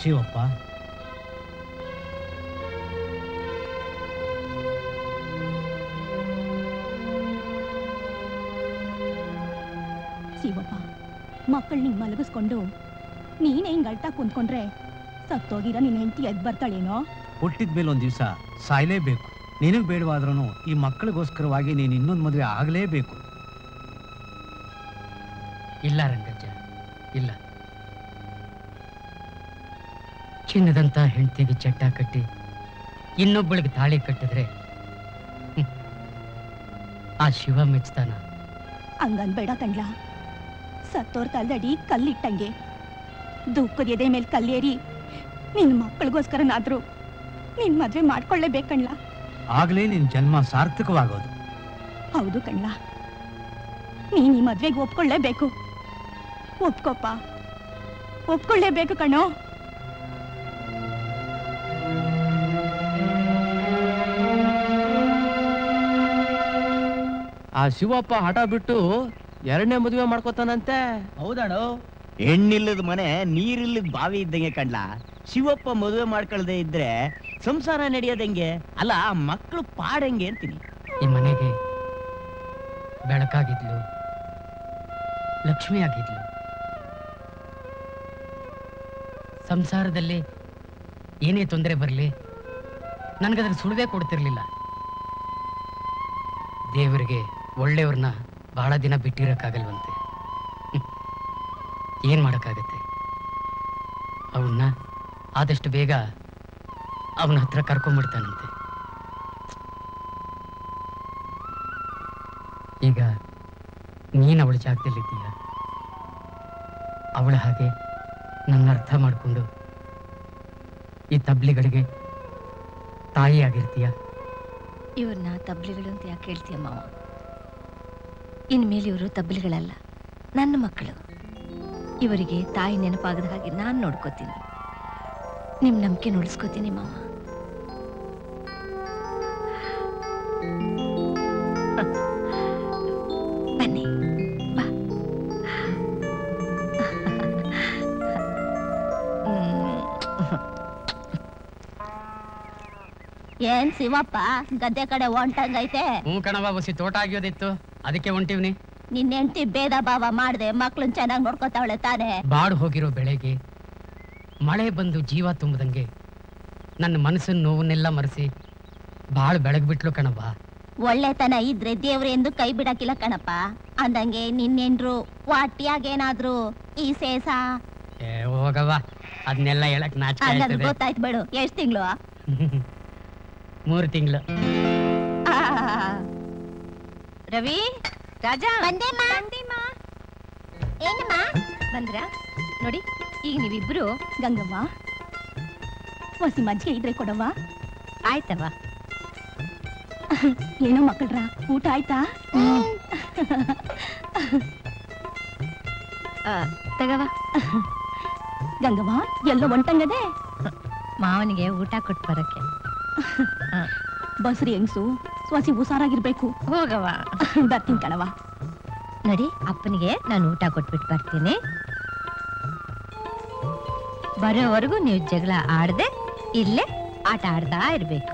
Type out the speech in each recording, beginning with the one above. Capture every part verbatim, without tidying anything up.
ಶಿವಪ್ಪ. ಶಿವಪ್ಪ, ಮಕ್ಕಳನ್ನ ಮಲಗಿಸ್ಕೊಂಡು ನೀನೇ ಹಿಂಗ್ ಅಳ್ತಾ ಕುಂತ್ಕೊಂಡ್ರೆ ಸತ್ತೋಗಿರ ನಿನ್ನ ಹೆಂಡತಿ ಎದ್ದು ಬರ್ತಾಳೇನೋ? ಹುಟ್ಟಿದ ಮೇಲೆ ಒಂದ್ ದಿವಸ ಸಾಯ್ಲೇಬೇಕು. ನಿನಗೆ ಬೇಡವಾದ್ರೂ ಈ ಮಕ್ಕಳಿಗೋಸ್ಕರವಾಗಿ ನೀನು ಇನ್ನೊಂದು ಮದುವೆ ಆಗಲೇಬೇಕು. ಇಲ್ಲ ರಂಗಜ್ಜ, ಇಲ್ಲ. ಚಿನ್ನದಂತ ಹೆಂಡತಿಗೆ ಚಟ್ಟ ಕಟ್ಟಿ ಇನ್ನೊಬ್ಬಳಿಗೆ ತಾಳಿ ಕಟ್ಟಿದ್ರೆ ಆ ಶಿವ ಮೆಚ್ತಾನ? ಹಂಗನ್ಬೇಡ ಕಂಡ್ಲ. ಸತ್ತೋರ್ ತಲ್ದಡಿ ಕಲ್ಲಿಟ್ಟಂಗೆ ದುಃಖದ ಎದೆ ಮೇಲೆ ಕಲ್ಲೇರಿ ನಿನ್ ಮಕ್ಕಳಿಗೋಸ್ಕರನಾದ್ರೂ ನಿನ್ ಮದ್ವೆ ಮಾಡ್ಕೊಳ್ಳೇಬೇಕಣ್ಣ. ಆಗ್ಲೇ ನಿನ್ ಜನ್ಮ ಸಾರ್ಥಕವಾಗೋದು. ಹೌದು ಕಣ್ಣ, ನೀನ್ ಈ ಮದ್ವೆಗೆ ಒಪ್ಕೊಳ್ಳೇಬೇಕು. ಒಪ್ಕೋಪ, ಒಪ್ಕೊಳ್ಳೇಬೇಕು ಕಣೋ. ಆ ಶಿವಪ್ಪ ಹಠ ಬಿಟ್ಟು ಎರಡನೇ ಮದುವೆ ಮಾಡ್ಕೋತಾನಂತೆ. ಹೌದಾಣೋ? ಹೆಣ್ಣಿಲ್ಲದ ಮನೆ ನೀರಿಲ್ಲದ ಬಾವಿ ಇದ್ದಂಗೆ ಕಂಡ್ಲ. ಶಿವಪ್ಪ ಮದುವೆ ಮಾಡ್ಕೊಳ್ದೆ ಇದ್ರೆ ಸಂಸಾರ ನಡೆಯೋದಂಗೆ? ಅಲ್ಲ, ಮಕ್ಕಳು ಪಾಡಂಗೆ ಅಂತೀನಿ. ಈ ಮನೆಗೆ ಬೆಳಕಾಗಿದ್ಲು, ಲಕ್ಷ್ಮಿ ಆಗಿದ್ಲು. ಸಂಸಾರದಲ್ಲಿ ಏನೇ ತೊಂದರೆ ಬರಲಿ ನನಗದ್ರ ಸುಳಿವೇ ಕೊಡ್ತಿರ್ಲಿಲ್ಲ. ದೇವರಿಗೆ ಒಳ್ಳೆಯವ್ರನ್ನ ಬಹಳ ದಿನ ಬಿಟ್ಟಿರಕ್ಕಾಗಲ್ವಂತೆ. ಏನ್ ಮಾಡಕ್ಕಾಗತ್ತೆ? ಅವನ್ನ ಆದಷ್ಟು ಬೇಗ ಅವನ ಹತ್ರ ಕರ್ಕೊಂಡ್ಬಿಡ್ತಾನಂತೆ. ಈಗ ನೀನ್ ಅವಳ ಜಾಗದಲ್ಲಿದ್ದೀಯ. ಅವಳ ಹಾಗೆ ನನ್ನ ಅರ್ಥ ಮಾಡಿಕೊಂಡು ಈ ತಬ್ಲಿಗಳಿಗೆ ತಾಯಿ ಆಗಿರ್ತೀಯ. ಇವ್ರನ್ನ ತಬ್ಲಿಗಳು ಅಂತ ಯಾಕೆ ಹೇಳ್ತೀಯ ಮಾವ? ಇನ್ಮೇಲೆ ಇವರು ತಬ್ಲಿಗಳಲ್ಲ, ನನ್ನ ಮಕ್ಕಳು. ಇವರಿಗೆ ತಾಯಿ ನೆನಪಾಗದ ಹಾಗೆ ನಾನು ನೋಡ್ಕೋತೀನಿ. ನಿಮ್ ನಂಬಿಕೆ ಉಳಿಸ್ಕೋತೀನಿ ಮಾವ. ಬನ್ನಿ, ಬಾ. ಏನ್ ಶಿವಪ್ಪ ಗದ್ದೆ ಕಡೆ ಹೊಂಟಂಗೈತೆ? ಹ್ಞೂ ಕಣವ, ಬಸಿ ತೋಟ ಆಗಿಯೋದಿತ್ತು, ಅದಕ್ಕೆ ಹೊಂಟಿವ್ನಿ. ನಿನ್ನ ಹೆಂಡತಿ ಭೇದ ಭಾವ ಮಾಡ್ದೆ ಮಕ್ಳನ್ ಚೆನ್ನಾಗಿ ನೋಡ್ಕೊತಾವಳೆ ತಾನೆ? ಬಾಡು ಹೋಗಿರೋ ಬೆಳೆಗೆ ಮಳೆ ಬಂದು ಜೀವ ತುಂಬದಂಗೆ ನನ್ನ ಮನಸ್ಸಿನ ನೋವನ್ನೆಲ್ಲ ಮರೆಸಿ ಬಾಳ ಬೆಳಗ್ಬಿಟ್ಲು ಕಣವ್ವ. ಒಳ್ಳೆತನ ಇದ್ರೆ ದೇವ್ರ ಎಂದು ಕೈ ಬಿಡಕ್ಕಿಲ್ಲ ಕಣಪ್ಪ. ಅಂದಂಗೆ ನಿನ್ನೆಂಡ್ರು ವಾಟಿಯಾಗೇನಾದ್ರು ಈ ಸೇಸ ಏ ಹೋಗವ್ವ, ಅದನ್ನೆಲ್ಲ ಹೇಳಕ್ ನಾಚಿಕೆ ಆಯ್ತದೆ. ಗೊತ್ತಾಯ್ತು ಬೇಡು. ಎಷ್ಟ್ ತಿಂಗಳು? ಮೂರು ತಿಂಗಳು. ರವಿ, ರಾಜಾ, ಬಂದೇಮ್ಮ. ಏನಮ್ಮ ಬಂದ್ರ? ನೋಡಿ, ಈಗ ನೀವಿಬ್ರು ಗಂಗವ್ವ ಹೊಸಿ ಮಜ್ಜಿಗೆ ಇದ್ರೆ ಕೊಡವ್ವ. ಆಯ್ತವ. ಏನೋ ಮಕ್ಕಳ್ರ, ಊಟ ಆಯ್ತಾ? ತಗವ. ಗಂಗವ್ವ ಎಲ್ಲ ಹೊಂಟಂಗದೆ? ಮಾವನಿಗೆ ಊಟ ಕೊಟ್ಟು ಬರಕ್ಕೆ. ಬಸ್ರಿ ಹೆಂಗ್ಸು ಸ್ವಸಿ ಹುಷಾರಾಗಿರ್ಬೇಕು. ಹೋಗವ. ಬರ್ತೀನಿ ಕಣವ. ನೋಡಿ, ಅಪ್ಪನಿಗೆ ನಾನು ಊಟ ಕೊಟ್ಬಿಟ್ಟು ಬರ್ತೀನಿ. ಬರೋವರೆಗೂ ನೀವು ಜಗಳ ಆಡದೆ ಇಲ್ಲೇ ಆಟ ಆಡ್ತಾ ಇರ್ಬೇಕು.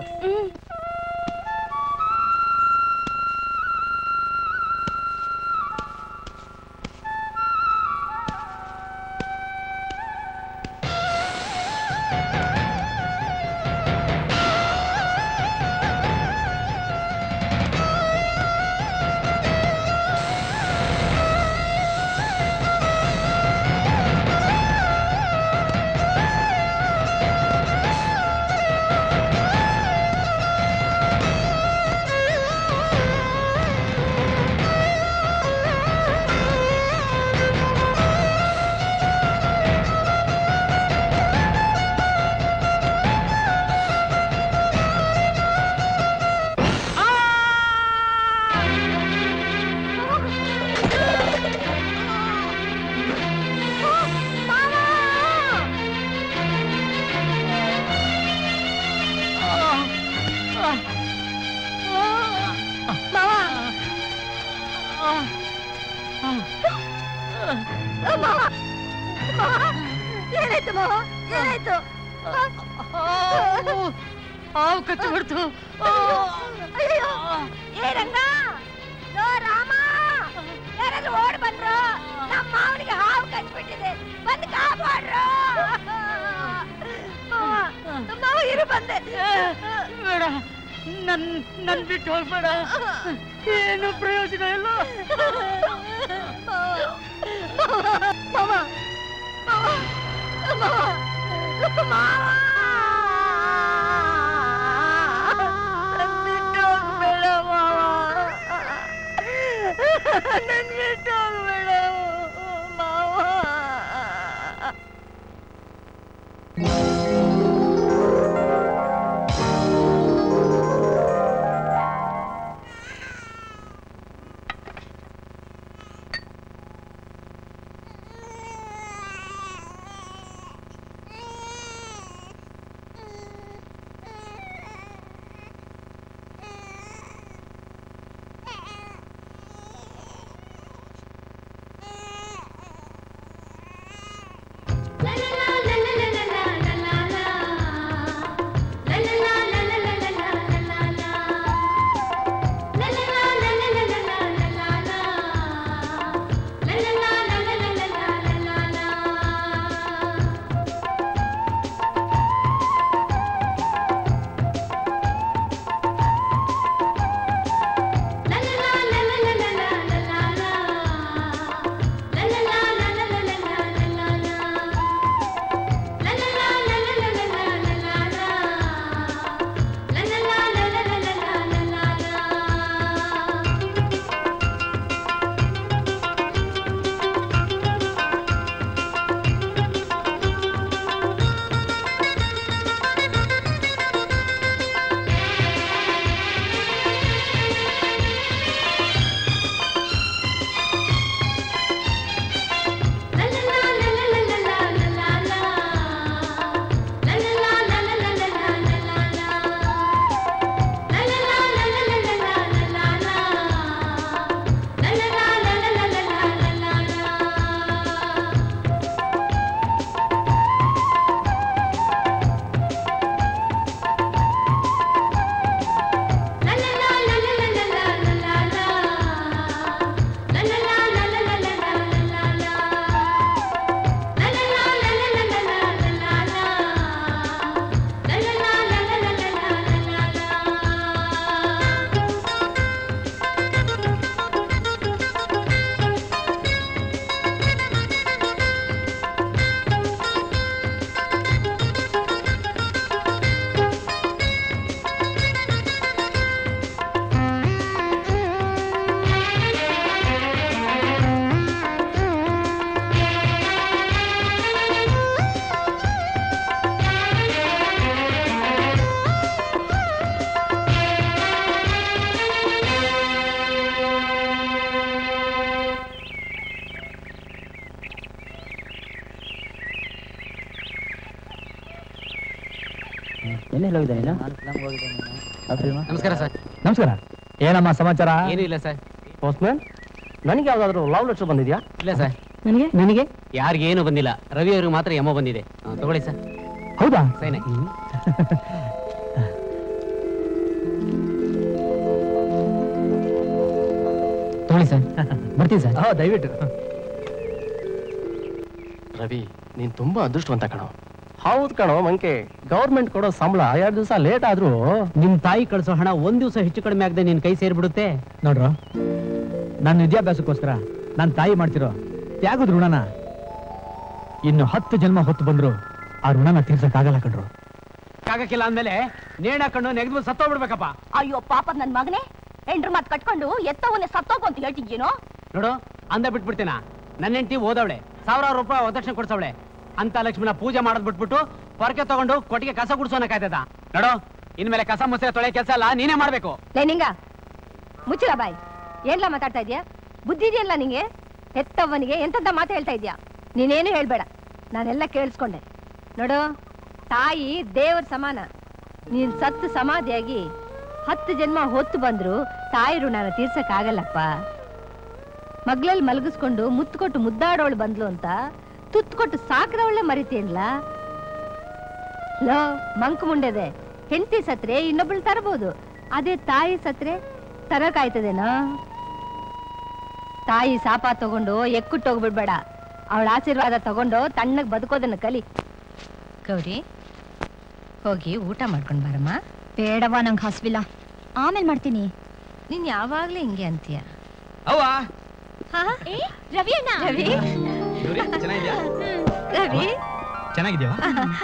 ಏನಾಯ್ತು ಮಾವ? ಏನಾಯ್ತು? ಹಾವು ಕಚ್ಚಿ ಬಿಡ್ತು. ಅಯ್ಯೋ ಏ ರಂಗ, ಲೋ ರಾಮ, ಯಾರಾದ್ರೂ ಓಡ್ ಬಂದ್ರು, ನಮ್ಮ ಮಾವನಿಗೆ ಹಾವು ಕಚ್ಬಿಟ್ಟಿದೆ, ಬಂದು ಕಾಪಾಡ್ರು. ಮಾವ ಇರು ಬಂದೆ. ಬೇಡ, ನನ್ ನನ್ ಬಿಟ್ಟು ಹೋಗ್ಬೇಡ, ಏನು ಪ್ರಯೋಜನ ಇಲ್ಲ. ಮಾವ ಮಾವ ಮಾವ ನನ್ ಬಿಟ್ಟು ಹೋಗ್ಬೇಡ ಮಾವ, ನನ್ ಬಿಟ್ಟು ಹೋಗ್ಬೇಡ ಮಾವ. ನಮಸ್ಕಾರ ಸರ್. ನಮಸ್ಕಾರ. ಏನಮ್ಮ ಸಮಾಚಾರ? ಏನೂ ಇಲ್ಲ ಸರ್. ಪೋಸ್ಟ್ಮನ್, ನನಗೆ ಯಾವ್ದಾದ್ರು ಲವ್ ಲೆಟರ್ ಬಂದಿದ್ಯಾ? ಇಲ್ಲ ಸರ್. ನನಗೆ ನಿನಗೆ ಯಾರಿಗೇನು ಬಂದಿಲ್ಲ, ರವಿ ಅವ್ರಿಗೆ ಮಾತ್ರ ಎಮ್ಮೋ ಬಂದಿದೆ. ಆ, ತಗೊಳ್ಳಿ ಸರ್. ಹೌದಾ? ಸೈನ್ ಆಯ್ತು. ತಗೊಳ್ಳಿ ಸರ್. ಬರ್ತೀನಿ ಸರ್. ಹಾ, ದಯವಿಟ್ಟು. ರವಿ, ನೀನ್ ತುಂಬಾ ಅದೃಷ್ಟವಂತ ಕಣೋ. ಹೌದು ಕಣೋ ಮಂಕೆ, ಗೌರ್ಮೆಂಟ್ ಕೊಡೋ ಸಂಬಳ ಎರಡು ದಿವಸ ಲೇಟ್ ಆದ್ರೂ ನಿಮ್ ತಾಯಿ ಕಳ್ಸೋ ಹಣ ಒಂದ್ ದಿವಸ ಹೆಚ್ಚು ಕಡಿಮೆ ಆಗದೆ ನಿನ್ ಕೈ ಸೇರ್ಬಿಡುತ್ತೆ. ನೋಡ್ರು, ನನ್ನ ವಿದ್ಯಾಭ್ಯಾಸಕ್ಕೋಸ್ಕರ ನನ್ನ ತಾಯಿ ಮಾಡ್ತಿರೋ ತ್ಯಾಗದ ಋಣನ ಇನ್ನು ಹತ್ತು ಜನ್ಮ ಹೊತ್ತು ಬಂದ್ರು ಆ ಋಣನ ತೀರ್ಸಕ್ಕಾಗಲ್ಲ ಕಣ್ರು. ಆಗಕ್ಕಿಲ್ಲ ಅಂದ್ಮೇಲೆ ನೇಣ ಕಣ್ಣು ನೆಗೆದು ಸತ್ತೋಗ್ಬಿಡ್ಬೇಕಪ್ಪ. ಅಯ್ಯೋ ಪಾಪ ನನ್ ಮಗನೇ, ಹೆಂಡ್ರ ಮಾತ್ ಕಟ್ಕೊಂಡು ಎತ್ತವನ್ನೇ ಸತ್ತೋಗು ಅಂತ ಹೇಳ್ತಿದ್ಯೇನೋ. ನೋಡು, ಅಂದ ಬಿಟ್ಬಿಡ್ತೀನ. ನನ್ನ ಹೆಂಡತಿ ಓದವಳೆ, ಸಾವಿರಾರು ರೂಪಾಯಿ ವರದಕ್ಷಿಣೆ ಕೊಡ್ಸವಳೆ ಅಂತ ಲಕ್ಷ್ಮಿನ ಪೂಜೆ ಮಾಡೋದ್ ಬಿಟ್ಬಿಟ್ಟು ಪೊರಕೆ ತಗೊಂಡು ಕೊಟ್ಟಿಗೆ ಕಸ ಗುಡ್ಸೋನ ಕಾಯ್ತದ. ನೋಡು, ಇನ್ಮೇಲೆ ಕಸ ಮುಸ್ರೆ ತೊಳೆ ಕೆಲಸ ಎಲ್ಲ ನೀನೇ ಮಾಡ್ಬೇಕು. ನಿಂಗ ಮುಚ್ಚಿರ ಬಾಯ್, ಏನ್ಲ ಮಾತಾಡ್ತಾ ಇದ್ಯಾ? ಬುದ್ಧಿ ಇದೆಯಲ್ಲ ನಿಂಗೆ? ಹೆತ್ತವ್ವನಿಗೆ ಎಂತಂತ ಮಾತು ಹೇಳ್ತಾ ಇದ್ಯಾ? ನೀನೇನು ಹೇಳ್ಬೇಡ, ನಾನೆಲ್ಲ ಕೇಳಿಸ್ಕೊಂಡೆ. ನೋಡು, ತಾಯಿ ದೇವರ ಸಮಾನ. ನೀನ್ ಸತ್ತು ಸಮಾಧಿಯಾಗಿ ಹತ್ತು ಜನ್ಮ ಹೊತ್ತು ಬಂದ್ರು ತಾಯಿ ಋಣನ ತೀರ್ಸಕ್ ಆಗಲ್ಲಪ್ಪ. ಮಗ್ಳಲ್ಲಿ ಮಲಗಿಸ್ಕೊಂಡು ಮುತ್ತು ಕೊಟ್ಟು ಮುದ್ದಾಡೋಳು ಬಂದ್ಲು ಅಂತ ತುತ್ತು ಕೊಟ್ಟು ಸಾಕದವಳೆ ಮರಿತೀನ್ಲ. ಲೋ ಮಂಕ್ ಮುಂಡೆದೆ, ಹೆಂಡತಿ ಸತ್ರೆ ಇನ್ನೊಬ್ಬಳು ತರಬಹುದು, ಅದೇ ತಾಯಿ ಸತ್ರೆ ತರಕಾಯ್ತದೇನೋ? ತಾಯಿ ಸಾಪ ತಗೊಂಡು ಎಕ್ಕುಟ್ಟೋಗ್ಬಿಡ್ಬೇಡ, ಅವಳ ಆಶೀರ್ವಾದ ತಗೊಂಡು ತಣ್ಣಗ್ ಬದುಕೋದನ್ನ ಕಲಿ. ಗೌರಿ, ಹೋಗಿ ಊಟ ಮಾಡ್ಕೊಂಡ್ ಬಾರಮ್ಮ. ಬೇಡವಾ, ನಂಗೆ ಹಸ್ವಿಲ್ಲ, ಆಮೇಲೆ ಮಾಡ್ತೀನಿ. ನೀನ್ ಯಾವಾಗ್ಲೂ ಹಿಂಗೆ ಅಂತೀಯ. ಅವ್ವ ರವಿ ಅಣ್ಣ, ರವಿ ಚೆನ್ನಾಗಿದ್ಯಾ? ರವಿ ಚೆನ್ನಾಗಿದ್ಯಾ?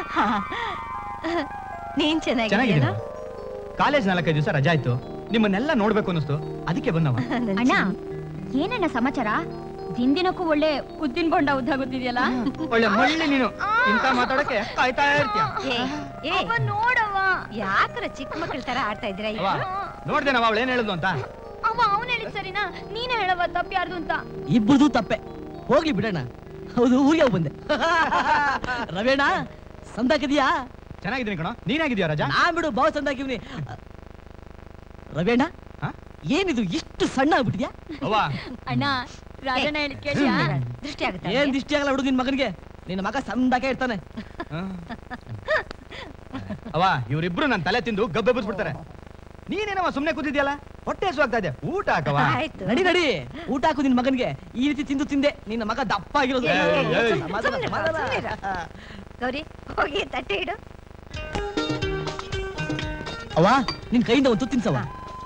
ನೀನ್ ಚೆನ್ನಾಗಿದ್ದೀಯ? ಚೆನ್ನಾಗಿದ್ದೀನ. ಕಾಲೇಜ್ ನಾಲ್ಕೈದು ದಿವಸ ರಜಾ ಆಯ್ತು, ನಿಮ್ಮನ್ನೆಲ್ಲ ನೋಡ್ಬೇಕು ಅನ್ನಿಸ್ತು, ಅದಕ್ಕೆ ಬಂದವ. ಅಣ್ಣ, ಏನಣ್ಣ ಸಮಾಚಾರ? ದಿನ ದಿನಕ್ಕೂ ಒಳ್ಳೆ ಉದ್ದಿನ ಬೋಂಡ ಉದ್ದಾಗುತ್ತಿದೆಯಲ್ಲ. ಒಳ್ಳೆ ಮಳ್ಳಿ ನೀನು, ಇಂತ ಮಾತಾಡಕ್ಕೆ ಕಾಯ್ತಾ ಇರ್ತೀಯ. ನೋಡವ, ಯಾಕರ ಚಿಕ್ಕ ಮಕ್ಕಳ ತರ ಆಡ್ತಾ ಇದ್ದೀರಾ? ಅವ್ವ, ನೋಡ್ದೇನವ ಅವಳು ಏನ್ ಹೇಳಿದ್ಲು ಅಂತ? ಅವ ಅವನ್ ಹೇಳಿದ್ ಸರಿನಾ? ನೀನೇ ಹೇಳವ ತಪ್ಪು ಯಾರ್ದು ಅಂತ. ಇಬ್ಬರದು ತಪ್ಪೆ, ಹೋಗ್ಲಿ ಬಿಡೋಣ. ಹೌದು, ಊರಿಗೆ ಹೋಗಿ ಬಂದೆ. ರವೇಣ, ಸಂದಾಕಿದ್ಯಾ? ಚೆನ್ನಾಗಿದ್ದೀನಿ ಕಣೋ, ನೀನಾಗಿದ್ಯಾ ರಜಾ? ನಾ ಬಿಡು, ಬಾವ ಸಂದಾಕಿವ್ನಿ. ರವೇಣ, ಏನಿದು ಇಷ್ಟು ಸಣ್ಣ ಆಗ್ಬಿಟ್ಟಿದ್ಯಾ? ಅವ್ವ, ಅಣ್ಣ, ರಾಜಣ್ಣ ಹೇಳಿ ಕೇಳಿಯಾ? ದೃಷ್ಟಿ ಆಗುತ್ತೆ. ಏನ್ ದಿಷ್ಟಿ ಆಗಲ್ಲ ಹುಡುಗ, ನಿನ್ ಮಗನಿಗೆ. ನಿನ್ನ ಮಗ ಸಂದಾಕೆ ಇರ್ತಾನೆ. ಅವ್ವ, ಇವ್ರಿಬ್ರು ನನ್ ತಲೆ ತಿಂದು ಗಬ್ಬೆಬ್ಬಿಸ್ಬಿಡ್ತಾರೆ. ನೀನೇನವ ಸುಮ್ನೆ ಕೂತಿದ್ಯಲ್ಲ, ಹೊಟ್ಟೆ ಹಸುವಾಗ್ತಾ ಇದೆ, ಊಟ ಹಾಕವ. ಆಯ್ತು, ನಡಿ ನಡಿ, ಊಟ ಹಾಕು ನಿನ್ ಮಗನಿಗೆ. ಈ ರೀತಿ ತಿಂದು ತಿಂದೆ ನಿನ್ನ ಮಗ ದಪ್ಪ ಆಗಿರೋದು. ಏ, ಏ, ಏ, ಏಯ್, ಸುಮ್ನೆ ಬಾ, ಸುಮ್ನೆ ಇರು. ಗೌರಿ, ಹೋಗಿ ತಟ್ಟೆ ಇಡು. ಅವ್ವ, ನಿನ್ ಕೈಯಿಂದ ಒಂದು ತುತ್ತು ತಿನ್ಸವ.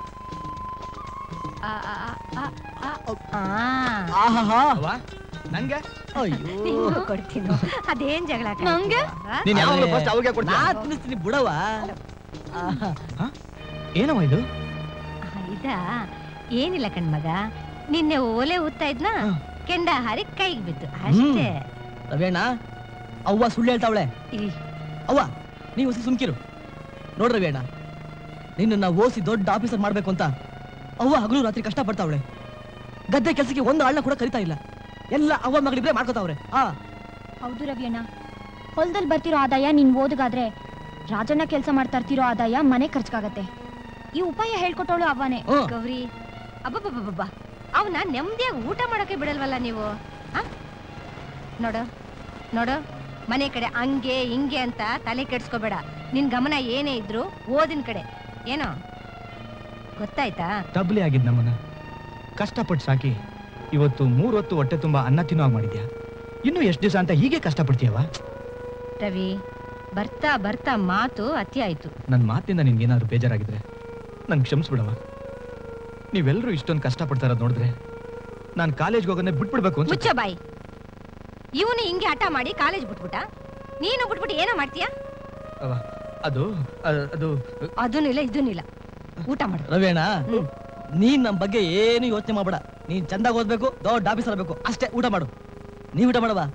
ಆ, ಆ, ಆ, ಆ, ಆ. ಆಹಾಹಾ. ಅವ್ವ, ನನ್ಗೆ ಅಯ್ಯೋ, ನಿಂಗೂ ಕೊಡ್ತೀನಿ. ಅದೇನ್ ಜಗಳ ನಂಗೆ? ನೀನ್ ಯಾವಾಗಲೂ ಫಸ್ಟ್ ಅವ್ರಿಗೆ ನಾ ಕೊಡ್ತೀಯ. ತಿನ್ನಿಸ್ತೀನಿ ಬಿಡವ. ಹ? ಏನವ ಇದು? ಇದ ಏನಿಲ್ಲ ಕಣ್ಮಗ, ನಿನ್ನೆ ಓಲೆ ಊದ್ತಾ ಇದ್ನ, ಕೆಂಡ ಹಾರಿ ಕೈಗೆ ಬಿದ್ದು ಅಷ್ಟೇ. ರವೇಣ, ಅವ್ವ ಸುಳ್ಳು ಹೇಳ್ತಾವಳೆ. ಇರಿ, ಅವ್ವ, ನೀವು ಹೊಸಿ ಸುಮ್ಕಿರು. ನೋಡ್ರಿ ರವೇಣ, ನಿನ್ನ ಓಸಿ ದೊಡ್ಡ ಆಫೀಸರ್ ಮಾಡ್ಬೇಕು ಅಂತ ಅವ್ವ ಹಗಲು ರಾತ್ರಿ ಕಷ್ಟ ಪಡ್ತಾವಳೆ. ಗದ್ದೆ ಕೆಲಸಕ್ಕೆ ಒಂದು ಆಳ್ನ ಕೂಡ ಕರಿತಾ ಇಲ್ಲ, ಎಲ್ಲ ಅವ್ವ ಮಗಳಿಬ್ರೆ ಮಾಡ್ಕೋತಾವ್ರೆ. ಆ ಹೌದು ರವಿ ಅಣ್ಣ, ಹೊಲದಲ್ಲಿ ಬರ್ತಿರೋ ಆದಾಯ ನಿನ್ ಓದಿಗಾದ್ರೆ ರಾಜಣ್ಣ ಕೆಲಸ ಮಾಡ್ತಾ ಇರ್ತಿರೋ ಆದಾಯ ಮನೆ ಖರ್ಚಾಗತ್ತೆ. ಈ ಉಪಾಯ ಹೇಳ್ಕೊಟ್ಟವಳು ಅವನೇ. ಹ್ಮ್. ಗೌರಿ, ಅಬ್ಬಬ್ಬಬ್ಬಬ್ಬ, ಅವನ ನೆಮ್ಮದಿಯಾಗಿ ಊಟ ಮಾಡೋಕೆ ಬಿಡಲ್ವಲ್ಲ ನೀವು? ಆ? ನೋಡು ನೋಡು, ಮನೆ ಕಡೆ ಹಂಗೆ ಹಿಂಗೆ ಅಂತ ತಲೆ ಕೆಡ್ಸ್ಕೋಬೇಡ. ನಿನ್ ಗಮನ ಏನೇ ಇದ್ರು ಓದಿನ ಕಡೆ. ಏನೋ ಗೊತ್ತಾಯ್ತಾ? ತಬ್ಲಿ ಆಗಿದ್ ನಮ್ಮನ್ನ ಕಷ್ಟಪಟ್ಟು ಸಾಕಿ ಇವತ್ತು ಮೂರ್ ಹೊತ್ತು ಹೊಟ್ಟೆ ತುಂಬಾ ಅನ್ನ ತಿನ್ನೋ ಹಾಗೆ ಮಾಡಿದ್ಯಾ. ಇನ್ನು ಎಷ್ಟು ದಿವಸ ಅಂತ ಹೀಗೆ ಕಷ್ಟಪಡ್ತೀಯವ? ರವಿ, ಬರ್ತಾ ಬರ್ತಾ ಮಾತು ಅತಿ ಆಯ್ತು. ನನ್ನ ಮಾತಿಂದ ನಿನ್ಗೇನಾದ್ರು ಬೇಜಾರಾಗಿದ್ರೆ ನನ್ ಕ್ಷಮಿಸ್ಬಿಡವ. ನೀವೆಲ್ಲರೂ ಇಷ್ಟೊಂದು ಕಷ್ಟಪಡ್ತಾ ಇರೋದು ನೋಡಿದ್ರೆ ನಾನು ಕಾಲೇಜ್ಗೆ ಹೋಗೋದನ್ನೇ ಬಿಟ್ಬಿಡ್ಬೇಕು ಅಂತ. ಮುಚ್ಚ ಬಾಯಿ. ಇವನು ಹಿಂಗೆ ಹಠ ಮಾಡಿ ಕಾಲೇಜ್ ಬಿಟ್ಬಿಟ್ಟ, ನೀನು ಬಿಟ್ಬಿಟ್ಟು ಏನೋ ಮಾಡ್ತೀಯಾ? ಅವ್ವ, ಅದು ಅ- ಅದು ಅದೂ ಇಲ್ಲ ಇದೂ ಇಲ್ಲ. ಊಟ ಮಾಡು. ರವೇಣ, ನೀನ್ ನಮ್ ಬಗ್ಗೆ ಏನು ಯೋಚನೆ ಮಾಡ್ಬೇಡ. ನೀನ್ ಚಂದಾಗಿ ಓದ್ಬೇಕು, ದೊಡ್ಡ ಆಫೀಸರ್ ಆಗ್ಬೇಕು ಅಷ್ಟೇ. ಊಟ ಮಾಡು. ನೀವ್ ಊಟ ಮಾಡವಾ?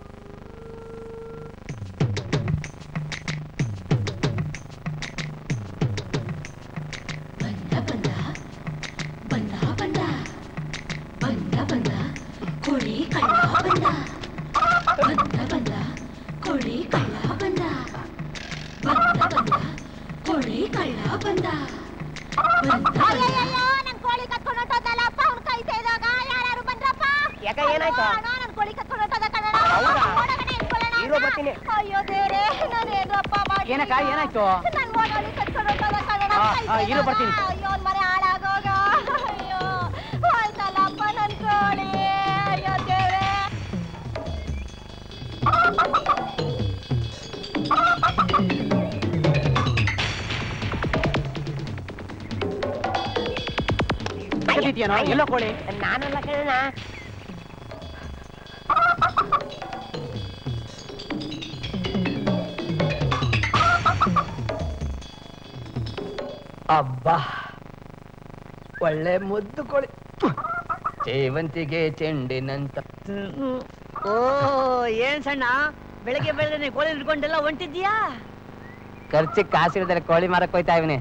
ಏನಕ್ಕ, ಏನಾಯ್ತು? ಇರು ಬರ್ತೀನಿ. ಎಲ್ಲೋ ಕೋಳಿ? ನಾನಲ್ಲ ಕೇಳೋಣ. ಅಬ್ಬಾ, ಒಳ್ಳೆ ಮುದ್ದು ಕೋಳಿ. ಸೇವಂತಿಗೆ ಚೆಂಡಿನಂತ. ಓ, ಏನ್ ಸಣ್ಣ, ಬೆಳಗ್ಗೆ ಬೆಳಗ್ಗೆ ಕೋಳಿ ಹಿಡ್ಕೊಂಡೆಲ್ಲ ಹೊಂಟಿದ್ಯಾ? ಖರ್ಚಿಗೆ ಕಾಸಿಲ್ದರೆ ಕೋಳಿ ಮಾರಕ್ ಹೋಯ್ತಾ ಇವನಿ.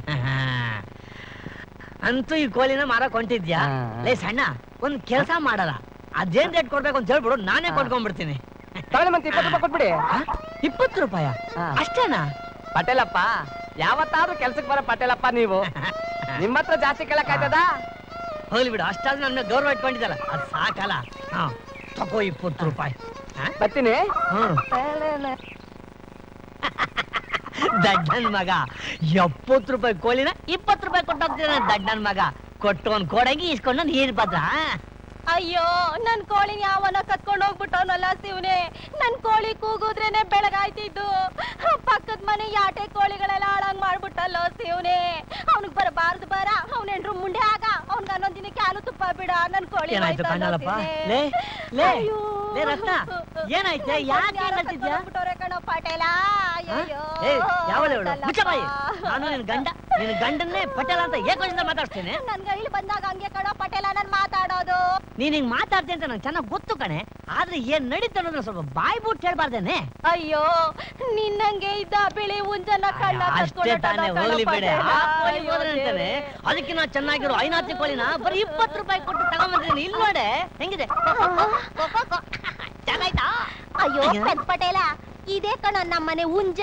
ಅಂತೂ ಈ ಕೋಳಿನ ಮಾರಕ್ ಹೊಂಟಿದ್ಯಾ? ಹಾ. ಲೇ ಸಣ್ಣ, ಒಂದ್ ಕೆಲ್ಸ ಮಾಡಲ್ಲ, ಅದೇನ್ ರೇಟ್ ಕೊಡ್ಬೇಕು ಅಂತ ಹೇಳ್ಬಿಡು, ನಾನೇ ಕೊಂಡ್ಕೊಂಡ್ಬಿಡ್ತೀನಿ. ತಗೊಳ್ಳಿ ಮತ್ತೆ ಇಪ್ಪತ್ತು ರೂಪಾಯಿ ಕೊಟ್ಬಿಡಿ. ಇಪ್ಪತ್ತು ರೂಪಾಯ ಹಾ. ಅಷ್ಟೇನಾ? ಪಟೇಲಪ್ಪ, ಯಾವತ್ತಾದ್ರೂ ಕೆಲ್ಸಕ್ಕೆ ಬರೋ ಪಟೇಲಪ್ಪ ನೀವು. ನಿಮ್ಮ ಹತ್ರ ಜಾಸ್ತಿ ಕೇಳಕ್ ಆಯ್ತದ? ಹೋಗ್ಲಿ ಬಿಡು, ಅಷ್ಟಾದ್ರೂ ನನ್ನ ಗೌರವ ಇಟ್ಕೊಂಡಿದ್ದಲ್ಲ, ಅದ್ ಸಾಕಲ್ಲ. ಹಾ, ತಗೋ ಇಪ್ಪತ್ತು ರೂಪಾಯಿ. ಬರ್ತೀನಿ. ಹ್ಮ್. ದಡ್ಡನ್ ಮಗ ಎಪ್ಪತ್ತು ರೂಪಾಯಿ ಕೋಳಿನ ಇಪ್ಪತ್ತು ರೂಪಾಯಿ ಕೊಟ್ಟೋಗ್ತೀನಿ ದಡ್ಡನ್ ಮಗ ಕೊಟ್ಟವನ್ ಕೊಡಂಗಿ ಇಸ್ಕೊಂಡು ನೀರ್ ಭದ್ರ ಅಯ್ಯೋ ನನ್ ಕೋಳಿನ ಯಾವನ ಕತ್ಕೊಂಡು ಹೋಗ್ಬಿಟ್ಟವನಲ್ಲ ಶಿವನೇ ನನ್ ಕೋಳಿ ಕೂಗುದ್ರೇನೆ ಬೆಳಗಾಯ್ತಿದ್ದು ಪಕ್ಕದ ಮನೆ ಯಾಟೆ ಕೋಳಿಗಳೆಲ್ಲ ಹಾಳಾಗ್ ಮಾಡ್ಬಿಟ್ಟಲ್ಲೋ ಶಿವನೇ ಅವ್ನಿಗ್ ಬರಬಾರ್ದು ಬರ ಅವ್ನ ಹೆಂಡ್ರು ಮುಂಡೆ ಆಗ ಅವ್ನ್ಗ ಅನ್ನೊಂದ್ ದಿನಕ್ಕೆ ಹಾಲು ತುಪ್ಪ ಬಿಡ ನನ್ ಕೋಳಿ ಏನಾಯ್ತು ಕಣ್ಣಲ್ಲಪ್ಪ ಲೇ ಲೇ ಲೇ ರತ್ನ ಏನಾಯ್ತೆ ಯಾಕೆ ಹೇಳ್ತಿದ್ಯಾ ಕಣೋ ಪಟೇಲ ಏ ಯಾವಳೆ ಮುಚ್ಚ ಬಾಯಿ ನಾನು ನಿನ್ ಗಂಡ ನಿನ್ ಗಂಡನ್ನೇ ಪಟೇಲ ಅಂತ ಏಕೋಚಿಂದ ಮಾತಾಡ್ತೇನೆ ನನ್ಗ ಇಲ್ಲಿ ಬಂದಾಗ ಹಂಗೆ ಕಣೋ ಪಟೇಲ ನನ್ ಮಾತಾಡೋದು ನೀನ್ ಹಿಂಗ್ ಮಾತಾಡ್ತೀನಿ ಅಂತ ನಂಗೆ ಚೆನ್ನಾಗ್ ಗೊತ್ತು ಕಣೆ ಆದ್ರೆ ಏನ್ ನಡೀತ ಅನ್ನೋದ್ರ ಸ್ವಲ್ಪ ಬಾಯ್ ಬಿಟ್ಟು ಹೇಳ್ಬಾರ್ದೇನೆ ಅಯ್ಯೋ ನಿನ್ನಂಗೆ ಇದ್ದ ಬಿಳಿ ಉಂಜನ ಕಳ್ಳ ಅಷ್ಟೇ ತಾನೇ ಹೋಗ್ಲಿ ಬೇಡ ಆ ಕೋಳಿ ಹೋದ್ರೆ ಅಂತಾನೆ ಅದಕ್ಕೆ ನಾ ಚೆನ್ನಾಗಿರೋ ಐನಾತಿ ಕೋಳಿನ ಬರೀ ಇಪ್ಪತ್ತು ರೂಪಾಯಿ ಕೊಟ್ಟು ತಗೊಂಬಂದಿದ್ದೀನಿ ಇಲ್ಲಿ ನೋಡೆ ಹೆಂಗಿದೆ ಚೆನ್ನಾಯ್ತಾ ಅಯ್ಯೋ ಪೆದ್ ಪಟೇಲ ಇದೇ ಕಣ ನಮ್ಮನೆ ಉಂಜ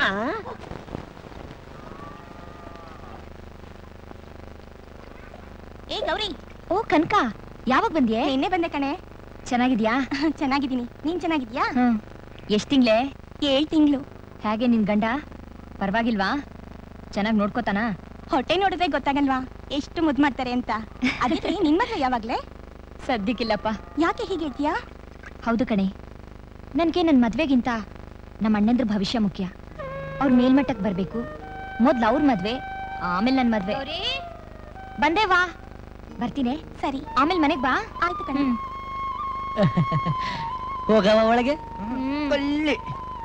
ಏ ಗೌರಿ ಓ ಕನಕ ಯಾವಾಗ ಬಂದ್ಯೆ ನಿನ್ನೆ ಬಂದೆ ಕಣೆ ಚೆನ್ನಾಗಿದ್ಯಾ ಚೆನ್ನಾಗಿದ್ದೀನಿ ನೀನ್ ಚೆನ್ನಾಗಿದ್ಯಾ ಹ್ಮ್ ಎಷ್ಟ್ ತಿಂಗ್ಳೆ ಏಳ್ ತಿಂಗಳು ಹೇಗೆ ನಿನ್ ಗಂಡ ಪರವಾಗಿಲ್ವಾ ಚೆನ್ನಾಗಿ ನೋಡ್ಕೋತಾನ ಹೊಟ್ಟೆ ನೋಡಿದ್ರೆ ಗೊತ್ತಾಗಲ್ವಾ ಎಷ್ಟು ಮುದ್ ಮಾಡ್ತಾರೆ ಅಂತ ಅದಕ್ಕೆ ನಿನ್ ಮದ್ವೆ ಯಾವಾಗ್ಲೇ ಸದ್ಯಕ್ಕಿಲ್ಲಪ್ಪ ಯಾಕೆ ಹೀಗೆ ಹೇಳ್ತೀಯಾ ಹೌದು ಕಣೆ ನನ್ಗೆ ನನ್ ಮದ್ವೆಗಿಂತ ನಮ್ಮ ಅಣ್ಣಂದ್ರ ಭವಿಷ್ಯ ಮುಖ್ಯ ಅವ್ರ ಮೇಲ್ಮಟ್ಟಕ್ಕೆ ಬರ್ಬೇಕು ಮೊದ್ಲು ಅವ್ರ ಮದ್ವೆ ಆಮೇಲೆ ನನ್ ಮದ್ವೆ ಬಂದೇ ವಾ ಬರ್ತೀನಿ ಸರಿ ಆಮೇಲೆ ಮನೆಗ್ ಬಾ ಆಯ್ತು ಕಣೆ ಹೋಗವ ಒಳಗೆ ಕೊಲ್ಲಿ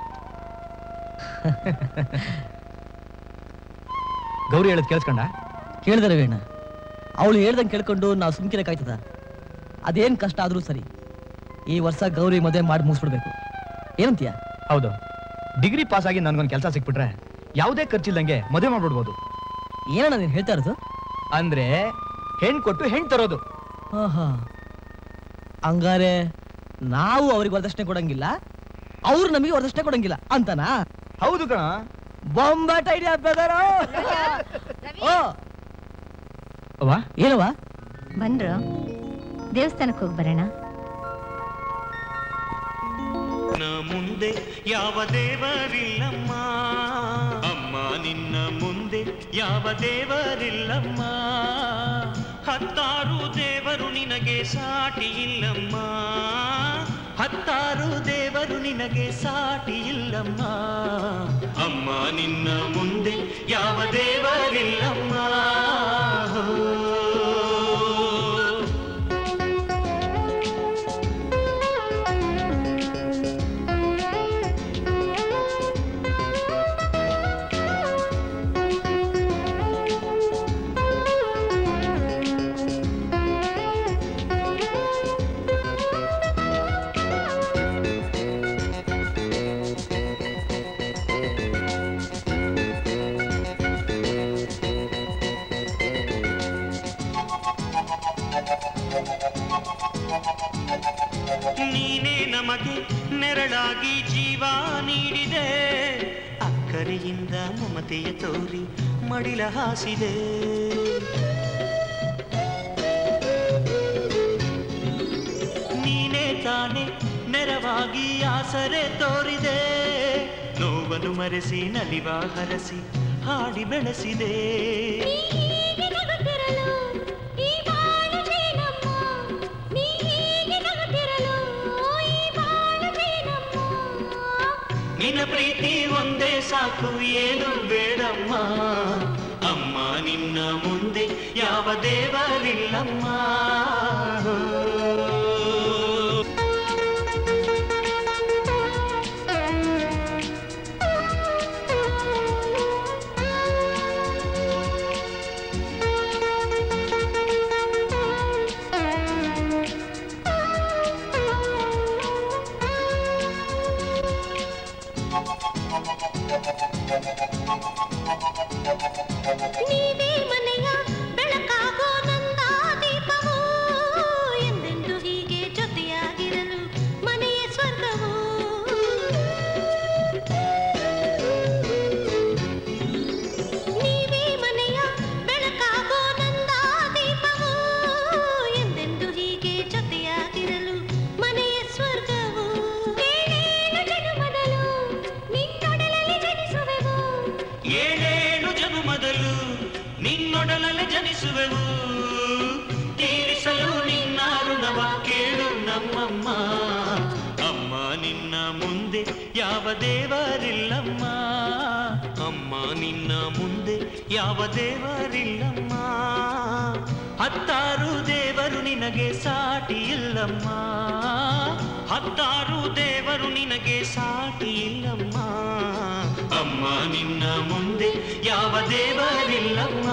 ಗೌರಿ ಹೇಳದ್ ಕೇಳಿಸ್ಕೊಂಡ ಕೇಳಿದ ರವೇಣ ಅವಳು ಹೇಳ್ದಂಗೆ ಕೇಳ್ಕೊಂಡು ನಾವು ಸುಮ್ಕಿರಕ್ಕಾಯ್ತದ ಅದೇನ್ ಕಷ್ಟ ಆದ್ರೂ ಸರಿ ಈ ವರ್ಷ ಗೌರಿ ಮದುವೆ ಮಾಡಿ ಮುಗಿಸ್ಬಿಡ್ಬೇಕು ಏನಂತೀಯ ಹೌದು ಡಿಗ್ರಿ ಪಾಸ್ ಆಗಿ ನನ್ಗೊಂದು ಕೆಲಸ ಸಿಕ್ಬಿಟ್ರೆ ಯಾವುದೇ ಖರ್ಚಿಲ್ದಂಗೆ ಮದುವೆ ಮಾಡ್ಬಿಡ್ಬೋದು ಏನಣ್ಣ ನೀನ್ ಹೇಳ್ತಾ ಇರೋದು ಅಂದ್ರೆ ಹೆಣ್ ಕೊಟ್ಟು ಹೆಣ್ ತರೋದು ಆಹಾ ಹಂಗಾರೆ ನಾವು ಅವ್ರಿಗೆ ವರದಕ್ಷಿಣೆ ಕೊಡಂಗಿಲ್ಲ ಅವ್ರು ನಮಗೆ ವರದಕ್ಷಿಣೆ ಕೊಡಂಗಿಲ್ಲ ಅಂತನಾ ಹೌದು ಕಣ ಬೊಂಬಾಟ್ ಐಡಿಯಾ ಬೆದರ ಓ ಅವ್ವ ಏನವ ಬಂದ್ರು ದೇವಸ್ಥಾನಕ್ಕೆ ಹೋಗಿ ಬರೋಣ ಮುಂದೆ ಯಾವ ದೇವರಿಲ್ಲಮ್ಮ ಅಮ್ಮ ನಿನ್ನ ಮುಂದೆ ಯಾವ ದೇವರಿಲ್ಲಮ್ಮ ಹತ್ತಾರು ದೇವರು ನಿನಗೆ ಸಾಟಿ ಇಲ್ಲಮ್ಮ ಹತ್ತಾರು ದೇವರು ನಿನಗೆ ಸಾಟಿ ಇಲ್ಲಮ್ಮ ಅಮ್ಮ ನಿನ್ನ ಮುಂದೆ ಯಾವ ದೇವರಿಲ್ಲಮ್ಮ ನೀನೇ ನಮಗೆ ನೆರಳಾಗಿ ಜೀವ ನೀಡಿದೆ ಅಕ್ಕರೆಯಿಂದ ಮಮತೆಯ ತೋರಿ ಮಡಿಲ ಹಾಸಿದೆ ನೀನೇ ತಾನೆ ನೆರವಾಗಿ ಆಸರೆ ತೋರಿದೆ ನೋವನ್ನು ಮರೆಸಿ ನಲಿವ ಹರಸಿ ಹಾಡಿ ಬೆಳೆಸಿದೆ ನಿನ್ನ ಪ್ರೀತಿ ಒಂದೇ ಸಾಕು ಏನು ಬೇಡಮ್ಮ ಅಮ್ಮ ನಿನ್ನ ಮುಂದೆ ಯಾವ ದೇವರಿಲ್ಲಮ್ಮ ನೀವೇ ಮನೆಯ ಬೆಳಕಾಗೋ ನಂದ ದೀಪವು ಒಡಲಲ್ಲಿ ಜನಿಸುವೆವು ತೀರಿಸಲು ನಿನ್ನ ಋಣವ ಕೇಳು ನಮ್ಮಮ್ಮ ಅಮ್ಮ ನಿನ್ನ ಮುಂದೆ ಯಾವ ದೇವರಿಲ್ಲಮ್ಮ ಅಮ್ಮ ನಿನ್ನ ಮುಂದೆ ಯಾವ ದೇವರಿಲ್ಲಮ್ಮ ಹತ್ತಾರು ದೇವರು ನಿನಗೆ ಸಾಟಿ ಇಲ್ಲಮ್ಮ ಹತ್ತಾರು ದೇವರು ನಿನಗೆ ಸಾಟಿ ಇಲ್ಲಮ್ಮ ಅಮ್ಮ ನಿನ್ನ ಮುಂದೆ ಯಾವ ದೇವರಿಲ್ಲಮ್ಮ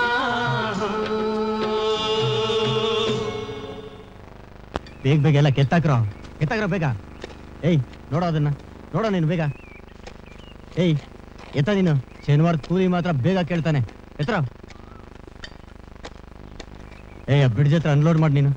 ಬೇಗ ಬೇಗ ಎಲ್ಲ ಕೆತ್ತಾಕ್ರೋ ಕೆತ್ತಾಕ್ರೋ ಬೇಗ ಏಯ್ ನೋಡೋ ಅದನ್ನ ನೋಡೋ ನೀನು ಬೇಗ ಏಯ್ ಎತ್ತ ನೀನು ಶನಿವಾರ ಕೂಲಿ ಮಾತ್ರ ಬೇಗ ಕೇಳ್ತಾನೆ ಎತ್ರ ಏಯ್ ಬ್ರಿಡ್ಜ್ ಹತ್ರ ಅನ್ಲೋಡ್ ಮಾಡಿ ನೀನು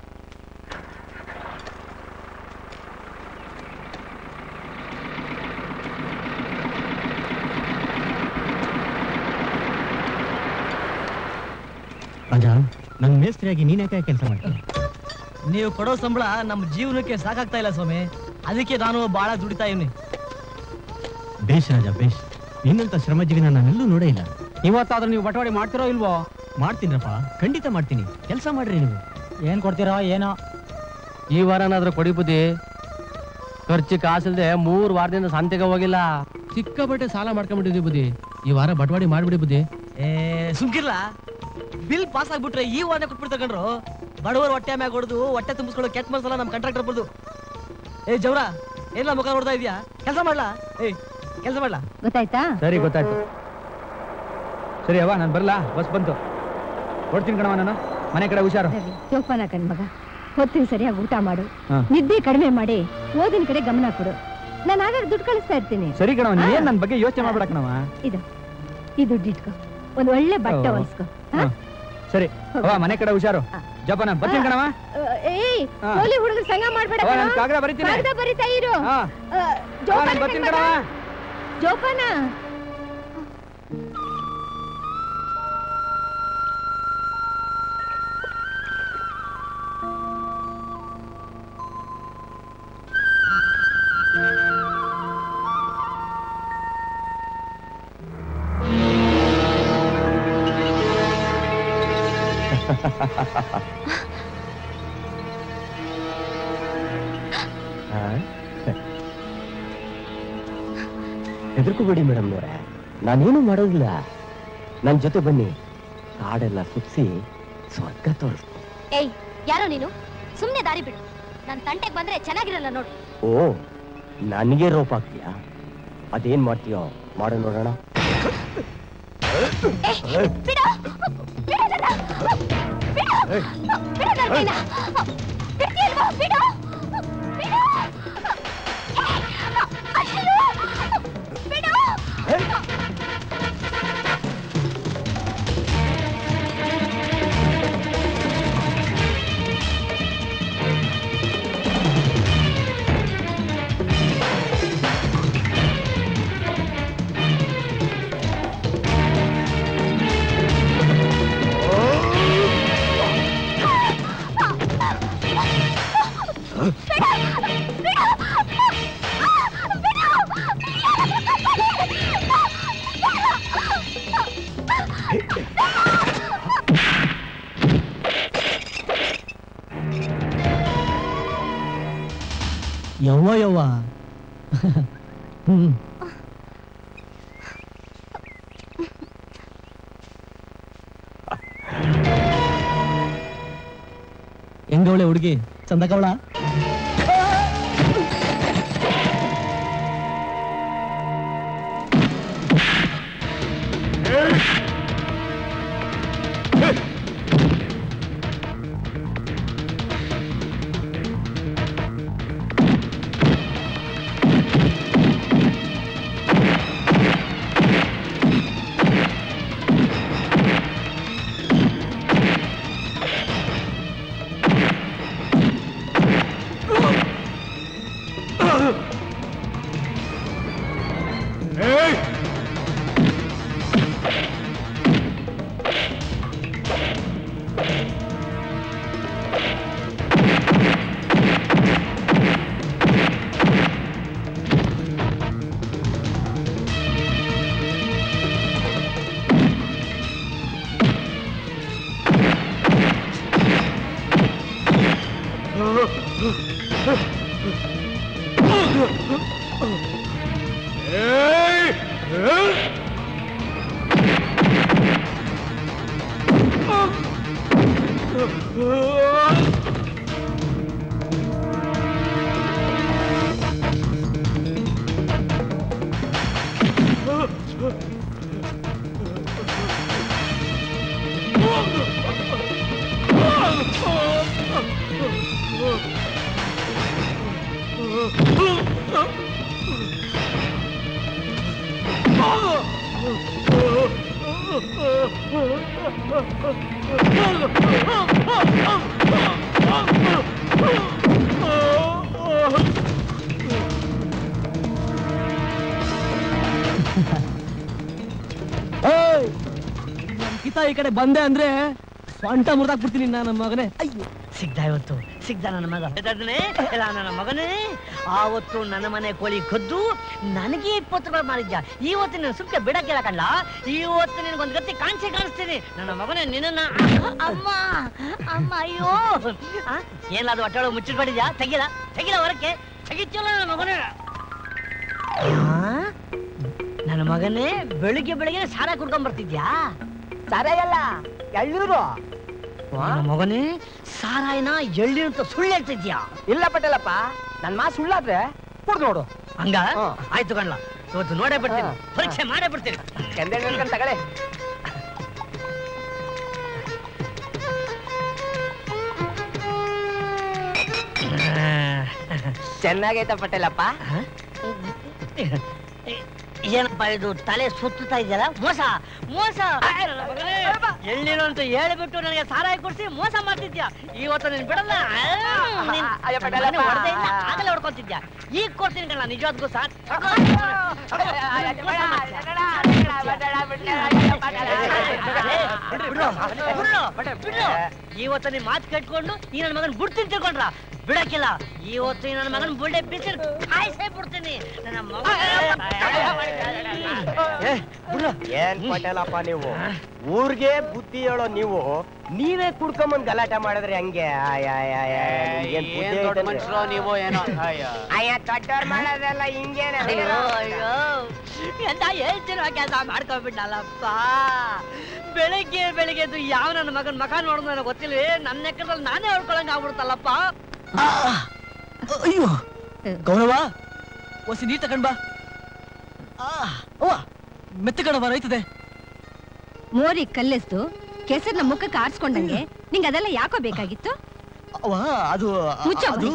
ರಾಜ ನನ್ ಮೇಸ್ತ್ರಿಯಾಗಿ ನೀನ್ ಯಾಕೆ ಕೆಲಸ ಮಾಡ್ತೀನಿ ನೀವು ಕೊಡೋ ಸಂಬಳ ನಮ್ಮ ಜೀವನಕ್ಕೆ ಸಾಕಾಗ್ತಾ ಇಲ್ಲ ಸ್ವಾಮಿ ಅದಕ್ಕೆ ನಾನು ಬಹಳ ದುಡಿತಾ ಇವ್ನಿ ಬೇಷ್ ರಾಜ ಬೇಷ್ ನಿನ್ನಂತ ಶ್ರಮಜೀವಿನ ನಾನೆಲ್ಲೂ ನೋಡೇ ಇಲ್ಲ ಇವತ್ತಾದ್ರೂ ನೀವು ಬಟವಾಡಿ ಮಾಡ್ತಿರೋ ಇಲ್ವೋ ಮಾಡ್ತೀನಪ್ಪ ಖಂಡಿತ ಮಾಡ್ತೀನಿ ಕೆಲಸ ಮಾಡ್ರಿ ನೀವು ಏನ್ ಕೊಡ್ತೀರೋ ಏನೋ ಈ ವಾರನಾದ್ರೂ ಕೊಡಿ ಬುದ್ಧಿ ಖರ್ಚು ಕಾಸಿಲ್ದೆ ಮೂರ್ ವಾರದಿಂದ ಸಂತೆಗೆ ಹೋಗಿಲ್ಲ ಸಿಕ್ಕಾಪಟ್ಟೆ ಸಾಲ ಮಾಡ್ಕೊಂಡ್ಬಿಟ್ಟಿದ್ವಿ ಬುದ್ಧಿ ಈ ವಾರ ಬಟವಾಡಿ ಮಾಡ್ಬಿಡಿ ಬುದ್ಧಿ ಏ ಸುಮ್ಕಿರ್ಲ ಬಿಲ್ ಪಾಸ್ ಆಗ್ಬಿಟ್ರೆ ಈ ವಾರ ಕೊಟ್ಬಿಡ್ತಾ ಕಣ್ರು ಬಡವರು ಹೊಟ್ಟೆ ಮ್ಯಾಗ ಹೊಡೆದು ಹೊಟ್ಟೆ ತುಂಬಿಸ್ಕೊಳ್ಳೋ ಕೆಟ್ಟ ಮನಸ್ಸಲ್ಲ ನಮ್ಮ ಕಾಂಟ್ರಾಕ್ಟರ್ ಬರ್ದು ಏ ಜವ್ರ ಏನ ಮುಖ ನೋಡ್ತಾ ಇದೀಯಾ ಕೆಲಸ ಮಾಡ್ಲಾ ಏಯ್ ಕೆಲಸ ಮಾಡ್ಲಾ ಗೊತ್ತಾಯ್ತಾ ಸರಿ ಗೊತ್ತಾಯ್ತು ಸರಿ ಅವ್ವ ನಾನು ಬರ್ಲಾ ಬಸ್ ಬಂತು ಕೊಡ್ತೀನಿ ಕಣವ ನಾನು ಮನೆ ಕಡೆ ಹುಷಾರು ರವಿ, ಜೋಪಾನ ಕಣ್ ಮಗ ಹೊತ್ತಿನ ಸರಿಯಾಗಿ ಊಟ ಮಾಡು ಹಾ. ನಿದ್ದೆ ಕಡಿಮೆ ಮಾಡಿ ಓದಿನ ಕಡೆ ಗಮನ ಕೊಡು ನಾನು ಆಗಾಗ ದುಡ್ಡು ಕಳಿಸ್ತಾ ಇರ್ತೀನಿ ಸರಿ ಕಣವ ನೀನ್ ನನ್ನ ಬಗ್ಗೆ ಯೋಚನೆ ಮಾಡ್ಬೇಡ ಕಣವ ಇದು ಈ ದುಡ್ಡು ಇಟ್ಕೋ ಒಂದ್ ಒಳ್ಳೆ ಬಟ್ಟೆ ಓ. ಹೊಲ್ಸ್ಕೋ ಹಾ. ಸರಿ ಅವ್ವ ಮನೆ ಕಡೆ ಹುಷಾರು ಹಾ. ಜಪಾನ ಬರ್ತೀನಿ ಕಣವ ಏಯ್ ಹಾ. ಹೋಲಿ ಹುಡುಗರು ಸಂಗ ಮಾಡ್ಬೇಡ ಅವ್ವ, ಕಣೋ. ನಾನ್ ಕಾಗದ ಬರೀತೀನಿ. ಕಾಗದ ಬರೀತಾ ಇರು ಹಾ. ಆ, ಅವ್ವ, ಜೋಪಾನ ನಾನ್ ಬರ್ತೀನಿ ಕಣ್ ಮಗ. ಕಣವ ಜೋಪಾನ ಹೆದರ್ಕೋಬೇಡಿ ಮೇಡಮ್ ನೋರೆ ನಾನೇನು ಮಾಡೋದಿಲ್ಲ ನನ್ ಜೊತೆ ಬನ್ನಿ ಕಾಡೆಲ್ಲ ಸುತ್ಸಿ ಸ್ವರ್ಗ ತೋರಿಸ್ತೀನಿ ಏಯ್ ಯಾರೋ ನೀನು ಸುಮ್ನೆ ದಾರಿ ಬಿಡು ನನ್ ತಂಟೆಗೆ ಬಂದ್ರೆ ಚೆನ್ನಾಗಿರಲ್ಲ ನೋಡು ಓ ನನಗೆ ರೋಪ್ ಆಗ್ತೀಯಾ ಅದೇನ್ ಮಾಡ್ತೀಯೋ ಮಾಡೋ ನೋಡೋಣ ಬಿಡು ಬಿಡು ನನ್ನ. ಬಿಡು ಬಿಡು ನನ್ನ ಕೈನ. ಬಿಡ್ತೀಯಲ್ವಾ? ಬಿಡು ಬಿಡು ಅಯ್ಯೋ! ಬಿಡು ಯವ್ವ ಯವ್ವ ಹ್ಮ್ ಹೆಂಗವಳೆ ಹುಡುಗಿ ಚಂದ ಕವಳ ಕಿತ ಈ ಕಡೆ ಬಂದೆ ಅಂದ್ರೆ ಸ್ವಂಟ ಮುರಿದಾಕ್ಬಿಡ್ತೀನಿ ನನ್ನ ಮಗನೇ. ಅಯ್ಯೋ ಸಿಗ್ದ ಇವತ್ತು ಸಿಗ್ದ ನನ್ನ ಮಗ ಇಲ್ಲ ನನ್ನ ಮಗನೇ. ಆವತ್ತು ನನ್ನ ಮನೆ ಕೋಳಿ ಕದ್ದು ನನಗೆ ಇಪ್ಪತ್ತು ರೂಪಾಯಿ ಮಾಡಿದ್ಯಾ. ಇವತ್ತು ನೀನು ಸುಮ್ಕೆ ಬಿಡಕ್ಕಿಲ್ಲ ಕಣ್ಣ. ಇವತ್ತು ನಿನಗೊಂದು ಗತಿ ಕಾಣಿಸಿ ಕಾಣಿಸ್ತೀನಿ ನನ್ನ ಮಗನೇ. ನಿನ್ನ ಅಮ್ಮ ಅಮ್ಮ ಅಯ್ಯೋ ಏನಾದ್ರು ಹೊಟ್ಟೆ ಒಳಗೆ ಮುಚ್ಚಿಟ್ಬಿಟ್ಟಿದ್ಯಾ? ತೆಗಿಲ್ಲ ತೆಗಿಲ್ಲ ಹೊರಕ್ಕೆ ತೆಗಿತಿಲ್ಲ ನನ್ನ ಮಗನೇ. ನನ್ನ ಮಗನೇ ಬೆಳಿಗ್ಗೆ ಬೆಳಿಗ್ಗೆ ಸಾರ ಕುಡ್ಕೊಂಡ್ ಬರ್ತಿದ್ಯಾ? ಸಾರ ಎಲ್ಲ ಎಳ್ಳೂರು ನನ್ನ ಮಗನೇ ಸಾರಾಯನ ಎಳ್ಳಿರು ಅಂತ ಸುಳ್ಳು ಹೇಳ್ತಿದ್ಯಾ? ಇಲ್ಲ ಪಟೇಲಪ್ಪ, ನನ್ ಮಾತು ಸುಳ್ಳಾದ್ರೆ ಕುಡ್ದು ನೋಡು. ಹಂಗ ಆಯ್ತು ಕಣ್ಲ, ಇವತ್ತು ನೋಡೇ ಬಿಡ್ತೀನಿ, ಪರೀಕ್ಷೆ ಮಾಡೇ ಬಿಡ್ತೀನಿ. ಕೆಂದೆ ಹೇಳ್ಕೊಂಡ್ ತಗಳೆ. ಚೆನ್ನಾಗೈತ ಪಟೇಲಪ್ಪ. ಏನಪ್ಪ ಇದು ತಲೆ ಸುತ್ತಾ ಇದೆಯಲ್ಲ? ಮೋಸ ಮೋಸ ಎಳ್ಳಿರು ಅಂತ ಹೇಳಿಬಿಟ್ಟು ನನಗೆ ಸಾರಾಯಿ ಕೊಡ್ಸಿ ಮೋಸ ಮಾಡ್ತಿದ್ಯಾ. ಇವತ್ತು ನೀನ್ ಬಿಡಲ್ಲ, ಹೊಡೆದೇ ಇಲ್ಲ ಆಗಲೇ ಹೊಡ್ಕೊತಿದ್ಯಾ. ಈಗ ಕೊಡ್ತೀನಿ ಕಣ್ಣ ನಿಜವಾದ್ಗೂ ಸಾರ್. ಇವತ್ತು ನೀನ್ ಮಾತು ಕೇಳ್ಕೊಂಡು ಈ ನನ್ನ ಮಗನ್ ಬಿಡ್ತೀನಿ ತಿಳ್ಕೊಂಡ್ರ ಬಿಡಕ್ಕಿಲ್ಲ. ಇವತ್ತು ನನ್ನ ಮಗನ್ ಬುಳ್ಳೆ ಬಿಸಿಲ್ ಕಾಯಿಸೇ ಬಿಡ್ತೀನಿ ನನ್ನ ಮಗ. ಏನ್ ಪಟೇಲಪ್ಪ ನೀವು, ಊರ್ಗೆ ಬುದ್ಧಿ ಹೇಳೋ ನೀವು ನೀವೇ ಕುಡ್ಕೊಂಬಂದ್ ಗಲಾಟೆ ಮಾಡಿದ್ರೆ ಹಂಗೆ? ಮನುಷ್ಯರು ನೀವು ಏನೋ ದೊಡ್ಡವ್ರು ಮಾಡೋದೆಲ್ಲ ಹಿಂಗೇನೆ. ಎಂತ ಹೇಳ್ತಿರೋ ಕೆಲಸ ಮಾಡ್ಕೊಂಡ್ಬಿಟ್ಟಲ್ಲಪ್ಪ. ಬೆಳಿಗ್ಗೆ ಬೆಳಿಗ್ಗೆದ್ದು ಯಾವ ನನ್ನ ಮಗನ್ ಮಕ ನೋಡೋದು ನನಗೆ ಗೊತ್ತಿಲ್ಲ. ನನ್ನ ಎಕ್ಕದಲ್ಲಿ ನಾನೇ ಹೊಡ್ಕೊಳಂಗ ಆಗ್ಬಿಡ್ತಲ್ಲಪ್ಪ. ಅಯ್ಯೋ ಗೌರವ, ಒಸಿ ನೀರ್ ತಕೊಂಡ್ ಬಾ. ಮೆತ್ತ ಕಣವ ರೈತದೆ. ಮೋರಿ ಕಲ್ಲೆಸ್ದು ಕೆಸರ್ನ ಮುಖಕ್ಕೆ ಆರ್ಸ್ಕೊಂಡಂಗೆ ನಿಂಗೆ ಅದೆಲ್ಲ ಯಾಕೋ ಬೇಕಾಗಿತ್ತು? ಅದು ಮುಚ್ಚೋದು.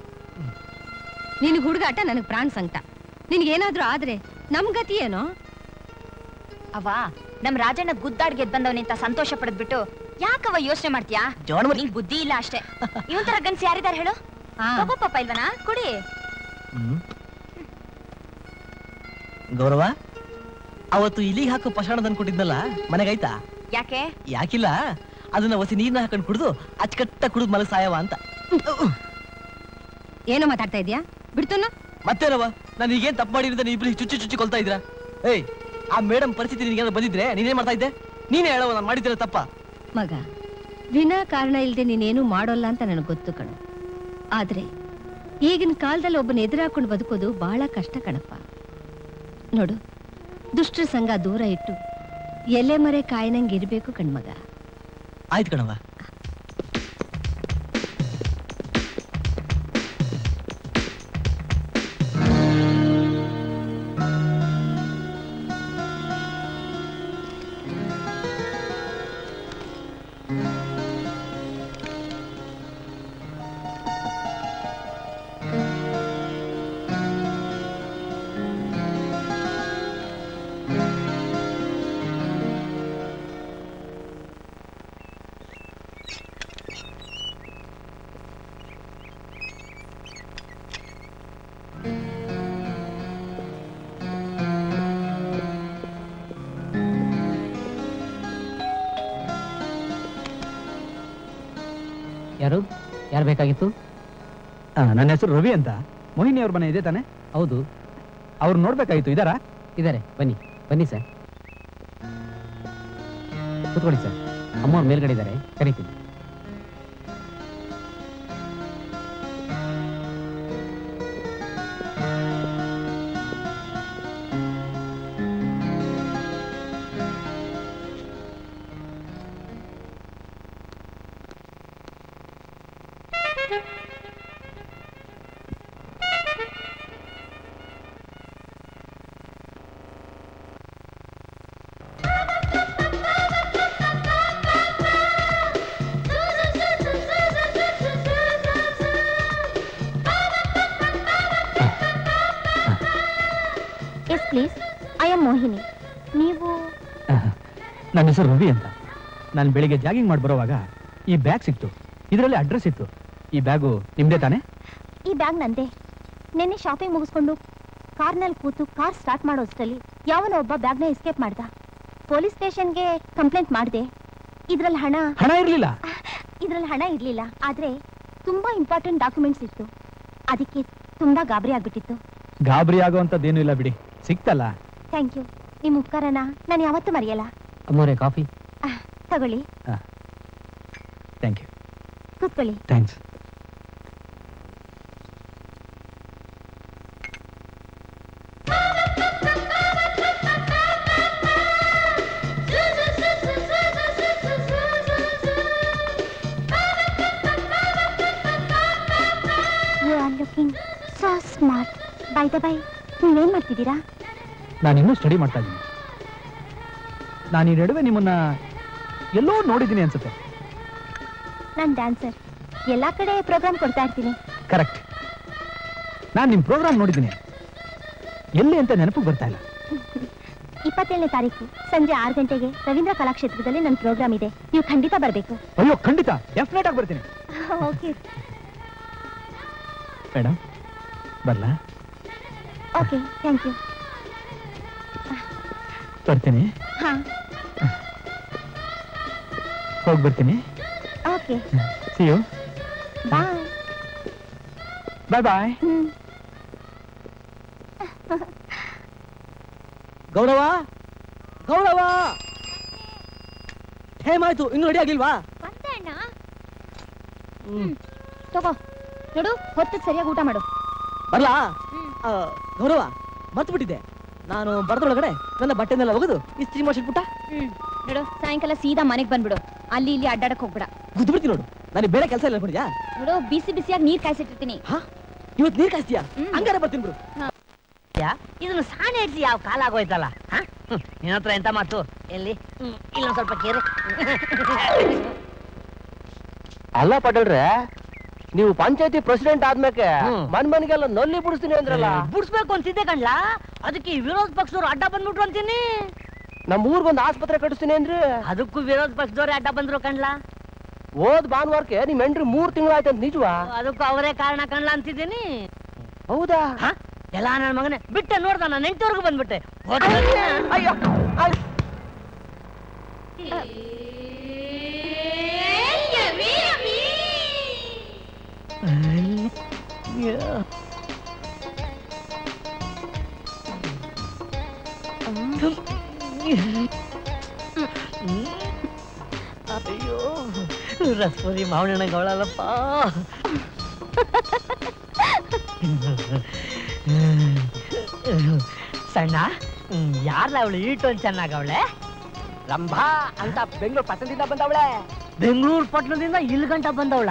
ನಿನಗ್ ಹುಡುಗಾಟ ನನಗ್ ಪ್ರಾಣ ಸಂಕಟ. ನಿನ್ಗೇನಾದ್ರೂ ಆದ್ರೆ ನಮ್ ಗತಿ ಏನೋ? ಅವ ನಮ್ ರಾಜಣ್ಣ ಗುದ್ದಾಡ್ ಗೆದ್ ಬಂದವನಿಂತ ಸಂತೋಷ ಪಡೆದ್ಬಿಟ್ಟು ಯಾಕವ ಯೋಚನೆ ಮಾಡ್ತೀಯಾ? ನಿಂಗ್ ಬುದ್ಧಿ ಇಲ್ಲ ಅಷ್ಟೇ. ಇವನ್ ತರ ಗನ್ಸ್ ಯಾರಿದಾರ ಹೇಳು? ಪಾಪ ಇಲ್ವನಾ ಕುಡಿ. ಗೌರವ, ಅವತ್ತು ಇಲ್ಲಿಗೆ ಹಾಕೋ ಪಶಾಣ ಕೊಟ್ಟಿದ್ನಲ್ಲ ಮನೆಗಾಯ್ತಾ? ಯಾಕೆ? ಯಾಕಿಲ್ಲ, ಅದನ್ನ ಒಸಿ ನೀರ್ನ ಹಾಕೊಂಡ್ ಕುಡಿದು ಅಚ್ಚಕಟ್ಟ ಕುಡಿದು ಮಲಗ ಸಾಯವ ಅಂತ. ಏನೋ ಮಾತಾಡ್ತಾ ಇದ್ಯಾ? ಬಿಡ್ತುನ ಮತ್ತೇನವ, ನಾನು ಈಗೇನ್ ತಪ್ಪು ಮಾಡಿದ್ರೆ ನೀವು ಇಬ್ರು ಚುಚ್ಚಿ ಚುಚ್ಚಿ ಕೊಲ್ತಾ ಇದ್ರ? ಏಯ್, ಆ ಮೇಡಮ್ ಪರಿಸ್ಥಿತಿ ನಿನ್ಗೆ ಬಂದಿದ್ರೆ ನೀನೇನ್ ಮಾಡ್ತಾ ಇದ್ದೆ? ನೀನೇ ಹೇಳವ, ನಾನು ಮಾಡಿದ್ರೆ ತಪ್ಪ? ಮಗ, ವಿನಾ ಕಾರಣ ಇಲ್ದೆ ನೀನೇನು ಮಾಡೋಲ್ಲ ಅಂತ ನನಗೆ ಗೊತ್ತು ಕಣ. ಆದ್ರೆ ಈಗಿನ ಕಾಲದಲ್ಲಿ ಒಬ್ಬನ ಎದುರಾಕೊಂಡು ಬದುಕೋದು ಬಹಳ ಕಷ್ಟ ಕಣಪ್ಪ. ನೋಡು, ದುಷ್ಟರ ಸಂಘ ದೂರ ಇಟ್ಟು ಎಲೆ ಮರೆ ಕಾಯಿನಂಗೆ ಇರ್ಬೇಕು ಕಣ್ಮಗ. ಆಯ್ತು ಕಣವ. ಯಾರು ಯಾರು ಬೇಕಾಗಿತ್ತು? ನನ್ನ ಹೆಸರು ರವಿ ಅಂತ. ಮೋಹಿನಿ ಅವ್ರ ಮನೆ ಇದೆ ತಾನೆ? ಹೌದು. ಅವ್ರು ನೋಡ್ಬೇಕಾಗಿತ್ತು. ಇದಾರಾ? ಇದಾರೆ, ಬನ್ನಿ ಬನ್ನಿ ಸರ್, ಕೂತ್ಕೊಳ್ಳಿ ಸರ್. ಅಮ್ಮವ್ರ ಮೇಲ್ಗಡೆ ಇದ್ದಾರೆ, ಕರಿತೀನಿ. Yes please, I am Mohini. ನೀವು? ನನ್ನ ಹೆಸರು ರವಿ ಅಂತ. ನಾನು ಬೆಳಿಗ್ಗೆ ಜಾಗಿಂಗ್ ಮಾಡಿ ಬರೋವಾಗ ಈ ಬ್ಯಾಗ್ ಸಿಕ್ತು. ಇದರಲ್ಲಿ ಅಡ್ರೆಸ್ ಇತ್ತು. ಈ ಬ್ಯಾಗು ನಿಮ್ದೇ ತಾನೆ? ಈ ಬ್ಯಾಗ್ ನಂದೇ. ನಿನ್ನೆ ಶಾಪಿಂಗ್ ಮುಗಿಸ್ಕೊಂಡು ಕಾರ್ನಲ್ಲಿ ಕೂತು ಕಾರ್ ಸ್ಟಾರ್ಟ್ ಮಾಡೋಷ್ಟರಲ್ಲಿ ಯಾವನೋ ಒಬ್ಬ ಬ್ಯಾಗ್ನ ಎಸ್ಕೇಪ್ ಮಾಡ್ದ. ಪೊಲೀಸ್ ಸ್ಟೇಷನ್ಗೆ ಕಂಪ್ಲೇಂಟ್ ಮಾಡಿದೆ. ಇದ್ರಲ್ಲಿ ಹಣ ಹಣ ಇರಲಿಲ್ಲ. ಇದ್ರಲ್ಲಿ ಹಣ ಇರ್ಲಿಲ್ಲ, ಆದ್ರೆ ತುಂಬಾ ಇಂಪಾರ್ಟೆಂಟ್ ಡಾಕ್ಯುಮೆಂಟ್ಸ್ ಇತ್ತು. ಅದಕ್ಕೆ ತುಂಬಾ ಗಾಬರಿ ಆಗ್ಬಿಟ್ಟಿತ್ತು. ಗಾಬರಿ ಆಗೋಂಥದ್ದೇನು ಇಲ್ಲ ಬಿಡಿ, ಸಿಕ್ತಲ್ಲ. Thank you. ನಿಮ್ ಉಪಕಾರನ ನಾನು ಯಾವತ್ತೂ ಮರೆಯಲ್ಲ. ಅಮ್ಮೋರೆ ಕಾಫಿ ತಗೊಳ್ಳಿ. Thank you. ಕೂತ್ಕೊಳ್ಳಿ. Thanks. You are looking so smart. By the by, ನೀವೇನ್ ಮಾಡ್ತಿದ್ದೀರಾ? ನಾನು ಇನ್ನೂ ಸ್ಟಡಿ ಮಾಡ್ತಾ ಇದ್ದೀನಿ. ನಾನು ಈ ನಡುವೆ ನಿಮ್ಮನ್ನ ಎಲ್ಲೋ ನೋಡಿದ್ದೀನಿ ಅನ್ಸುತ್ತೆ. ನಾನು ಡ್ಯಾನ್ಸರ್. ಎಲ್ಲಾ ಕಡೆ ಪ್ರೋಗ್ರಾಮ್ ಕೊಡ್ತಾ ಇರ್ತೀನಿ. ಕರೆಕ್ಟ್. ನಾನು ನಿಮ್ಮ ಪ್ರೋಗ್ರಾಮ್ ನೋಡಿದ್ದೀನಿ. ಎಲ್ಲಿ ಅಂತ ನೆನಪು ಬರ್ತಾ ಇಲ್ಲ. ಇಪ್ಪತ್ತೇಳನೇ ತಾರೀಕು ಸಂಜೆ ಆರು ಗಂಟೆಗೆ ರವೀಂದ್ರ ಕಲಾಕ್ಷೇತ್ರದಲ್ಲಿ ನನ್ನ ಪ್ರೋಗ್ರಾಮ್ ಇದೆ. ನೀವು ಖಂಡಿತ ಬರಬೇಕು. ಅಯ್ಯೋ ಖಂಡಿತ, ಡೆಫಿನೆಟ್ ಆಗಿ ಬರ್ತೀನಿ. ಓಕೆ ಮೇಡಮ್, ಬರ್ಲಾ? Okay, thank you. ಬರ್ತೀನಿ. ಹಾ, ಹೋಗಿ ಬರ್ತೀನಿ. Okay, see you. Bye. Bye bye. ಹ್ಮ್. ಗೌರವ, ಗೌರವ, ಟೈಮ್ ಆಯ್ತು, ಇನ್ನು ರೆಡಿ ಆಗಿಲ್ವಾ? ಬಂದೆ ಅಣ್ಣ. ಹ್ಮ್, ತಗೋ. ನೋಡು, ಹೊತ್ತಿಗೆ ಸರಿಯಾಗಿ ಊಟ ಮಾಡು. ಬರ್ಲಾ? ಆ, ಗೌರವ, ಮರ್ತು ಬಿಟ್ಟಿದ್ದೆ. ನಾನು ಬರದೊಳಗಡೆ ನನ್ನ ಬಟ್ಟೆನೆಲ್ಲ ಒಗೆದು ಇಸ್ತ್ರಿ ಮಾಡಿಸ್ಬಿಟ್ಟ. ಹ್ಮ್, ನೋಡು, ಸಾಯಂಕಾಲ ಸೀದಾ ಮನೆಗೆ ಬಂದ್ಬಿಡು. ಅಲ್ಲಿ ಇಲ್ಲಿ ಅಡ್ಡಾಡಕ್ ಹೋಗ್ಬಿಡ. ಗುದ್ದು ಬಿಡ್ತೀನಿ ನೋಡು. ನನಗೆ ಬೇರೆ ಕೆಲಸ ಇಲ್ಲ ಕೊಡಿಯಾ? ನೋಡು, ಬಿಸಿ ಬಿಸಿಯಾಗಿ ನೀರ್ ಕಾಯಿಸಿಟ್ಟಿರ್ತೀನಿ. ಹಾ, ಇವತ್ತು ನೀರ್ ಕಾಯಿಸ್ತೀಯಾ? ಹಂಗಾರೆ ಬರ್ತೀನಿ ಬಿಡು. ಇದನ್ನು ಸಾಣೆ ಇಡ್ಸಿ ಯಾವ ಕಾಲ ಆಗೋಯ್ತಲ್ಲ. ನಿನ್ನ ಹತ್ರ ಎಂತ ಮಾತು? ಎಲ್ಲಿ ಇಲ್ಲೊಂದ್ ಸ್ವಲ್ಪ ಕೇರಿ. ಅಲ್ಲ ಪಟೇಲ್ರೆ, ನೀವು ಪಂಚಾಯತಿ ಪ್ರೆಸಿಡೆಂಟ್ ಆದ್ಮೇಲೆ ಮನ್ ಮನೆಗೆಲ್ಲ ನೊಲ್ಲಿ ಬಿಡಿಸ್ತೀನಿ ಅಂದ್ರಲ್ಲ. ಬಿಡಿಸ್ಬೇಕು ಅಂತಿದ್ದೆ ಕಣ್ಲಾ, ಅದಕ್ಕೆ ಈ ವಿರೋಧ ಪಕ್ಷದವ್ರು ಅಡ್ಡ ಬಂದ್ಬಿಟ್ರು ಅಂತೀನಿ. ನಮ್ ಊರ್ಗೊಂದು ಆಸ್ಪತ್ರೆ ಕಟ್ಟಿಸ್ತೀನಿ ಅಂದ್ರಿ. ಅದಕ್ಕೂ ವಿರೋಧ ಪಕ್ಷದವ್ರೆ ಅಡ್ಡ ಬಂದ್ರು ಕಣ್ಲಾ. ಹೋದ್ ಭಾನುವಾರಕ್ಕೆ ನಿಮ್ ಹೆಂಡ್ರಿ ಮೂರ್ ತಿಂಗಳಾಯ್ತಂತ ನಿಜವಾ? ಅದಕ್ಕೂ ಅವರೇ ಕಾರಣ ಕಣ್ಲಾ ಅಂತಿದ್ದೀನಿ. ಹೌದಾ? ಎಲ್ಲ ನನ್ನ ಮಗನೇ ಬಿಟ್ಟೆ ನೋಡ್ದ, ನಾನು ಎಂಟುವರೆಗೂ ಬಂದ್ಬಿಟ್ಟೆ. ಅಯ್ಯೋ, ಅಯ್ಯೋ, ರಸ್ಪುರಿ ಮಾವಣ್ಣ ಗೌಳಲ್ಲಪ್ಪ. ಸಣ್ಣ, ಯಾರ್ಲ ಅವಳು ಈಟೊಂದು ಚೆನ್ನಾಗವಳೆ? ರಂಭಾ ಅಂತ ಬೆಂಗಳೂರು ಪಟ್ಟಣದಿಂದ ಬಂದವಳೆ. ಬೆಂಗಳೂರು ಪಟ್ಟಣದಿಂದ ಇಲ್ಲಿ ಗಂಟ ಬಂದವಳ?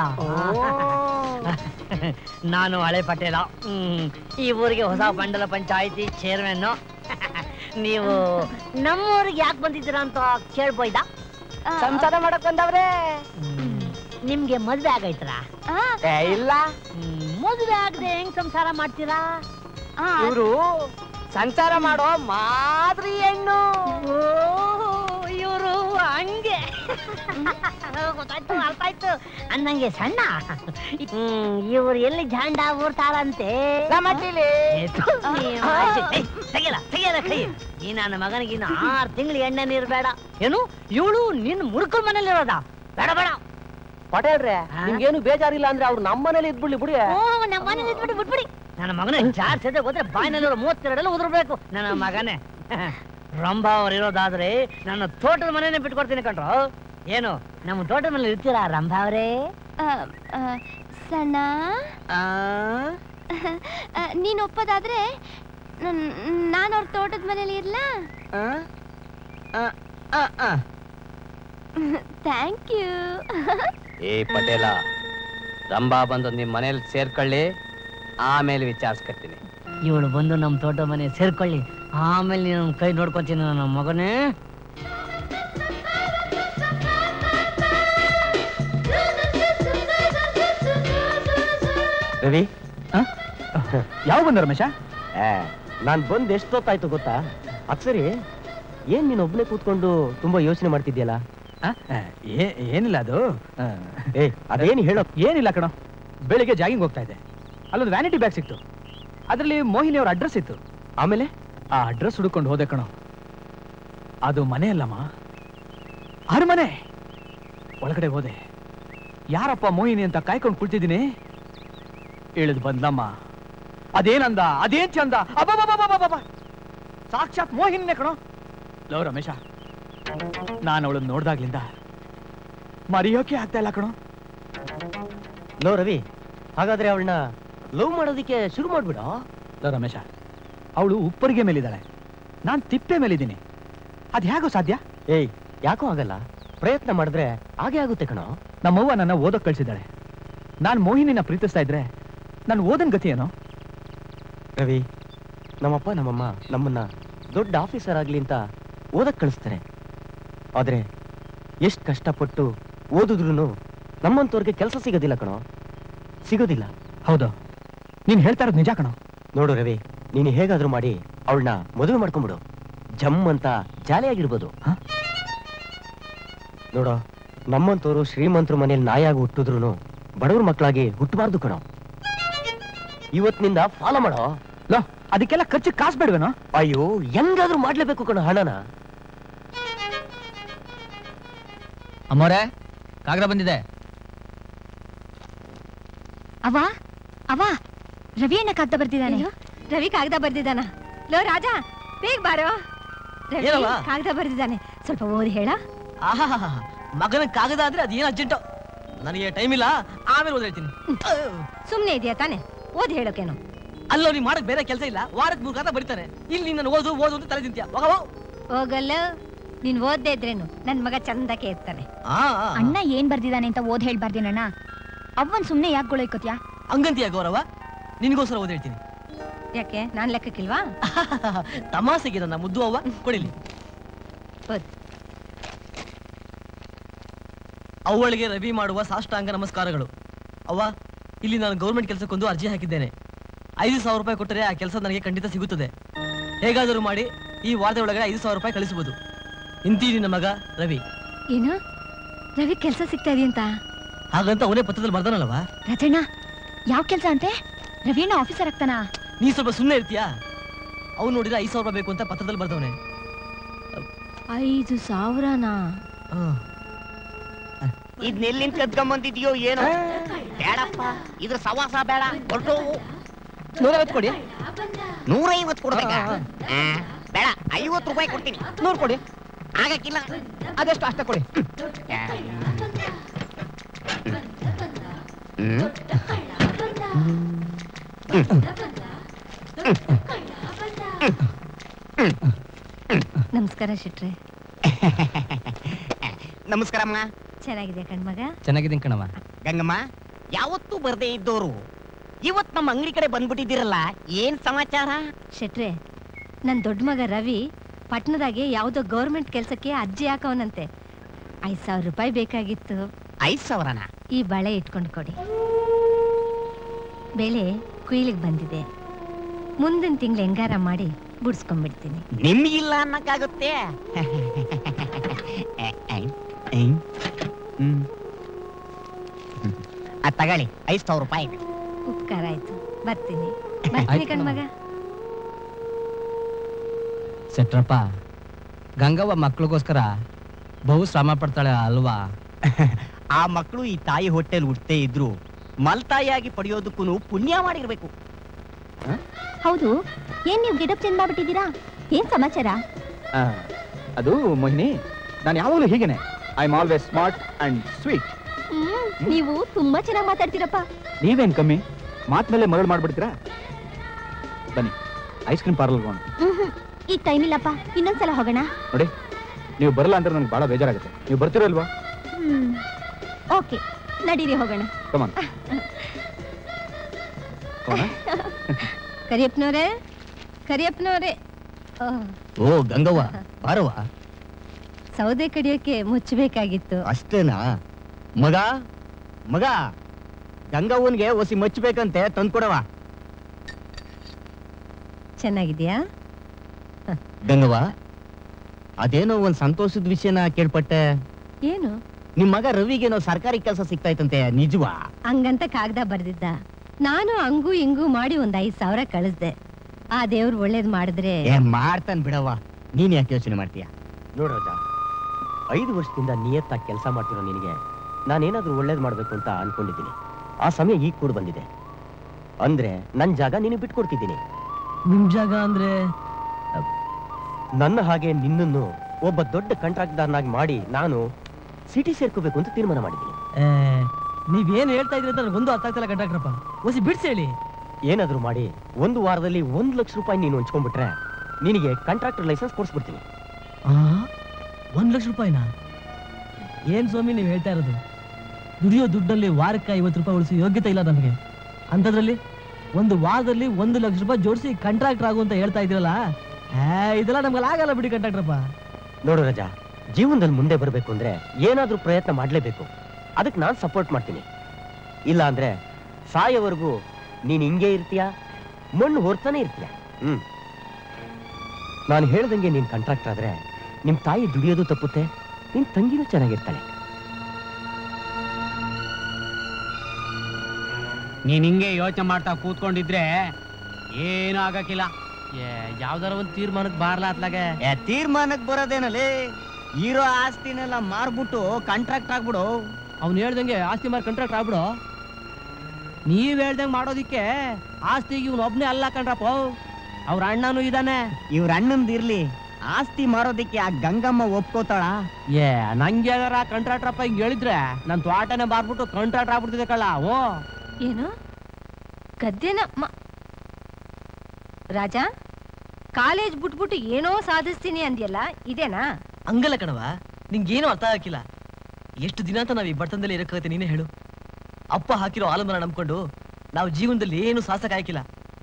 ನಾನು ಹಳೆ ಪಟೇಲ. ಹ್ಮ್, ಈ ಊರಿಗೆ ಹೊಸ ಮಂಡಲ ಪಂಚಾಯಿತಿ ಚೇರ್ಮನ್. ನೀವು ನಮ್ಮೂರಿಗೆ ಯಾಕೆ ಬಂದಿದ್ದೀರಾ ಅಂತ ಕೇಳ್ಬೋಯ್ದ? ಸಂಸಾರ ಮಾಡಕ್ ಬಂದವ್ರೆ. ನಿಮ್ಗೆ ಮದ್ವೆ ಆಗೈತ್ರ? ಇಲ್ಲ. ಮದ್ವೆ ಆಗದೆ ಹೆಂಗ್ ಸಂಸಾರ ಮಾಡ್ತೀರಾ? ಇವರು ಸಂಸಾರ ಮಾಡೋ ಮಾದರಿ ಹೆಣ್ಣು. ಇವರು ಹಂಗೆ ಗೊತ್ತಾಯ್ತು, ಅರ್ಥ ಆಯ್ತು. ಅನ್ನಂಗೆ ಸಣ್ಣ, ಹ್ಮ್, ಇವ್ರು ಎಲ್ಲಿ ಜಾಂಡ ಊರ್ತಾರಂತೆ. ತೆಗಿಯಲ್ಲ ತೆಗಿಯಲ್ಲ ಕೈ. ಈ ನನ್ನ ಮಗನಿಗೆ ಇನ್ನು ಆರು ತಿಂಗಳು ಎಣ್ಣೆ ನೀರು ಬೇಡ. ಏನು ಇವಳು ನಿನ್ ಮುರುಕಲ್ ಮನೇಲಿರೋದ? ಬೇಡ ಬೇಡ ಪಟೇಲ್ರೆ, ನಿಮ್ಗೇನು ಬೇಜಾರಿಲ್ಲ ಅಂದ್ರೆ ಅವ್ರು ನಮ್ಮ ಮನೇಲಿ ಇದ್ಬಿಡ್ಲಿ ಬಿಡಿ. ನಮ್ಮ ಮನೇಲಿ ಇದ್ಬಿಡಿ ಬಿಟ್ಬಿಡಿ. ನನ್ನ ಮಗನೇ ಜಾರ್ ಸದ್ಯ ಹೋದ್ರೆ ಬಾಯಿನಲ್ಲಿರೋ ಮೂವತ್ತೆರಡೆಲ್ಲ ಉದುರ್ಬೇಕು. ನನ್ನ ಮಗನೇ ರಂಭಾ ಅವ್ರು ಇರೋದಾದ್ರೆ ನನ್ನ ತೋಟದ ಮನೇನೆ ಬಿಟ್ಕೊಡ್ತೀನಿ ಕಣ್ರು. ಏನು ನಮ್ಮ ತೋಟದ ಮೇಲೆ ಇರ್ತೀರಾ ರಂಭಾ ಅವರೇ? ಸಣ್ಣ, ನೀನ್ ಒಪ್ಪೋದಾದ್ರೆ ನಾನು ಅವ್ರ ತೋಟದ ಮನೇಲಿ ಇರ್ಲ? Thank you. ಏ ಪಟೇಲ, ರಂಭಾ ಬಂದು ನಿಮ್ ಮನೇಲಿ ಸೇರ್ಕೊಳ್ಳಿ, ಆಮೇಲೆ ವಿಚಾರಿಸ್ಕೊತೀನಿ. ಇವಳು ಬಂದು ನಮ್ಮ ತೋಟ ಮನೆ ಸೇರ್ಕೊಳ್ಳಿ, ಆಮೇಲೆ ನೀನು ಕೈ ನೋಡ್ಕೊತೀನಿ ನನ್ನ ಮಗನೇ. ರವಿ, ಯಾವ ಬಂದ ರಮೇಶ? ನಾನ್ ಬಂದ್ ಎಷ್ಟೊತ್ತಾಯ್ತು ಗೊತ್ತಾ? ಅದ್ ಸರಿ, ಏನ್ ನೀನ್ ಒಬ್ನೇ ಕೂತ್ಕೊಂಡು ತುಂಬಾ ಯೋಚನೆ ಮಾಡ್ತಿದ್ಯಲ್ಲ? ಏನಿಲ್ಲ ಅದು. ಏ ಅದೇನು ಹೇಳೋ. ಏನಿಲ್ಲ ಕಣೋ, ಬೆಳಿಗ್ಗೆ ಜಾಗಿಂಗ್ ಹೋಗ್ತಾ ಇದ್ದೆ, ಅಲ್ಲೊಂದು ವ್ಯಾನಿಟಿ ಬ್ಯಾಗ್ ಸಿಕ್ತು. ಅದರಲ್ಲಿ ಮೋಹಿನಿ ಅವ್ರ ಅಡ್ರೆಸ್ ಇತ್ತು. ಆಮೇಲೆ ಆ ಅಡ್ರೆಸ್ ಹುಡುಕೊಂಡು ಹೋದೆ ಕಣೋ. ಅದು ಮನೆ ಅಲ್ಲಮ್ಮ, ಅರಮನೆ. ಒಳಗಡೆ ಹೋದೆ, ಯಾರಪ್ಪ ಮೋಹಿನಿ ಅಂತ ಕಾಯ್ಕೊಂಡು ಕುಳಿತಿದ್ದೀನಿ. ಇಳಿದು ಬಂದಮ್ಮ. ಅದೇನಂದ, ಅದೇನ್ ಚಂದ, ಅಬ್ಬಬ್ಬಬ್ಬಬ್ಬಬ್ಬ, ಸಾಕ್ಷಾತ್ ಮೋಹಿನಿನೇ ಕಣೋ. ಲೋ ರಮೇಶ, ನಾನು ಅವಳನ್ನ ನೋಡ್ದಾಗ್ಲಿಂದ ಮರೆಯೋಕೆ ಆಗ್ತಾ ಇಲ್ಲ ಕಣೋ. ಲೋ ರವಿ, ಹಾಗಾದ್ರೆ ಅವಳನ್ನ ಲವ್ ಮಾಡೋದಿಕ್ಕೆ ಶುರು ಮಾಡ್ಬಿಡ. ಲೋ ರಮೇಶ, ಅವಳು ಉಪ್ಪರಿಗೆ ಮೇಲಿದ್ದಾಳೆ, ನಾನ್ ತಿಪ್ಪೆ ಮೇಲಿದ್ದೀನಿ. ಅದ್ ಹೇಗೋ ಸಾಧ್ಯ? ಏಯ್ ಯಾಕೋ ಆಗಲ್ಲ, ಪ್ರಯತ್ನ ಮಾಡಿದ್ರೆ ಹಾಗೆ ಆಗುತ್ತೆ ಕಣೋ. ನಮ್ಮವ್ವ ನನ್ನ ಓದಕ್ ಕಳ್ಸಿದ್ದಾಳೆ. ನಾನ್ ಮೋಹಿನಿನ ಪ್ರೀತಿಸ್ತಾ ಇದ್ರೆ ನಾನು ಓದನ್ ಗತಿ ಏನೋ? ರವಿ, ನಮ್ಮಪ್ಪ ನಮ್ಮಮ್ಮ ನಮ್ಮನ್ನ ದೊಡ್ಡ ಆಫೀಸರ್ ಆಗ್ಲಿ ಅಂತ ಓದಕ್ ಕಳಿಸ್ತಾರೆ. ಆದ್ರೆ ಎಷ್ಟ್ ಕಷ್ಟಪಟ್ಟು ಓದಿದ್ರು ನಮ್ಮಂತವ್ರಿಗೆ ಕೆಲಸ ಸಿಗೋದಿಲ್ಲ ಕಣೋ, ಸಿಗೋದಿಲ್ಲ. ಹೌದು, ನೀನ್ ಹೇಳ್ತಾ ಇರೋದು ನಿಜ ಕಣೋ. ನೋಡು ರವಿ, ನೀನು ಹೇಗಾದ್ರೂ ಮಾಡಿ ಅವಳನ್ನ ಮದುವೆ ಮಾಡ್ಕೊಂಡ್ಬಿಡು, ಜಮ್ ಅಂತ ಜಾಲಿಯಾಗಿರ್ಬೋದು. ನೋಡೋ, ನಮ್ಮಂತವ್ರು ಶ್ರೀಮಂತರ ಮನೇಲಿ ನಾಯಾಗಿ ಹುಟ್ಟಿದ್ರು ಬಡವ್ರ ಮಕ್ಕಳಾಗಿ ಹುಟ್ಟಬಾರ್ದು ಕಣೋ. ಇವತ್ತಿನಿಂದ ಫಾಲೋ ಮಾಡೋ. ಲೋ, ಅದಕ್ಕೆಲ್ಲ ಖರ್ಚು ಕಾಸು ಬೇಡವೇನೋ? ಅಯ್ಯೋ, ಹೆಂಗಾದ್ರೂ ಮಾಡ್ಲೇಬೇಕು ಕಣೋ ಹಣನ. ಅಮ್ಮೋರೆ, ಕಾಗದ ಬಂದಿದೆ. ಅವ ಅವ ರವಿ ಅಣ್ಣ ಕಾಗ್ದ ಬರ್ದಿದ್ದಾನೆ. ರವಿ ಕಾಗದ ಬರ್ದಿದ್ದಾನ? ಲೋ ರಾಜ, ಬೇಗ ಬಾರೋ. ರವಿ ಏನವ್ವ? ಕಾಗದ ಬರ್ದಿದ್ದಾನೆ, ಸ್ವಲ್ಪ ಓದಿ ಹೇಳ. ಆಹಾ, ಮಗನ ಕಾಗದ ಅಂದ್ರೆ ಅದೇನು ಅರ್ಜೆಂಟು, ನನಗೆ ಟೈಮ್ ಇಲ್ಲ, ಆಮೇಲೆ ಓದ್ ಹೇಳ್ತೀನಿ. ಸುಮ್ನೆ ಇದೆಯಾ ತಾನೆ, ಓದಿ ಹೇಳೋಕೇನು? ಅಲ್ಲೋ, ನೀ ಮಾಡಕ್ ಬೇರೆ ಕೆಲಸ ಇಲ್ಲ, ವಾರಕ್ಕೆ ಮೂರು ಕಾಗದ ಬರೀತಾನೆ. ಇಲ್ಲಿ ನೀನು ಓದು ಓದು ಅಂತ ತಲೆ ತಿಂತೀಯ. ಹೋಗಲ್ಲ, ನೀನ್ ಓದ್ದೇ ಇದ್ರೇನು ನನ್ ಮಗ ಚಂದಕ್ಕೆ ಇರ್ತಾನೆ. ಅಣ್ಣ ಏನ್ ಬರ್ದಿದ್ದಾನೆ ಅಂತ ಓದ್ ಹೇಳ್ಬಾರ್ದೇನಣ್ಣ. ಅವನ್ ಸುಮ್ನೆ ಯಾಕೆ ಗೊಳೈಕೋತ್ಯಾ? ಹಂಗಂತೀಯ ಗೌರವ? ನಿನ್ಗೋಸ್ಕರ ಓದ್ ಹೇಳ್ತೀನಿ. ಯಾಕೆ, ನಾನ್ ಲೆಕ್ಕಕ್ಕಿಲ್ವಾ? ತಮಾಸೆಗೆ ನನ್ನ ಮುದ್ದು ಅವ್ವ, ಕೊಡಿಲಿ. ಓದ್. ಅವಳಿಗೆ ರವಿ ಮಾಡುವ ಸಾಷ್ಟಾಂಗ ನಮಸ್ಕಾರಗಳು. ಅವ್ವ, ಇಲ್ಲಿ ನಾನು ಗೌರ್ಮೆಂಟ್ ಕೆಲಸಕ್ಕೊಂದು ಅರ್ಜಿ ಹಾಕಿದ್ದೇನೆ. ಐದು ಸಾವಿರ ರೂಪಾಯಿ ಕೊಟ್ಟರೆ ಆ ಕೆಲಸ ನನಗೆ ಖಂಡಿತ ಸಿಗುತ್ತದೆ. ಹೇಗಾದರೂ ಮಾಡಿ ಈ ವಾರದ ಒಳಗಡೆ ಐದು ಸಾವಿರ ರೂಪಾಯಿ ಕಳಿಸಬಹುದು. ಇಂತಿ ನಿನ್ನ ಮಗ ರವಿ. ಏನು, ರವಿ ಕೆಲಸ ಸಿಗ್ತಾ ಇದೆಯಂತ? ಹಾಗಂತ ಅವನೇ ಪತ್ರದಲ್ಲಿ ಬರ್ದಾನಲ್ವಾ? ರಾಜಣ್ಣ, ಯಾವ ಕೆಲ್ಸ ಅಂತೆ? ರವಿಯಣ್ಣ ಆಫೀಸರ್ ಆಗ್ತಾನ? ನೀ ಸ್ವಲ್ಪ ಸುಮ್ಮನೆ ಇರ್ತೀಯಾ? ಅವ್ನು ನೋಡಿದ್ರೆ ಐದು ಸಾವಿರ ರೂಪಾಯಿ ಬೇಕು ಅಂತ ಪತ್ರದಲ್ಲಿ ಬರ್ದವನೆ. ಐದು ಸಾವಿರನಾ? ಇದನ್ನೆಲ್ಲಿಂದ ಕದ್ಕೊಂಬಂದಿದ್ಯೋ ಏನೋ? ಬೇಡಪ್ಪ, ಇದ್ರ ಸವಾಸ ಬೇಡ, ಹೊರಟು. ನೂರೈವತ್ತು ಕೊಡಿ. ನೂರೈವತ್ತು ಕೊಡ್ಬೇಕಾ? ಬೇಡ, ಐವತ್ತು ರೂಪಾಯಿ ಕೊಡ್ತೀನಿ. ನೂರು ಕೊಡಿ. ಆಗಕ್ಕಿಲ್ಲ. ಅದೆಷ್ಟು ಅಷ್ಟ ಕೊಡಿ. ನಮಸ್ಕಾರ ಶೆಟ್ರೆ. ನಮಸ್ಕಾರಮ್ಮ. ಚೆನ್ನಾಗಿದೆ ಕಣ್ಮಗ? ಚೆನ್ನಾಗಿದ್ದೀನಿ ಕಣವ. ಗಂಗಮ್ಮ, ಯಾವತ್ತೂ ಬರ್ದೇ ಇದ್ದೋರು ಇವತ್ ನಮ್ಮ ಅಂಗಡಿ ಕಡೆ ಬಂದ್ಬಿಟ್ಟಿದ್ದೀರಲ್ಲ, ಏನ್ ಸಮಾಚಾರ? ಶೆಟ್ರೆ, ನನ್ ದೊಡ್ಡ ಮಗ ರವಿ ಪಟ್ನದಾಗೆ ಯಾವ್ದೋ ಗೌರ್ಮೆಂಟ್ ಕೆಲ್ಸಕ್ಕೆ ಅರ್ಜಿ ಹಾಕವನಂತೆ. ಐದ್ ಸಾವಿರ ರೂಪಾಯಿ ಬೇಕಾಗಿತ್ತು. ಐದ್ ಸಾವಿರನ? ಈ ಬಳೆ ಇಟ್ಕೊಂಡು ಕೊಡಿ. ಬೆಳೆ ಕುಯ್ಲಿಗೆ ಬಂದಿದೆ, ಮುಂದಿನ ತಿಂಗಳು ಹೆಂಗಾರ ಮಾಡಿ ಬಿಡ್ಸ್ಕೊಂಡ್ಬಿಡ್ತೀನಿ. ನಿಮ್ಗಿಲ್ಲ ಅನ್ನಕ್ಕಾಗುತ್ತೆ? ಅದ್ ತಗೊಳ್ಳಿ, ಐದ್ ಸಾವಿರ ರೂಪಾಯಿ. ಉಪಕಾರ ಆಯ್ತು, ಬರ್ತೀನಿ. ಬರ್ತೀನಿ ಕಣ್ಮಗ. ಸೆಟ್ರಪ್ಪ, ಗಂಗವ್ವ ಮಕ್ಳಿಗೋಸ್ಕರ ಬಹು ಶ್ರಮ ಪಡ್ತಾಳೆ ಅಲ್ವಾ? ಆ ಮಕ್ಕಳು ಈ ತಾಯಿ ಹೊಟ್ಟೆಲ್ ಹುಟ್ಟೇ ಇದ್ರು ಮಲ್ತಾಯಿಯಾಗಿ ಪಡೆಯೋದಕ್ಕೂ ಪುಣ್ಯ ಮಾಡಿರ್ಬೇಕು. ಹೌದು, ಏನ್ ನೀವು ಗಿಡಪ್ ಚೇಂಜ್ ಮಾಡ್ಬಿಟ್ಟಿದ್ದೀರಾ? ಏನ್ ಸಮಾಚಾರ? ಅದು ಮೋಹಿನಿ, ನಾನು ಯಾವಾಗಲೂ ಹೀಗೇನೆ. I am always smart and sweet. ನೀವು ತುಂಬಾ ಚೆನ್ನಾಗಿ ಮಾತಾಡ್ತೀರಪ್ಪ. ನೀವೇನ್ ಕಮ್ಮಿ, ಮಾತ್ ಮೇಲೆ ಮರಳು ಮಾಡ್ಬಿಡ್ತೀರಾ? ಬನ್ನಿ, ಐಸ್ ಕ್ರೀಮ್ ಪಾರ್ಲರ್ ಹೋಗೋಣ. ಈಗ ಟೈಮ್ ಇಲ್ಲಪ್ಪ, ಇನ್ನೊಂದ್ಸಲ ಹೋಗೋಣ. ನೋಡಿ, ನೀವು ಬರಲ್ಲ ಅಂದ್ರೆ ನಂಗೆ ಬಹಳ ಬೇಜಾರಾಗುತ್ತೆ. ನೀವು ಬರ್ತೀರೋ ಇಲ್ವಾ? ಹ್ಮ್, ಓಕೆ. ನಡೀರಿ ಹೋಗೋಣ. ಕರಿಯಪ್ಪನವ್ರೆ ಕರಿಯಪ್ಪನವ್ರೆ ಓ ಗಂಗವ್ವ ಬಾರವ್ವ. ಸೌದೆ ಕಡಿಯೋಕೆ ಮುಚ್ಚಬೇಕಾಗಿತ್ತು. ಅಷ್ಟೇನಾ ಮಗ? ಮಗ ಗಂಗವ್ವನ್ಗೆ ಒಸಿ ಮಚ್ಚಬೇಕಂತೆ ತಂದ್ಕೊಡವ. ಚೆನ್ನಾಗಿದ್ಯಾ ಗಂಗವ್ವ? ಅದೇನೋ ಒಂದ್ ಸಂತೋಷದ ವಿಷಯನ ಕೇಳ್ಪಟ್ಟೆ. ಏನು? ನಿಮ್ ಮಗ ರವಿಗೇನೋ ಸರ್ಕಾರಿ ಕೆಲಸ ಸಿಗ್ತಾಯ್ತಂತೆ, ನಿಜವಾ? ಹಂಗಂತ ಕಾಗ್ದ ಬರ್ದಿದ್ದ. ನಾನು ಹಂಗೂ ಹಿಂಗೂ ಮಾಡಿ ಒಂದ್ ಐದ್ ಸಾವಿರ ಕಳಿಸ್ದೆ. ಆ ದೇವ್ರು ಒಳ್ಳೇದ್ ಮಾಡಿದ್ರೆ ಏ ಮಾಡ್ತಾನ್ ಬಿಡವ್ವ, ನೀನ್ ಯಾಕೆ ಯೋಚನೆ ಮಾಡ್ತೀಯ? ನೋಡ್ರಜ, ಐದು ವರ್ಷದಿಂದ ನಿಯತ್ತಾಗಿ ಕೆಲಸ ಮಾಡ್ತಿರೋ ನಿನಗೆ ನಾನೇನಾದ್ರೂ ಒಳ್ಳೇದ್ ಮಾಡ್ಬೇಕು ಅಂತ ಅನ್ಕೊಂಡಿದ್ದೀನಿ. ಆ ಸಮಯ ಈಗ ಕೂಡ ಬಂದಿದೆ. ಅಂದ್ರೆ ನನ್ ಜಾಗ ನೀನು ಬಿಟ್ಕೊಡ್ತಿದ್ದೀನಿ. ನಿಮ್ ಜಾಗ ಅಂದ್ರೆ? ನನ್ನ ಹಾಗೆ ನಿನ್ನನ್ನು ಒಬ್ಬ ದೊಡ್ಡ ಕಾಂಟ್ರಾಕ್ಟ್ದಾರನಾಗಿ ಮಾಡಿ ನಾನು ಸಿಟಿ ಸೇರ್ಕೋಬೇಕು ಅಂತ ತೀರ್ಮಾನ ಮಾಡಿದ್ದೀನಿ. ನೀವೇನ್ ಹೇಳ್ತಾ ಇದ್ರಿ ಅಂತ ನನಗೊಂದು ಅರ್ಥ ಆಗ್ತಿಲ್ಲ ಕಂಟ್ರಾಕ್ಟ್ರಪ್ಪ. ಒಸಿ ಬಿಡ್ಸಿ ಹೇಳಿ. ಏನಾದ್ರೂ ಮಾಡಿ ಒಂದು ವಾರದಲ್ಲಿ ಒಂದ್ ಲಕ್ಷ ರೂಪಾಯಿ ನೀನು ಹಂಚ್ಕೊಂಡ್ಬಿಟ್ರೆ ನಿನಗೆ ಕಾಂಟ್ರಾಕ್ಟರ್ ಲೈಸೆನ್ಸ್ ಕೊಡ್ಸ್ಬಿಡ್ತೀನಿ. ಒಂದ್ ಲಕ್ಷ ರೂಪಾಯಿನ? ಏನ್ ಸ್ವಾಮಿ ನೀವ್ ಹೇಳ್ತಾ ಇರೋದು? ದುಡಿಯೋ ದುಡ್ಡಲ್ಲಿ ವಾರಕ್ಕೆ ಐವತ್ತು ರೂಪಾಯಿ ಉಳಿಸಿ ಯೋಗ್ಯತೆ ಇಲ್ಲ ನಮಗೆ. ಅಂಥದ್ರಲ್ಲಿ ಒಂದು ವಾರದಲ್ಲಿ ಒಂದು ಲಕ್ಷ ರೂಪಾಯಿ ಜೋಡಿಸಿ ಕಾಂಟ್ರಾಕ್ಟರ್ ಆಗು ಅಂತ ಹೇಳ್ತಾ ಇದ್ದೀರಲ್ಲ, ಇದೆಲ್ಲ ನಮ್ಗೆ ಆಗಲ್ಲ ಬಿಡಿ ಕಂಟ್ರಾಕ್ಟ್ರಪ್ಪ. ನೋಡು ರಜಾ, ಜೀವನದಲ್ಲಿ ಮುಂದೆ ಬರಬೇಕು ಅಂದ್ರೆ ಏನಾದ್ರೂ ಪ್ರಯತ್ನ ಮಾಡ್ಲೇಬೇಕು. ಅದಕ್ಕೆ ನಾನು ಸಪೋರ್ಟ್ ಮಾಡ್ತೀನಿ. ಇಲ್ಲ ಅಂದ್ರೆ ಸಾಯೋವರೆಗೂ ನೀನ್ ಹಿಂಗೆ ಇರ್ತೀಯ, ಮಣ್ಣು ಹೊರ್ತಾನೆ ಇರ್ತೀಯ. ಹ್ಮ್ ನಾನು ಹೇಳ್ದಂಗೆ ನೀನ್ ಕಾಂಟ್ರಾಕ್ಟರ್ ಆದ್ರೆ ನಿಮ್ ತಾಯಿ ದುಡಿಯೋದು ತಪ್ಪುತ್ತೆ, ನಿನ್ ತಂಗಿನೂ ಚೆನ್ನಾಗಿರ್ತಾಳೆ. ನೀನ್ ಹಿಂಗೆ ಯೋಚನೆ ಮಾಡ್ತಾ ಕೂತ್ಕೊಂಡಿದ್ರೆ ಏನು ಆಗಕ್ಕಿಲ್ಲ. ಯಾವ್ದಾರ ಒಂದ್ ತೀರ್ಮಾನಕ್ ಬಾರ್ಲಾ ಅತ್ಲಾಗೆ. ತೀರ್ಮಾನಕ್ ಬರೋದೇನಲ್ಲಿ ಇರೋ ಆಸ್ತಿನೆಲ್ಲ ಮಾರ್ಬಿಟ್ಟು ಕಾಂಟ್ರಾಕ್ಟ್ ಆಗ್ಬಿಡು. ಅವ್ನು ಹೇಳ್ದಂಗೆ ಆಸ್ತಿ ಮಾರ್ ಕಾಂಟ್ರಾಕ್ಟ್ ಆಗ್ಬಿಡು. ನೀವ್ ಹೇಳ್ದಂಗೆ ಮಾಡೋದಿಕ್ಕೆ ಆಸ್ತಿಗೆ ಇವ್ನು ಒಬ್ನೇ ಅಲ್ಲ ಕಣ್ರಪ್ಪ, ಅವ್ರ ಅಣ್ಣನೂ ಇದಾನೆ. ಇವ್ರ ಅಣ್ಣಂದ್ ಇರ್ಲಿ, ಆಸ್ತಿ ಮಾರೋದಿಕ್ಕೆ ಆ ಗಂಗಮ್ಮ ಒಪ್ಕೋತಾಳ? ಏ ನಂಗೆ ಕಾಂಟ್ರಾಕ್ಟ್ರಪ್ಪ ಹಿಂಗ್ ಹೇಳಿದ್ರೆ ನನ್ ತ್ವಾಟನೆ ಬಾರ್ಬಿಟ್ಟು ಕಾಂಟ್ರಾಕ್ಟ್ ಆಗ್ಬಿಡ್ತಿದೆ ಕಳ್ಳ. ಓ ಏನು ಗದ್ದೆನ ರಾಜ? ಕಾಲೇಜ್ ಬಿಟ್ಬಿಟ್ಟು ಏನೋ ಸಾಧಿಸ್ತೀನಿ ಅಂದ್ಯಲ್ಲ, ಇದೇನಾ? ಹಂಗಲ್ಲ ಕಣವ, ನಿಂಗೇನು ಅರ್ಥ ಆಗಿಲ್ಲ. ಎಷ್ಟು ದಿನ ಅಂತ ನಾವ್ ಈ ಬಡತನದಲ್ಲಿ ಇರಕ್ಕಾಗತ್ತೆ ನೀನೇ ಹೇಳು? ಅಪ್ಪ ಹಾಕಿರೋ ಆಲಂಬನ ನಂಬ್ಕೊಂಡು ನಾವು ಜೀವನದಲ್ಲಿ ಏನು ಸಾಸಕ್ ಆಯ್ಕಿಲ್ಲ.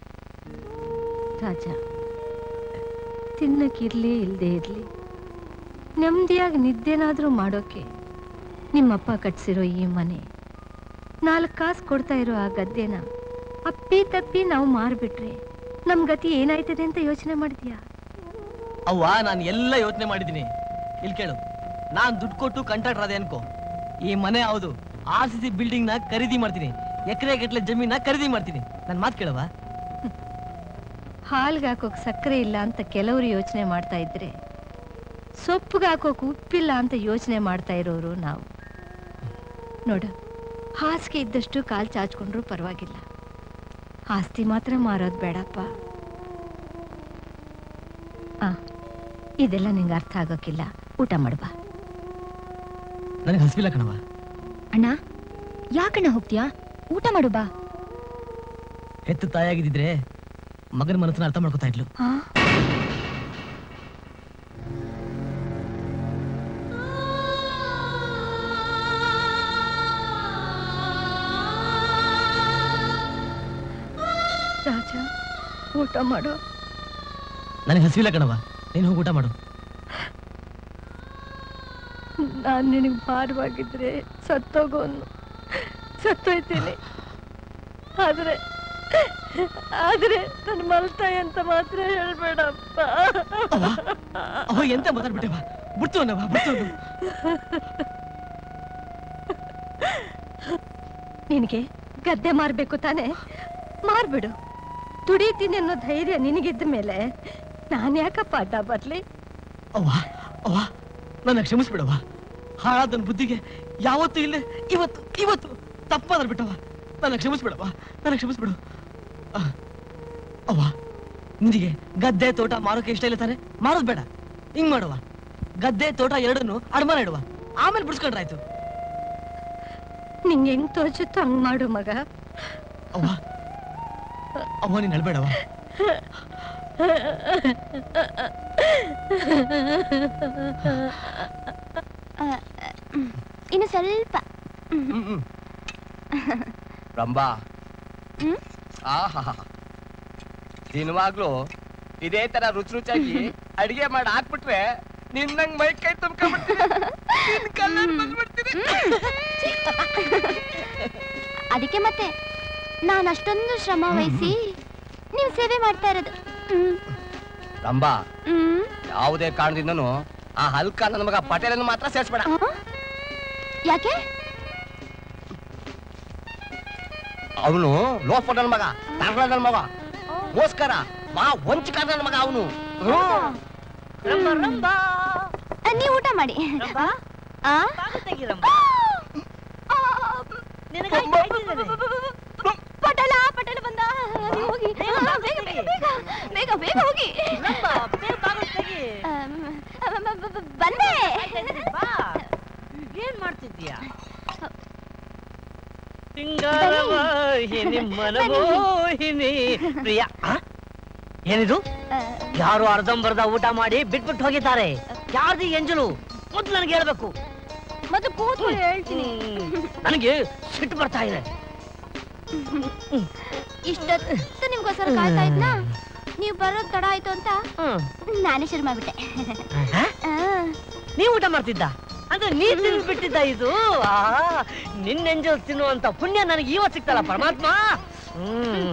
ರಾಜ, ತಿನ್ನಕ್ಕಿರ್ಲಿ ಇಲ್ದೇ ಇರ್ಲಿ ನೆಮ್ಮದಿಯಾಗಿ ನಿದ್ದೆನಾದ್ರೂ ಮಾಡೋಕೆ ನಿಮ್ಮಪ್ಪ ಕಟ್ಸಿರೋ ಈ ಮನೆ, ನಾಲ್ಕು ಕಾಸು ಕೊಡ್ತಾ ಇರೋ ಆ ಗದ್ದೆನ ಅಪ್ಪಿ ತಪ್ಪಿ ನಾವು ಮಾರ್ಬಿಟ್ರೆ ನಮ್ ಗತಿ ಏನಾಯ್ತದೆ ಅಂತ ಯೋಚನೆ ಮಾಡಿದ್ಯಾ? ಅವ್ವ, ನಾನು ಎಲ್ಲ ಯೋಚನೆ ಮಾಡಿದ್ದೀನಿ. ಇಲ್ಲಿ ಕೇಳು, ನಾನ್ ದುಡ್ಡು ಕೊಟ್ಟು ಕಾಂಟ್ರಾಕ್ಟರ್ ಅದೇ ಅನ್ಕೋ, ಈ ಮನೆ ಹೌದು ಆರ್ ಸಿ ಸಿ ಬಿಲ್ಡಿಂಗ್ ನ ಖರೀದಿ ಮಾಡ್ತೀನಿ, ಎಕರೆ ಗಟ್ಲೆ ಜಮೀನ ಖರೀದಿ ಮಾಡ್ತೀನಿ. ನನ್ ಮಾತು ಕೇಳವಾ? ಹಾಲ್ಗೆ ಹಾಕೋಕ್ ಸಕ್ಕರೆ ಇಲ್ಲ ಅಂತ ಕೆಲವರು ಯೋಚನೆ ಮಾಡ್ತಾ ಇದ್ರೆ, ಸೊಪ್ಪಿಗೆ ಹಾಕೋಕ್ ಉಪ್ಪಿಲ್ಲ ಅಂತ ಯೋಚನೆ ಮಾಡ್ತಾ ಇರೋರು ನಾವು. ನೋಡು, ಹಾಸಿಗೆ ಇದ್ದಷ್ಟು ಕಾಲ್ ಚಾಚ್ಕೊಂಡ್ರು ಪರವಾಗಿಲ್ಲ, ಆಸ್ತಿ ಮಾತ್ರ ಮಾರೋದು ಬೇಡಪ್ಪ. ಆ ಇದೆಲ್ಲ ನಿಂಗೆ ಅರ್ಥ ಆಗೋಕ್ಕಿಲ್ಲ, ಊಟ ಮಾಡ್ಬಾ. ನನಗೆ ಹಸಿವಿಲ್ಲ ಕಣವ. ಅಣ್ಣ, ಯಾಕಣ್ಣ ಹೋಗ್ತೀಯಾ? ಊಟ ಮಾಡು ಬಾ. ಹೆತ್ತು ತಾಯಾಗಿದ್ದಿದ್ರೆ ಮಗನ ಮನಸ್ಸನ್ನ ಅರ್ಥ ಮಾಡ್ಕೊತಾ ಇದ್ಲು. ರಾಜ, ಊಟ ಮಾಡು. ನನಗೆ ಹಸಿವಿಲ್ಲ ಕಣವ, ನೀನು ಹೋಗಿ ಊಟ ಮಾಡು. ನಾನು ನಿನಗೆ ಭಾರವಾಗಿದ್ರೆ ಸತ್ತೋಗೋನು, ಸತ್ತೋಯ್ತೀನಿ. ಆದ್ರೆ ಆದ್ರೆ ನನ್ನ ಮಲ್ತಾಯಿ ಅಂತ ಮಾತ್ರ ಹೇಳ್ಬೇಡಪ್ಪ. ಅವ ಎಂತ ಮಾತಾಡ್ಬಿಟ್ಟೆವ, ಬಿಡ್ತು ಅನ್ನವ, ಬಿಡ್ತು. ನಿನಗೆ ಗದ್ದೆ ಮಾರ್ಬೇಕು ತಾನೆ, ಮಾರ್ಬಿಡು. ದುಡಿತೀನಿ ಅನ್ನೋ ಧೈರ್ಯ ನಿನಗಿದ್ದ ಮೇಲೆ ನಾನು ಯಾಕಪ್ಪ ಅಡ್ಡ ಬರ್ಲಿ? ಅವ್ವ ಅವ್ವ, ನನ್ನ ಕ್ಷಮಿಸ್ಬಿಡವ. ಹಾಳಾದ ನನ್ನ ಬುದ್ಧಿಗೆ ಯಾವತ್ತೂ ಇಲ್ಲೇ ಇವತ್ತು ಇವತ್ತು ತಪ್ಪಾದ್ರ ಬಿಟ್ಟವ. ನನ್ನ ಕ್ಷಮಿಸ್ಬಿಡವ, ನನ್ನ ಕ್ಷಮಿಸ್ಬಿಡು. ಅವ್ವ, ನಿನಗೆ ಗದ್ದೆ ತೋಟ ಮಾರೋಕೆ ಇಷ್ಟ ಇಲ್ಲ ತಾನೆ? ಮಾರೋದ್ ಬೇಡ. ಹಿಂಗ್ ಮಾಡುವ, ಗದ್ದೆ ತೋಟ ಎರಡನ್ನು ಅಡಮಾನ ಇಡುವ, ಆಮೇಲೆ ಬಿಡಿಸ್ಕೊಂಡ್ರಾಯ್ತು. ನಿಂಗೆ ಹೆಂಗ್ ತೋಚುತ್ತೋ ಹಂಗ್ ಮಾಡು ಮಗ. ಅವ್ವ ಅವ್ವ, ನೀನ್ ಅಳ್ಬೇಡವ. ಇನ್ನು ಸ್ವಲ್ಪ. ರಂಬಾ ಹ್ಮ್? ಆಹಾ ದಿನವಾಗ್ಲೂ ಇದೇ ತರ ರುಚಿ ರುಚಿಯಾಗಿ ಅಡಿಗೆ ಮಾಡಿ ಹಾಕ್ಬಿಟ್ರೆ ನಿನ್ನಂಗ್ ಮೈ ಕೈ ತುಂಬ್ಕೊಂಡ್ಬಿಡ್ತೀನಿ. ಅದಕ್ಕೆ ಮತ್ತೆ ನಾನು ಅಷ್ಟೊಂದು ಶ್ರಮ ವಹಿಸಿ ನೀವು ಸೇವೆ ಮಾಡ್ತಾ ಇರೋದು. ಹ್ಮ್. ರಂಬಾ ಹ್ಮ್. ಯಾವುದೇ ಕಾರಣದಿಂದನು ಆ ಹಲ್ಕ ನನ್ನ ಮಗ ಪಟೇಲನ್ನು ಮಾತ್ರ ಸೇರ್ಸ್ಬೇಡ. ಯಾಕೆ? ಅವನು ಲೋಫರ್ ನನ್ನ ಮಗ, ನನ್ನ ಮಗ ಮೋಸ್ಕರ ಮಾ ವಂಚಕ ನನ್ನ ಮಗ ಅವನು. ನೀವು ಊಟ ಮಾಡಿ. ಆ? ಪಟೇಲ ಪಟೇಲ ಬಂದ. ನೀವು ಹೋಗಿ ಬೇಗ ಬೇಗ ಬೇಗ ಬೇಗ ಬೇಗ ಹೋಗಿ. ಬಂದೆ. ಏನ್ ಮಾಡ್ತಿದ್ದೀಯಾ? ಸಿಂಗಾರವಾಹಿನಿ ಮನಮೋಹಿನಿ ಪ್ರಿಯ. ಏನಿದು? ಯಾರು ಅರ್ಧಂಬರ್ಧ ಊಟ ಮಾಡಿ ಬಿಟ್ಬಿಟ್ಟು ಹೋಗಿದ್ದಾರೆ. ಯಾರ್ದು ಎಂಜಲು ಮೊದ್ಲು ನನಗೆ ಹೇಳ್ಬೇಕು. ಮತ್ತೆ ಕೂತ್ಕೊಳ್ಳಿ ಹೇಳ್ತೀನಿ. ನನಗೆ ಸಿಟ್ಟು ಬರ್ತಾ ಇದೆ. ಇಷ್ಟೊತ್ತು ನಿಮ್ಗೋಸ್ಕರ ಕಾಯ್ತಾ ಇದ್ನಾ? ನೀವು ಬರೋದ್ ತಡ ಆಯ್ತು ಅಂತ ನಾನೇ ಶುರು ಮಾಡ್ಬಿಟ್ಟೆ. ನೀವು ಊಟ ಮಾಡ್ತಿದ್ದ ಅಂದ್ರೆ ನೀ ತಿನ್ಬಿಟ್ಟಿದ್ದ ಇದು? ನಿನ್ನೆಂಜಲ್ ತಿನ್ನುವಂತ ಪುಣ್ಯ ನನಗೆ ಇವತ್ತು ಸಿಗ್ತಲ್ಲ ಪರಮಾತ್ಮ. ಹ್ಮ್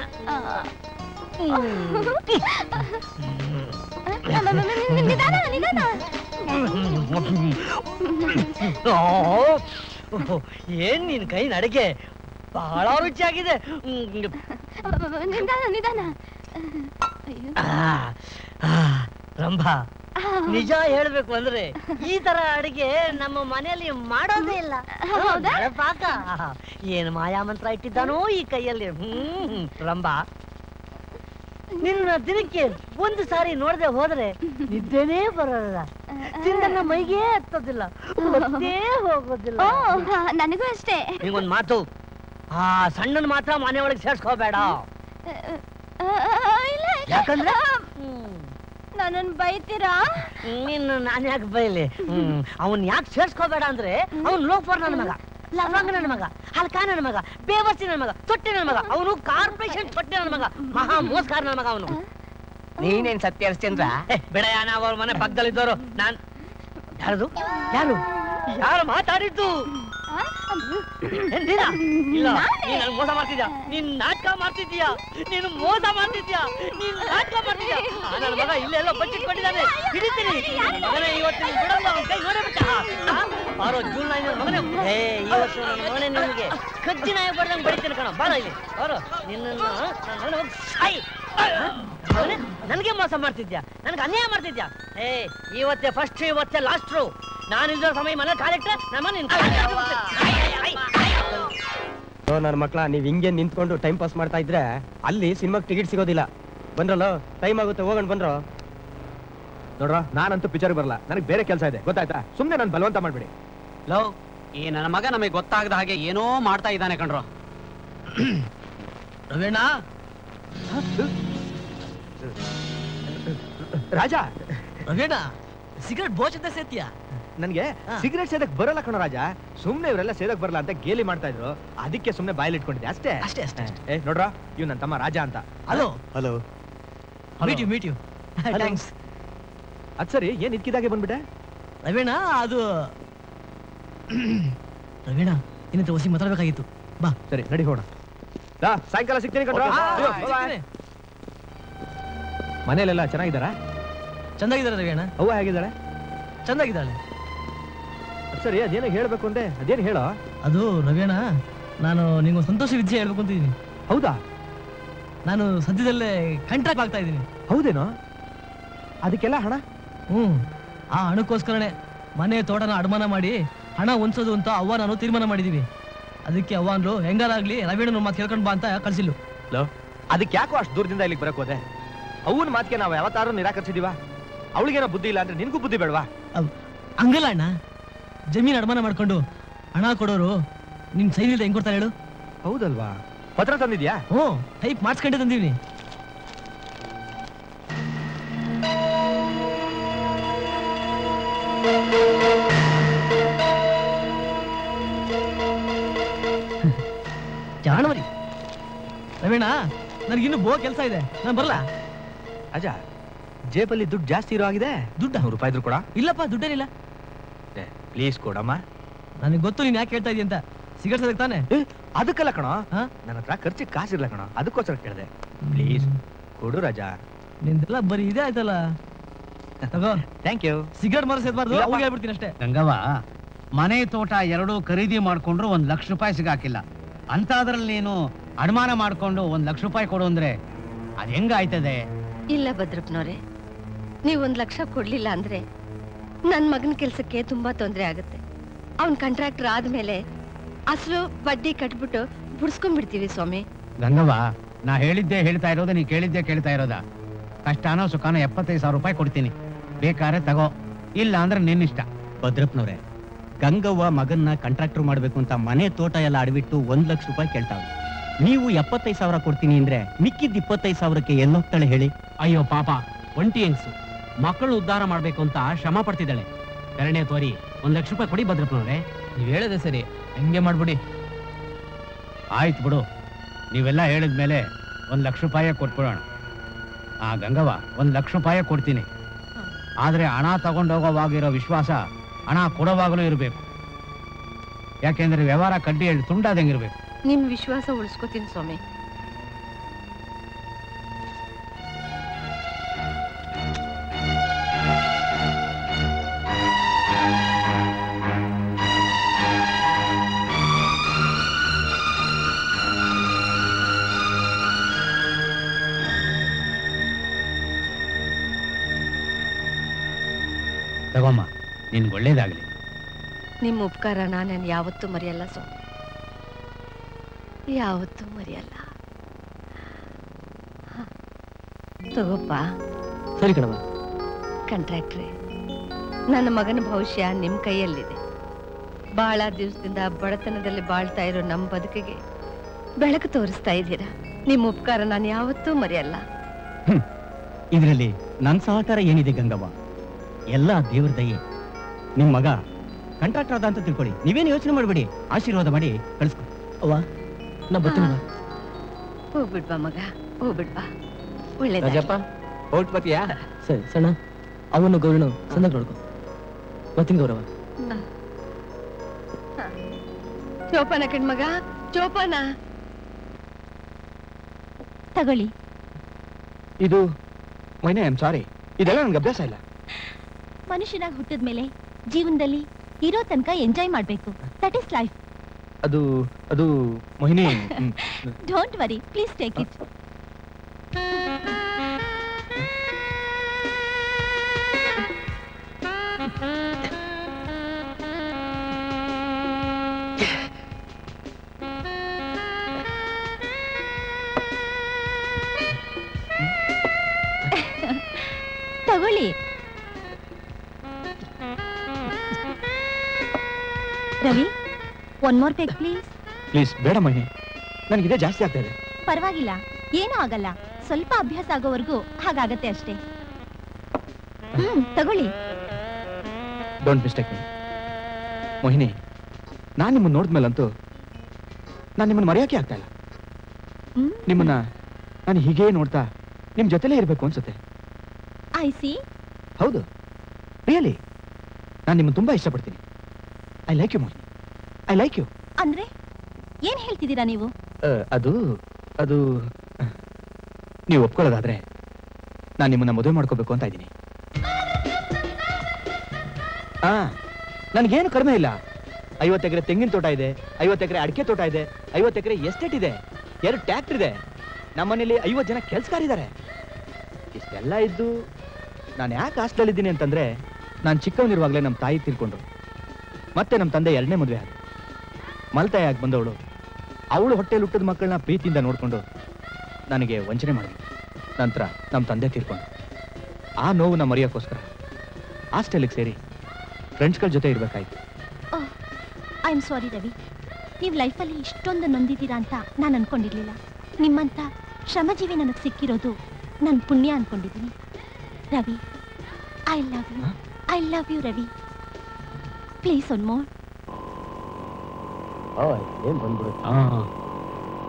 ನಿಧಾನ ನಿಧಾನ. ಏನ್ ನಿನ್ ಕೈ ಅಡಿಗೆ ಬಹಳ ರುಚಿಯಾಗಿದೆ. ನಿಧಾನ ನಿಧಾನ. ರಂಭಾ, ನಿಜ ಹೇಳ್ಬೇಕು ಅಂದ್ರೆ ಈ ತರ ಅಡಿಗೆ ನಮ್ಮ ಮನೆಯಲ್ಲಿ ಮಾಡೋದೇ ಇಲ್ಲ. ಪಾಕ ಏನ್ ಮಾಯಾ ಮಂತ್ರ ಇಟ್ಟಿದ್ದಾನೋ ಈ ಕೈಯಲ್ಲಿ. ಹ್ಮ್ ರಂಭಾ, ನಿನ್ನ ದಿನಕ್ಕೆ ಒಂದು ಸಾರಿ ನೋಡದೆ ಹೋದ್ರೆ ನಿದ್ದೆನೇ ಬರೋಲ್ಲ. ತಿಂದನ್ನ ಮೈಗೆ ಹತ್ತೋದಿಲ್ಲ, ಹೊತ್ತೇ ಹೋಗೋದಿಲ್ಲ. ನನಗೂ ಅಷ್ಟೇ. ನಿಂಗೊಂದ್ ಮಾತು, ಆ ಸಣ್ಣನ್ ಮಾತ್ರ ಮನೆ ಒಳಗೆ ಸೇರ್ಸ್ಕೋಬೇಡ. ಯಾಕಂದ್ರೆ ನನ್ನನ್ ಬೈತೀರಾ? ನಿನ್ನ ನಾನು ಯಾಕೆ ಬೈಲಿ? ಹ್ಮ್ ಅವನ್ ಯಾಕೆ ಸೇರ್ಸ್ಕೋಬೇಡ ಅಂದ್ರೆ ಅವನ್ ಲೋಫರ್ ನನ್ನ ಮಗ, ಲವಂಗ ನನ್ನ ಮಗ, ಹಲ್ಕ ನನ್ನ ಮಗ, ಬೇವರ್ಸಿ ನನ್ನ ಮಗ, ತೊಟ್ಟಿ ನನ್ನ ಮಗ. ಅವನು ಕಾರ್ಪೊರೇಷನ್ ತೊಟ್ಟಿ ನನ್ನ ಮಗ, ಮಹಾ ಮೋಸ್ಕಾರ ನನ್ನ ಮಗ ಅವನು. ನೀನೇನ್ ಸತ್ಯ ಅನ್ಸ್ತೀನ್ರ? ಬಿಡ, ನಾವು ಅವ್ರ ಮನೆ ಪಕ್ಕದಲ್ಲಿದ್ದವರು. ನಾನ್ ಯಾರದು? ಯಾರು ಯಾರು ಮಾತಾಡಿದ್ದು? ಇಲ್ಲ, ನೀನ್ ನನ್ ಮೋಸ ಮಾಡ್ತಿದ್ಯಾ, ನೀನ್ ನಾಟಕ ಮಾಡ್ತಿದ್ಯಾ, ನೀನು ಮೋಸ ಮಾಡ್ತಿದ್ಯಾ, ನೀನ್ ನಾಟಕ ಮಾಡ್ತಿದ್ಯಾ. ನನ್ನ ಮಗ ಇಲ್ಲೆಲ್ಲ ಬಚ್ಚಿಟ್ಕೊಂಡಿದ್ದಾನೆ, ಹಿಡಿತೀನಿ ಮಗನೇ. ಇವತ್ತು ಬಿಡಲ್ಲ, ಅವನ ಕೈ ನೋಡೇ ಬಿಟ್ಟ. ಆರೋ ಜೂನ್ ನೈನ್ ಮಗನೇ. ಏ ಇವತ್ತು ನನ್ನ ಮಗನೇ ನಿನ್ಗೆ ಕಜ್ಜಿ ನಾಯಿ ಬಡ್ದಂಗೆ ಬಡಿತೀನಿ ಕಣ. ಬಾರ ಇಲ್ಲಿ ಬಾರೋ. ನಿನ್ನನ್ನು ನನ್ನ ಮಗನ ಹೋಗಿ ಸಾಯಿ. ನನಗೆ ಮೋಸ ಮಾಡ್ತಿದ್ಯಾ, ನನ್ಗೆ ಅನ್ಯಾಯ ಮಾಡ್ತಿದ್ಯಾ. ಏ ಇವತ್ತೇ ಫಸ್ಟ್, ಇವತ್ತೇ ಲಾಸ್ಟ್ರು. ನಾನು ಇಲ್ಲೋ ಸಮಯ ಮನೆ ಕಾಲಿಟ್ರೆ ನಮ್ಮ ನನ್ನ ಮಕ್ಳ ನೀವ್ ಹಿಂಗೆ ನಿಂತ್ಕೊಂಡು ಟೈಮ್ ಪಾಸ್ ಮಾಡ್ತಾ ಇದ್ರೆ ಅಲ್ಲಿ ಸಿನಿಮಾಗ್ ಟಿಕೆಟ್ ಸಿಗೋದಿಲ್ಲ. ಬಂದ್ರಲ್ಲ, ಟೈಮ್ ಆಗುತ್ತೆ, ಹೋಗೋಣ. ಬಂದ್ರು ನೋಡ್ರ, ನಾನಂತೂ ಪಿಕ್ಚರ್ ಬರಲ್ಲ, ನನಗೆ ಬೇರೆ ಕೆಲಸ ಇದೆ, ಗೊತ್ತಾಯ್ತಾ? ಸುಮ್ನೆ ನಾನು ಬಲವಂತ ಮಾಡ್ಬಿಡಿ. ಲವ್, ಈ ನನ್ನ ಮಗ ನಮಗೆ ಗೊತ್ತಾಗದ ಹಾಗೆ ಏನೋ ಮಾಡ್ತಾ ಇದ್ದಾನೆ ಕಣ್ರು. ರವೇಣ, ರಾಜ, ರವೇಣ ಸಿಗರೇಟ್ ಬೋಚಂತ ಸೇತಿಯಾ? ನನ್ಗೆ ಸಿಗರೇಟ್ ಸೇದಕ್ ಬರಲ್ಲ ಕಣ ರಾಜ. ಸುಮ್ನೆ ಇವರೆಲ್ಲ ಸೇದಕ್ ಬರಲ್ಲ ಅಂತ ಗೇಲಿ ಮಾಡ್ತಾ ಇದ್ರು, ಅದಕ್ಕೆ ಸುಮ್ನೆ ಬಾಯಲ್ಲಿ ಇಟ್ಕೊಂಡಿದ್ದೆ ಅಷ್ಟೇ ಅಷ್ಟೇ ಅಷ್ಟೇ. ಏ ನೋಡ್ರ, ಇವ್ ನನ್ನ ತಮ್ಮ ರಾಜ ಅಂತ. Hello hello meet you meet you thanks. ಅದ್ ಸರಿ, ಏನ್ ಇದ್ಕಿದಾಗೆ ಬಂದ್ಬಿಟ್ಟೆ? ರವೇಣ, ಅದು ರವೇಣ ಇನ್ನಂತ ಹೊಸಿ ಮಾತಾಡ್ಬೇಕಾಗಿತ್ತು. ಬಾ ಸರಿ, ನಡಿ ಹೋಣ. ಸಾಯಂಕಾಲ ಸಿಗ್ತೀನಿ ಕಣ್ರ. ಮನೇಲೆಲ್ಲ ಚೆನ್ನಾಗಿದ್ದಾರಾ? ಚಂದಾಗಿದ್ದಾರೆ ರವೇಣ. ಅವ್ವ ಹೇಗಿದ್ದಾಳೆ? ಚಂದಾಗಿದ್ದಾಳೆ. ಸರಿ, ಅದೇನೋ ಹೇಳ್ಬೇಕು ಅಂದೆ, ಅದೇನು ಹೇಳೋ? ಅದು ರವೇಣ, ನಾನು ನಿಂಗೊಂದು ಸಂತೋಷ ವಿಷಯ ಹೇಳ್ಬೇಕು ಅಂತಿದ್ದೀನಿ. ಹೌದಾ? ನಾನು ಸದ್ಯದಲ್ಲೇ ಕಾಂಟ್ರಾಕ್ಟ್ ಆಗ್ತಾ ಇದ್ದೀನಿ. ಹೌದೇನೋ? ಅದಕ್ಕೆಲ್ಲ ಹಣ? ಹ್ಮ್ ಆ ಹಣಕ್ಕೋಸ್ಕರನೇ ಮನೆ ತೋಟನ ಅಡಮಾನ ಮಾಡಿ ಹಣ ಹೊಂದ್ಸೋದು ಅಂತ ಅವ್ವ ನಾನು ತೀರ್ಮಾನ ಮಾಡಿದೀವಿ. ಅದಕ್ಕೆ ಅವ್ವ ಅಂದ್ರು, ಹೆಂಗಾರಾಗ್ಲಿ ರವೇಣನ ಮಾತು ಕೇಳ್ಕೊಂಡ್ ಬಾ ಅಂತ ಕಳ್ಸಿಲ್ಲು. ಅದಕ್ಕೆ ಯಾಕೋ ಅಷ್ಟು ದೂರದಿಂದ ಇಲ್ಲಿಗೆ ಬರಕ್ ಹೋದೆ? ಅವನ ಮಾತಿಗೆ ನಾವು ಯಾವತ್ತಾರು ನಿರಾಕರಿಸಿದೀವ? ಅವಳಿಗೇನೋ ಬುದ್ಧಿ ಇಲ್ಲ ಅಂದ್ರೆ ನಿನ್ಗೂ ಬುದ್ಧಿ ಬೇಡವಾ? ಹಂಗಲ್ಲ ಅಣ್ಣ, ಜಮೀನ್ ಅಡಮಾನ ಮಾಡ್ಕೊಂಡು ಹಣ ಕೊಡೋರು ನಿನ್ ಸೈನ್ ಇಲ್ದೆ ಹೆಂಗ್ ಕೊಡ್ತಾರೆ ಹೇಳು? ಹೌದಲ್ವಾ? ಪತ್ರ ತಂದಿದ್ಯಾ? ಹ್ಞೂ, ಟೈಪ್ ಮಾಡಿಸ್ಕೊಂಡೆ ತಂದೀವಿ. ಜಾಣವರಿ. ರವೀಣ, ನನಗಿನ್ನು ಬೋ ಕೆಲಸ ಇದೆ, ನಾನು ಬರಲ್ಲ. ಅಜ್ಜ, ಜೇಬಲ್ಲಿ ದುಡ್ಡು ಜಾಸ್ತಿ ಇರೋ ಆಗಿದೆ. ದುಡ್ಡ ನೂರು ರೂಪಾಯಿ ಇದ್ರು ಕೊಡ. ಇಲ್ಲಪ್ಪ, ದುಡ್ಡೇನಿಲ್ಲ. ಪ್ಲೀಸ್ ಕೊಡಮ್ಮ. ನನಗೆ ಗೊತ್ತು ನೀನ್ ಯಾಕೆ ಹೇಳ್ತಾ ಇದೀಯ ಅಂತ. ಸಿಗರೇಟ್ ಸದಕ್ ತಾನೆ? ಅದಕ್ಕಲ್ಲ ಕಣ, ನನ್ನ ಹತ್ರ ಖರ್ಚಿಗೆ ಕಾಸಿರ್ಲ ಕಣ, ಅದಕ್ಕೋಸ್ಕರ ಕೇಳಿದೆ. ಪ್ಲೀಸ್ ಕೊಡು ರಾಜ. ನಿಂದೆಲ್ಲ ಬರೀ ಇದೆ ಆಯ್ತಲ್ಲ. ತಗೋ. Thank you. ಸಿಗರೇಟ್ ಮರ ಸೇದ್ಬಾರ್ದು, ಅವಾಗ ಹೇಳ್ಬಿಡ್ತೀನಿ ಅಷ್ಟೇ. ಗಂಗವ್ವ, ಮನೆ ತೋಟ ಎರಡೂ ಖರೀದಿ ಮಾಡ್ಕೊಂಡ್ರು ಒಂದ್ ಲಕ್ಷ ರೂಪಾಯಿ ಸಿಗಾಕಿಲ್ಲ ಅಂತ, ಅದ್ರಲ್ಲಿ ನೀನು ಅನುಮಾನ ಮಾಡ್ಕೊಂಡು ಒಂದ್ ಲಕ್ಷ ರೂಪಾಯಿ ಕೊಡು ಅಂದ್ರೆ ಅದ್ ಹೆಂಗ ಆಯ್ತದೆ? ಇಲ್ಲ ಭದ್ರಪ್ಪನವ್ರೆ, ನೀವು ಒಂದ್ ಲಕ್ಷ ಕೊಡ್ಲಿಲ್ಲ ಅಂದ್ರೆ ನನ್ ಮಗನ ಕೆಲ್ಸಕ್ಕೆ ತುಂಬಾ ತೊಂದರೆ ಆಗುತ್ತೆ. ಅವನ್ ಕಾಂಟ್ರಾಕ್ಟರ್ ಆದ್ಮೇಲೆ ಅಸಲು ಬಡ್ಡಿ ಕಟ್ಬಿಟ್ಟು ಬುಡ್ಸ್ಕೊಂಡ್ಬಿಡ್ತೀವಿ ಸ್ವಾಮಿ. ಗಂಗವ್ವ, ನಾ ಹೇಳಿದ್ದೆ ಹೇಳ್ತಾ ಇರೋದು, ನೀ ಕೇಳಿದ್ದೆ ಕೇಳ್ತಾ ಇರೋದ. ಕಷ್ಟನೋ ಸುಖಾನೋ ಎಪ್ಪತ್ತೈದು ಸಾವಿರ ರೂಪಾಯಿ ಕೊಡ್ತೀನಿ, ಬೇಕಾದ್ರೆ ತಗೋ, ಇಲ್ಲ ಅಂದ್ರೆ ನಿನ್ನಿಷ್ಟ. ಭದ್ರಪ್ಪನವ್ರೆ, ಗಂಗವ್ವ ಮಗನ್ನ ಕಾಂಟ್ರಾಕ್ಟರ್ ಮಾಡ್ಬೇಕು ಅಂತ ಮನೆ ತೋಟ ಎಲ್ಲ ಅಡವಿಟ್ಟು ಒಂದ್ ಲಕ್ಷ ರೂಪಾಯಿ ಕೇಳ್ತಾವೆ. ನೀವು ಎಪ್ಪತ್ತೈದು ಸಾವಿರ ಕೊಡ್ತೀನಿ ಅಂದ್ರೆ ಮಿಕ್ಕಿದ್ ಇಪ್ಪತ್ತೈದು ಸಾವಿರಕ್ಕೆ ಎಲ್ಲೋಗ್ತಾಳೆ ಹೇಳಿ? ಅಯ್ಯೋ ಪಾಪ, ಒಂಟಿ ಹೆಂಗ್ಸು ಮಕ್ಕಳು ಉದ್ಧಾರ ಮಾಡ್ಬೇಕು ಅಂತ ಶ್ರಮ ಪಡ್ತಿದ್ದಾಳೆ. ಎರಡನೇ ತೋರಿ ಒಂದ್ ಲಕ್ಷ ರೂಪಾಯಿ ಕೊಡಿ ಭದ್ರಪ್ಪನವ್ರೆ. ನೀವ್ ಹೇಳದೆ ಸರಿ, ಹಂಗೆ ಮಾಡ್ಬಿಡಿ. ಆಯ್ತು ಬಿಡು, ನೀವೆಲ್ಲ ಹೇಳಿದ್ಮೇಲೆ ಒಂದ್ ಲಕ್ಷ ರೂಪಾಯಿ ಕೊಟ್ಬಿಡೋಣ. ಆ ಗಂಗವ್ವ, ಒಂದ್ ಲಕ್ಷ ರೂಪಾಯಿ ಕೊಡ್ತೀನಿ, ಆದ್ರೆ ಹಣ ತಗೊಂಡೋಗೋವಾಗಿರೋ ವಿಶ್ವಾಸ ಹಣ ಕೊಡೋವಾಗಲೂ ಇರಬೇಕು. ಯಾಕೆಂದ್ರೆ ವ್ಯವಹಾರ ಕಡ್ಡಿ ಹೇಳಿ ತುಂಡಾದಂಗಿರ್ಬೇಕು. ನಿಮ್ ವಿಶ್ವಾಸ ಉಳಿಸ್ಕೋತೀನಿ ಸ್ವಾಮಿ. ತಗೊಮ್ಮ, ನಿನ್ಗೆ ಒಳ್ಳೇದಾಗ್ಲಿ. ನಿಮ್ಮ ಉಪಕಾರನ ನಾನು ಯಾವತ್ತೂ ಮರೆಯಲ್ಲ ಸ್ವಾಮಿ, ಯಾವತ್ತೂ ಮರೆಯಲ್ಲ. ತಗೋಪ್ಪ. ಸರಿ ಕಣವ. ಕಾಂಟ್ರಾಕ್ಟ್ರೆ, ನನ್ನ ಮಗನ ಭವಿಷ್ಯ ನಿಮ್ ಕೈಯಲ್ಲಿದೆ. ಬಹಳ ದಿವಸದಿಂದ ಬಡತನದಲ್ಲಿ ಬಾಳ್ತಾ ಇರೋ ನಮ್ಮ ಬದುಕಿಗೆ ಬೆಳಕು ತೋರಿಸ್ತಾ ಇದ್ದೀರಾ. ನಿಮ್ಮ ಉಪಕಾರ ನಾನು ಯಾವತ್ತೂ ಮರೆಯಲ್ಲ. ಇದರಲ್ಲಿ ನನ್ನ ಸಹಕಾರ ಏನಿದೆ ಗಂಗವ್ವ? ಎಲ್ಲ ದೇವ್ರ ದಯೆ. ನಿಮ್ ಮಗ ಕಾಂಟ್ರಾಕ್ಟರ್ ಆದ ಅಂತ ತಿಳ್ಕೊಳ್ಳಿ, ನೀವೇನು ಯೋಚನೆ ಮಾಡಬೇಡಿ, ಆಶೀರ್ವಾದ ಮಾಡಿ ಕಳಿಸ್ಕೊ. ಅವ್ವ, ನಾ ಬರ್ತೀನಿ. ಹೋಗ್ಬಿಡ್ಬಾ ಮಗ, ಹೋಗ್ಬಿಡ್ಬಾ. ಒಳ್ಳೇದ. ರಾಜಪ್ಪ, ಹೊರಟ್ ಬತ್ತೀಯಾ? ಸರಿ ಸಣ್ಣ, ಅವನು ಗೌರವ ಸಂದಾಗ ನೋಡ್ಕೊ. ಮತ್ತಿನ ಗೌರವ. ಚೋಪಾನ ಕಣ್ಮಗ, ಚೋಪಾನ ತಗೊಳ್ಳಿ. ಇದು ಮೈನೆ, ಐ ಆಮ್ ಸಾರಿ, ಇದೆಲ್ಲ ನನ್ಗೆ ಅಭ್ಯಾಸ ಇಲ್ಲ. ಮನುಷ್ಯನಾಗಿ ಹುಟ್ಟಿದ್ಮೇಲೆ ಜೀವನದಲ್ಲಿ ಇರೋ ತನಕ ಎಂಜಾಯ್ ಮಾಡ್ಬೇಕು. That is life. ಅದು ಅದು Mohini. Don't worry, please take it. ತಗೊಳ್ಳಿ. Ravi, one more peg please. Please ಬೇಡ ಮೊಹಿನಿ, ನನಗಿದೆ ಜಾಸ್ತಿ ಆಗ್ತಾ ಇದೆ. ಪರವಾಗಿಲ್ಲ, ಏನೂ ಆಗಲ್ಲ. ಸ್ವಲ್ಪ ಅಭ್ಯಾಸ ಆಗೋವರೆಗೂ ಹಾಗಾಗತ್ತೆ ಅಷ್ಟೇ. ಹ್ಮ್, ತಗೊಳ್ಳಿ. Don't mistake me Mohini. ನಾನು ನಿಮ್ಮನ್ನ ನೋಡಿದ್ಮೇಲಂತೂ ನಾನು ನಿಮ್ಮನ್ನ ಮರೆಯೋಕೆ ಆಗ್ತಾ ಇಲ್ಲ. ನಿಮ್ಮನ್ನ ನಾನು ಹೀಗೇ ನೋಡ್ತಾ ನಿಮ್ ಜೊತೆಲೇ ಇರಬೇಕು ಅನ್ಸುತ್ತೆ. I C. ಹೌದು, ರಿಯಲಿ ನಾನು ನಿಮ್ಮನ್ನ ತುಂಬಾ ಇಷ್ಟಪಡ್ತೀನಿ. I like you Mohini, I like you. ಅಂದ್ರೆ ಏನ್ ಹೇಳ್ತಿದ್ದೀರಾ ನೀವು? ಅದು ಅದು ನೀವು ಒಪ್ಕೊಳ್ಳೋದಾದ್ರೆ ನಾನು ನಿಮ್ಮನ್ನ ಮದುವೆ ಮಾಡ್ಕೋಬೇಕು ಅಂತ ಇದ್ದೀನಿ. ಆ ನನಗೇನು ಕಡಿಮೆ ಇಲ್ಲ. ಐವತ್ತು ಎಕರೆ ತೆಂಗಿನ ತೋಟ ಇದೆ, ಐವತ್ತು ಎಕರೆ ಅಡಿಕೆ ತೋಟ ಇದೆ, ಐವತ್ತು ಎಕರೆ ಎಸ್ಟೇಟ್ ಇದೆ, ಎರಡು ಟ್ಯಾಕ್ಟರ್ ಇದೆ, ನಮ್ಮನೇಲಿ ಐವತ್ತು ಜನ ಕೆಲಸಗಾರಿದ್ದಾರೆ. ಇಷ್ಟೆಲ್ಲ ಇದ್ದು ನಾನು ಯಾಕೆ ಹಾಸ್ಟೆಲಿದ್ದೀನಿ ಅಂತಂದ್ರೆ, ನಾನು ಚಿಕ್ಕವನಿರುವಾಗಲೇ ನಮ್ಮ ತಾಯಿ ತೀರ್ಕೊಂಡ್ರು. ಮತ್ತೆ ನಮ್ಮ ತಂದೆ ಎರಡನೇ ಮದುವೆ ಆದ. ಮಲ್ತಾಯಾಗಿ ಬಂದವಳು ಅವಳು ಹೊಟ್ಟೆಲಿ ಹುಟ್ಟಿದ ಮಕ್ಕಳನ್ನ ಪ್ರೀತಿಯಿಂದ ನೋಡಿಕೊಂಡು ನನಗೆ ವಂಚನೆ ಮಾಡಿದ್ಲು. ನಂತರ ನಮ್ಮ ತಂದೆ ತೀರ್ಕೊಂಡು ಆ ನೋವನ್ನ ಮರೆಯೋಕ್ಕೋಸ್ಕರ ಹಾಸ್ಟೆಲಿಗೆ ಸೇರಿ ಫ್ರೆಂಡ್ಸ್ಗಳ ಜೊತೆ ಇರಬೇಕಾಯ್ತು. ಐ ಆಮ್ ಸಾರಿ ರವಿ, ನೀವು ಲೈಫಲ್ಲಿ ಇಷ್ಟೊಂದು ನೊಂದಿದ್ದೀರಾ ಅಂತ ನಾನು ಅನ್ಕೊಂಡಿರ್ಲಿಲ್ಲ. ನಿಮ್ಮಂತ ಶ್ರಮಜೀವಿ ನನಗೆ ಸಿಕ್ಕಿರೋದು ನನ್ನ ಪುಣ್ಯ ಅನ್ಕೊಂಡಿದ್ದೀನಿ. Ravi, I love you, I love you Ravi. Please one more. ಏನ್ ಬಂದ್ಬಿಡುತ್ತೆ.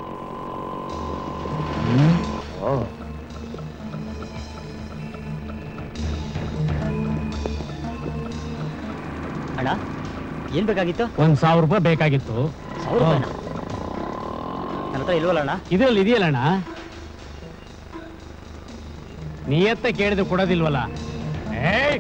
ಅಣ್ಣ ಏನ್ ಬೇಕಾಗಿತ್ತು? ಒಂದ್ ಸಾವಿರ ರೂಪಾಯಿ ಬೇಕಾಗಿತ್ತು. ಸಾವಿರ ರೂಪಾಯಿನಾ? ನನ್ನ ಹತ್ರ ಇಲ್ವಲ್ಲ ಅಣ್ಣ? ಇದ್ರಲ್ಲಿ ಇದೆಯಲ್ಲಣ್ಣ. ನಿಯತ್ತ ಕೇಳಿದ್ರೆ ಕೊಡೋದಿಲ್ವಲ್ಲ. ಏಯ್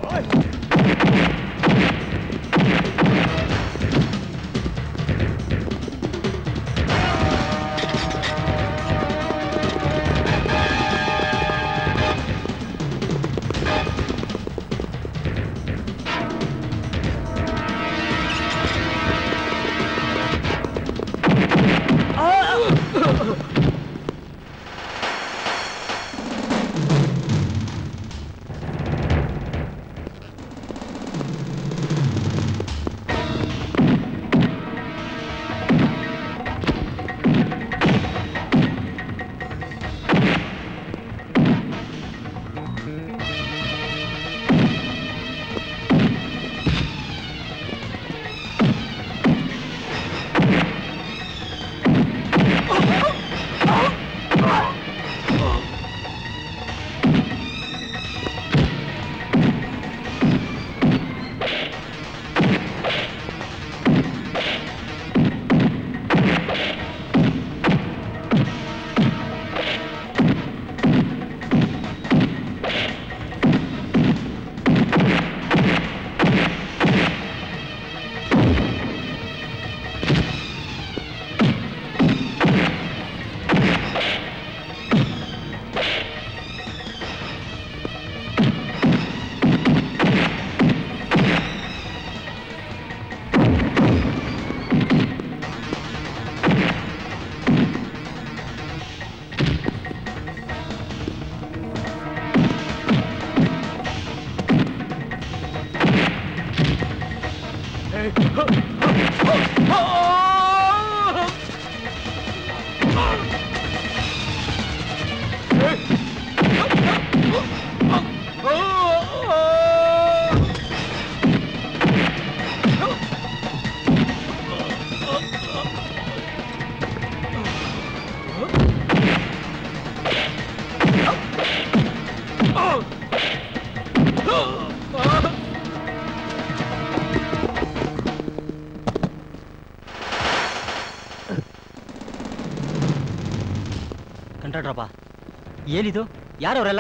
ಕಂಟ್ರಾಕ್ಟ್ರಪ್ಪ, ಏನಿದು? ಯಾರವರೆಲ್ಲ?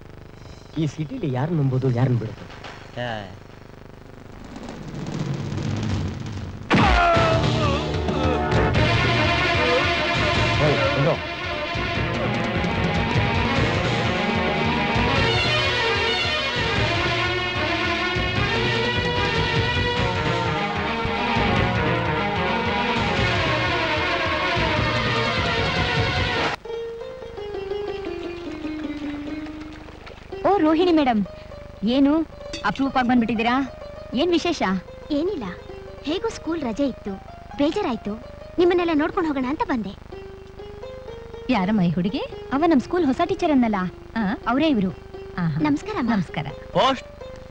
ಈ ಸಿಟಿಲಿ ಯಾರು ನಂಬೋದು, ಯಾರನ್ನ ಬಿಡುತ್ತೆ? ಓ ರೋಹಿಣಿ ಮೇಡಮ್, ಏನು ಅಪರೂಪವಾಗಿ ಬಂದ್ಬಿಟ್ಟಿದ್ದೀರಾ? ಏನ್ ವಿಶೇಷ? ಏನಿಲ್ಲ, ಹೇಗೂ ಸ್ಕೂಲ್ ರಜೆ ಇತ್ತು, ಬೇಜಾರಾಯ್ತು, ನಿಮ್ಮನ್ನೆಲ್ಲ ನೋಡ್ಕೊಂಡು ಹೋಗೋಣ ಅಂತ ಬಂದೆ. ಯಾರಮ್ಮ ಈ ಹುಡುಗಿ? ಅವ ನಮ್ ಸ್ಕೂಲ್ ಹೊಸ ಟೀಚರ್ ಅನ್ನಲ್ಲ, ಅವರೇ ಇವರು. ನಮಸ್ಕಾರ. ನಮಸ್ಕಾರ. ಪೋಸ್ಟ್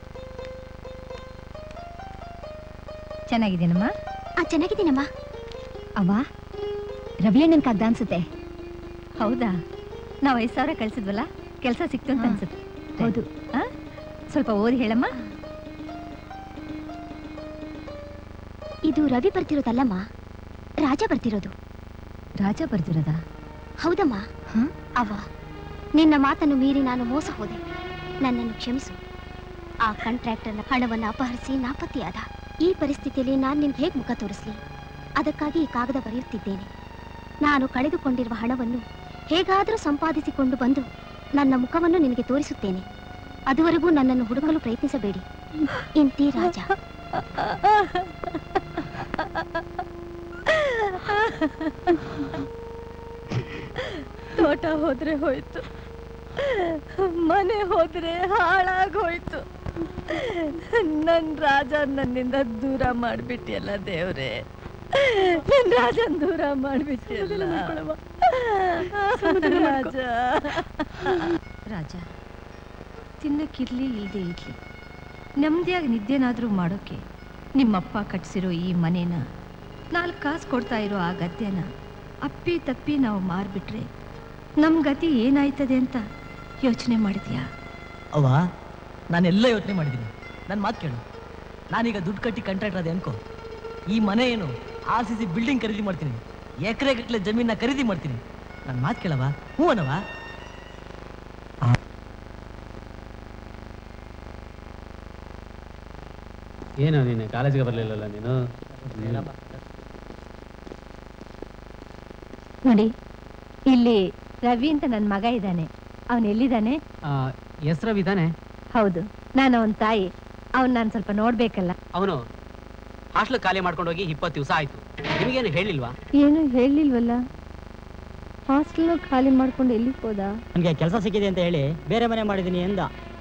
ಚೆನ್ನಾಗಿದ್ದೀನಮ್ಮ? ಚೆನ್ನಾಗಿದ್ದೀನಮ್ಮ. ಅವ್ವ, ರವಿ ಅಣ್ಣನ್ ಕಾಗ್ದ ಅನ್ಸುತ್ತೆ. ಹೌದಾ? ನಾವು ಐದು ಸಾವಿರ ಕಳ್ಸಿದ್ವಲ್ಲ, ಕೆಲಸ ಸಿಕ್ತು ಅಂತ ಅನ್ಸುತ್ತೆ. ಹೌದು. ಸ್ವಲ್ಪ ಓದಿ ಹೇಳಮ್ಮ. ಇದು ರವಿ ಬರ್ತಿರೋದಲ್ಲಮ್ಮ, ರಾಜ ಬರ್ತಿರೋದು. ರಾಜ ಬರ್ತಿರೋದಾ? ಹೌದಮ್ಮ. ಅವ್ವ, ನಿನ್ನ ಮಾತನ್ನು ಮೀರಿ ನಾನು ಮೋಸ ಹೋದೆ, ನನ್ನನ್ನು ಕ್ಷಮಿಸು. ಆ ಕಾಂಟ್ರಾಕ್ಟರ್ನ ಹಣವನ್ನು ಅಪಹರಿಸಿ ನಾಪತ್ತೆಯಾದ. ಈ ಪರಿಸ್ಥಿತಿಯಲ್ಲಿ ನಾನು ನಿನ್ಗೆ ಹೇಗೆ ಮುಖ ತೋರಿಸ್ಲಿ? ಅದಕ್ಕಾಗಿ ಈ ಕಾಗದ ಬರೆಯುತ್ತಿದ್ದೇನೆ. ನಾನು ಕಳೆದುಕೊಂಡಿರುವ ಹಣವನ್ನು ಹೇಗಾದರೂ ಸಂಪಾದಿಸಿಕೊಂಡು ಬಂದು ನನ್ನ ಮುಖವನ್ನು ನಿನಗೆ ತೋರಿಸುತ್ತೇನೆ. ಅದುವರೆಗೂ ನನ್ನನ್ನು ಹುಡುಕಲು ಪ್ರಯತ್ನಿಸಬೇಡಿ. ಇಂತಿ ರಾಜ. ತೋಟ ಹೋದ್ರೆ ಹೋಯ್ತು, ಮನೆ ಹೋದ್ರೆ ಹಾಳಾಗೋಯ್ತು. ನನ್ ರಾಜ ನನ್ನಿಂದ ದೂರ ಮಾಡ್ಬಿಟ್ಟಿಯಲ್ಲ ದೇವ್ರೆ, ನನ್ ರಾಜನ್ ದೂರ ಮಾಡ್ಬಿಟ್ಟಿಯಲ್ಲ ರಾಜ. ರಾಜ, ತಿನ್ನಕ್ಕಿರ್ಲಿ ಇಲ್ದೇ ಇರ್ಲಿ, ನೆಮ್ಮದಿಯಾಗಿ ನಿದ್ದೆನಾದ್ರೂ ಮಾಡೋಕೆ ನಿಮ್ಮಪ್ಪ ಕಟ್ಸಿರೋ ಈ ಮನೇನ, ನಾಲ್ಕು ಕಾಸು ಕೊಡ್ತಾ ಇರೋ ಆ ಗದ್ದೆನ ಅಪ್ಪಿ ತಪ್ಪಿ ನಾವು ಮಾರ್ಬಿಟ್ರೆ ನಮ್ ಗತಿ ಏನಾಯ್ತದೆ ಅಂತ ಯೋಚನೆ ಮಾಡಿದ್ಯಾ? ಅವ್ವ, ನಾನೆಲ್ಲ ಯೋಚನೆ ಮಾಡಿದ್ದೀನಿ. ನನ್ನ ಮಾತು ಕೇಳು. ನಾನೀಗ ದುಡ್ಡು ಕಟ್ಟಿ ಕಾಂಟ್ರಾಕ್ಟರ್ ಅದೇ ಅನ್ಕೋ, ಈ ಮನೆ ಏನು ಆರ್ ಸಿ ಸಿ ಬಿಲ್ಡಿಂಗ್ ಖರೀದಿ ಮಾಡ್ತೀನಿ, ಎಕರೆ ಗಟ್ಟಲೆ ಜಮೀನ ಖರೀದಿ ಮಾಡ್ತೀನಿ. ನನ್ನ ಮಾತು ಕೇಳವ, ಹ್ಞೂ ಅನ್ನವ? ಏನು ನೀನು ಕಾಲೇಜಿಗೆ ಬರಲಿಲ್ಲಲ್ಲ ನೀನು? ನೋಡಿ, ಇಲ್ಲಿ ರವಿ ಅಂತ ನನ್ನ ಮಗ ಇದ್ದಾನೆ. ಅವನ್ ಎಲ್ಲಿದ್ದಾನೆ? ಹೆಸರು ರವಿ ತಾನೆ? ಹೌದು, ನಾನು ಅವನ ತಾಯಿ. ಅವನ್ ನಾನು ಸ್ವಲ್ಪ ನೋಡ್ಬೇಕಲ್ಲ. ಅವನು ಹಾಸ್ಟೆಲ್ ಖಾಲಿ ಮಾಡ್ಕೊಂಡು ಹೋಗಿ ಇಪ್ಪತ್ತು ದಿವಸ ಆಯ್ತು. ನಿಮಗೇನು ಹೇಳಿಲ್ವಾ? ಏನು ಹೇಳಿಲ್ವಲ್ಲ. ಹಾಸ್ಟೆಲ್ ಖಾಲಿ ಮಾಡ್ಕೊಂಡು ಎಲ್ಲಿಗೆ ಹೋದ? ನನಗೆ ಕೆಲಸ ಸಿಕ್ಕಿದೆ ಅಂತ ಹೇಳಿ ಬೇರೆ ಮನೆ ಮಾಡಿದ್ದೀನಿ ಎಂದ.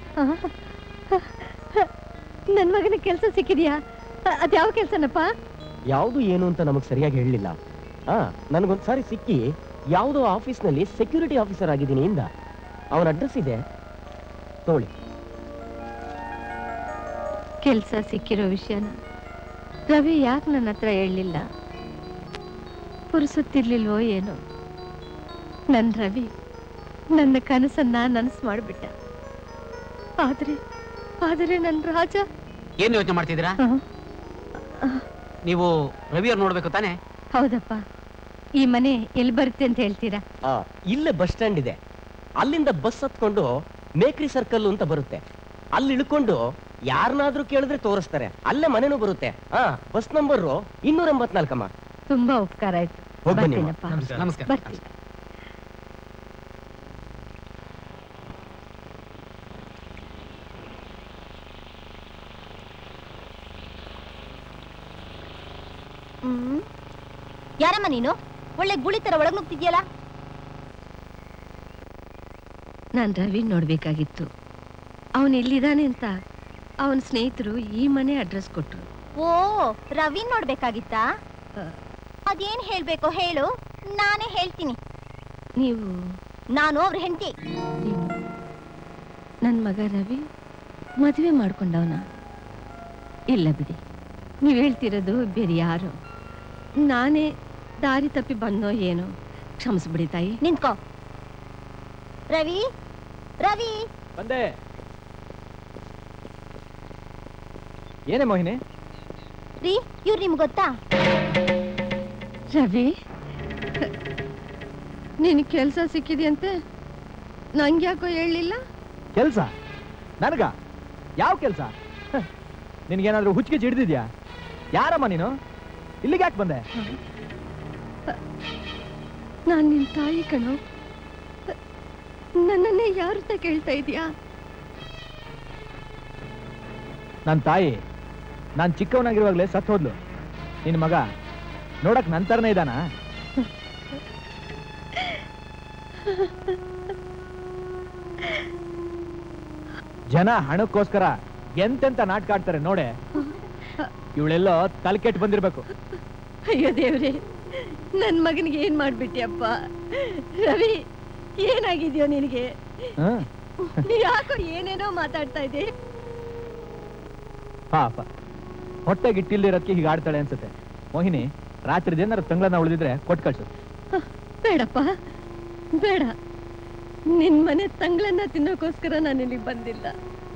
ನನ್ ಮಗನ ಕೆಲಸ ಸಿಕ್ಕಿದ್ಯಾ? ಅದ್ಯಾವ ಕೆಲ್ಸನಪ್ಪ? ಯಾವುದು ಏನು ಅಂತ ನಮಗ್ ಸರಿಯಾಗಿ ಹೇಳಲಿಲ್ಲ. ಆ ನನಗೊಂದ್ಸಾರಿ ಸಿಕ್ಕಿ ಯಾವುದೋ ಆಫೀಸ್ನಲ್ಲಿ ಸೆಕ್ಯೂರಿಟಿ ಆಫೀಸರ್ ಆಗಿದ್ದೀನಿ ಇಂದ. ಅವನ ಅಡ್ರೆಸ್ ಇದೆ ನೋಡಿ. ಕೆಲ್ಸ ಸಿಕ್ಕಿರೋ ವಿಷಯನ ರವಿ ಯಾಕೆ ನನ್ನ ಹತ್ರ ಹೇಳಲಿಲ್ಲ? ಪುರುಸುತ್ತಿರ್ಲಿಲ್ವೋ ಏನೋ. ನನ್ ರವಿ ನನ್ನ ಕನಸನ್ನ ನನಸು ಮಾಡ್ಬಿಟ್ಟ. ಆದ್ರೆ ಆದ್ರೆ ನನ್ ರಾಜ. ಏನ್ ಯೋಚನೆ ಮಾಡ್ತಿದ್ದೀರಾ ನೀವು? ರವಿಯವ್ರು ನೋಡ್ಬೇಕು ತಾನೆ? ಹೌದಪ್ಪ. ಈ ಮನೆ ಎಲ್ಲಿ ಬರುತ್ತೆ ಅಂತ ಹೇಳ್ತೀರಾ? ಆ ಇಲ್ಲೇ ಬಸ್ ಸ್ಟ್ಯಾಂಡ್ ಇದೆ. ಅಲ್ಲಿಂದ ಬಸ್ ಹತ್ಕೊಂಡು ಮೇಕ್ರಿ ಸರ್ಕಲ್ ಅಂತ ಬರುತ್ತೆ. ಅಲ್ಲಿ ಇಳ್ಕೊಂಡು ಯಾರನ್ನಾದ್ರೂ ಕೇಳಿದ್ರೆ ತೋರಿಸ್ತಾರೆ. ಅಲ್ಲೇ ಮನೆನೂ ಬರುತ್ತೆ. ಆ ಬಸ್ ನಂಬರ್ ಇನ್ನೂರ ಎಂಬತ್ನಾಲ್ಕಮ್ಮ. ತುಂಬಾ ಉಪಕಾರ ಆಯ್ತು. ಬರ್ತೀನಪ್ಪ. ನಮಸ್ಕಾರ. ಬರ್ತೀನಿ. ಹ್ಮ್ ಯಾರಮ್ಮ ನೀನು? ಒಳ್ಳೆ ಗುಳಿ ತರ ಒಳಗ್ ನುಗ್ತಿದ್ಯಲ್ಲ. ನಾನ್ ರವಿ ನೋಡ್ಬೇಕಾಗಿತ್ತು. ಅವನ್ ಎಲ್ಲಿದ್ದಾನೆ ಅಂತ ಅವನ ಸ್ನೇಹಿತರು ಈ ಮನೆ ಅಡ್ರೆಸ್ ಕೊಟ್ರು. ಓ, ರವಿ ನೋಡ್ಬೇಕಾಗಿತ್ತಾ? ಅದೇನ್ ಹೇಳ್ಬೇಕೋ ಹೇಳು, ನಾನೇ ಹೇಳ್ತೀನಿ. ನೀವು? ನಾನು ಅವ್ರ ಹೆಂಡತಿ. ನನ್ ಮಗ ರವಿ ಮದುವೆ ಮಾಡ್ಕೊಂಡವನ? ಇಲ್ಲ ಬಿಡಿ, ನೀವ್ ಹೇಳ್ತಿರೋದು ಬೇರೆ ಯಾರು. ನಾನೇ ದಾರಿ ತಪ್ಪಿ ಬಂದೋ ಏನೋ. ಕ್ಷಮಿಸ್ಬಿಡಿ ತಾಯಿ. ನಿಂತ್ಕೋ. ರವಿ, ರವಿ ಬಂದೆ. ಏನೇ ಮೋಹಿನಿ? ರೀ, ಇವ್ರು ನಿಮ್ಗೆ ಗೊತ್ತಾ? ರವಿ, ನಿನ್ ಕೆಲ್ಸ ಸಿಕ್ಕಿದೆಯಂತೆ, ನಂಗ್ಯಾಕೋ ಹೇಳಲಿಲ್ಲ? ಕೆಲ್ಸ? ನನಗ? ಯಾವ ಕೆಲ್ಸ? ನಿನ್ಗೇನಾದ್ರೂ ಹುಚ್ಚಿಗೆ ಹಿಡಿದಿದ್ಯಾ? ಯಾರಮ್ಮ ನೀನು? ಇಲ್ಲಿಗೆ ಯಾಕೆ ಬಂದೆ? ನಾನ್ ನಿನ್ ತಾಯಿ ಕಣೋ. ನನ್ನನ್ನೇ ಯಾರು ಅಂತ ಕೇಳ್ತಾ ಇದೀಯಾ? ನನ್ನ ತಾಯಿ ನಾನ್ ಚಿಕ್ಕವನಾಗಿರುವಾಗಲೇ ಸತ್ ಹೋದ್ಲು. ನಿನ್ ಮಗ ನೋಡಕ್ ನನ್ ತರನೇ ಇದಾನ? ಜನ ಹಣಕ್ಕೋಸ್ಕರ ಎಂತೆಂತ ನಾಟಕ ಆಡ್ತಾರೆ ನೋಡೆ. ಇವಳೆಲ್ಲೋ ತಲೆ ಕೆಟ್ಟು ಬಂದಿರ್ಬೇಕು. ಅಯ್ಯೋ ದೇವ್ರೆ, ನನ್ ಮಗನಿಗೆ ಏನ್ ಮಾಡ್ಬಿಟ್ಟಿಯಪ್ಪ? ರವಿ, ಏನಾಗಿದ್ಯೋ ನಿನಗೆ? ಯಾಕೋ ಏನೇನೋ ಮಾತಾಡ್ತಾ ಇದ್ದೆ. ಪಾಪ, ಹೊಟ್ಟೆಗೆ ಇಟ್ಟಿಲ್ದಿರೋದಕ್ಕೆ ಹೀಗೆ ಆಡ್ತಾಳೆ ಅನ್ಸುತ್ತೆ. ಮೋಹಿನಿ, ರಾತ್ರಿ ಏನಾರು ತಂಗಳನ್ನ ಉಳಿದಿದ್ರೆ ಕೊಟ್ಟು ಕಳ್ಸು. ಬೇಡಪ್ಪ, ಬೇಡ. ನಿನ್ ಮನೆ ತಂಗಳನ್ನ ತಿನ್ನೋಕೋಸ್ಕರ ನಾನು ಇಲ್ಲಿಗೆ ಬಂದಿಲ್ಲ.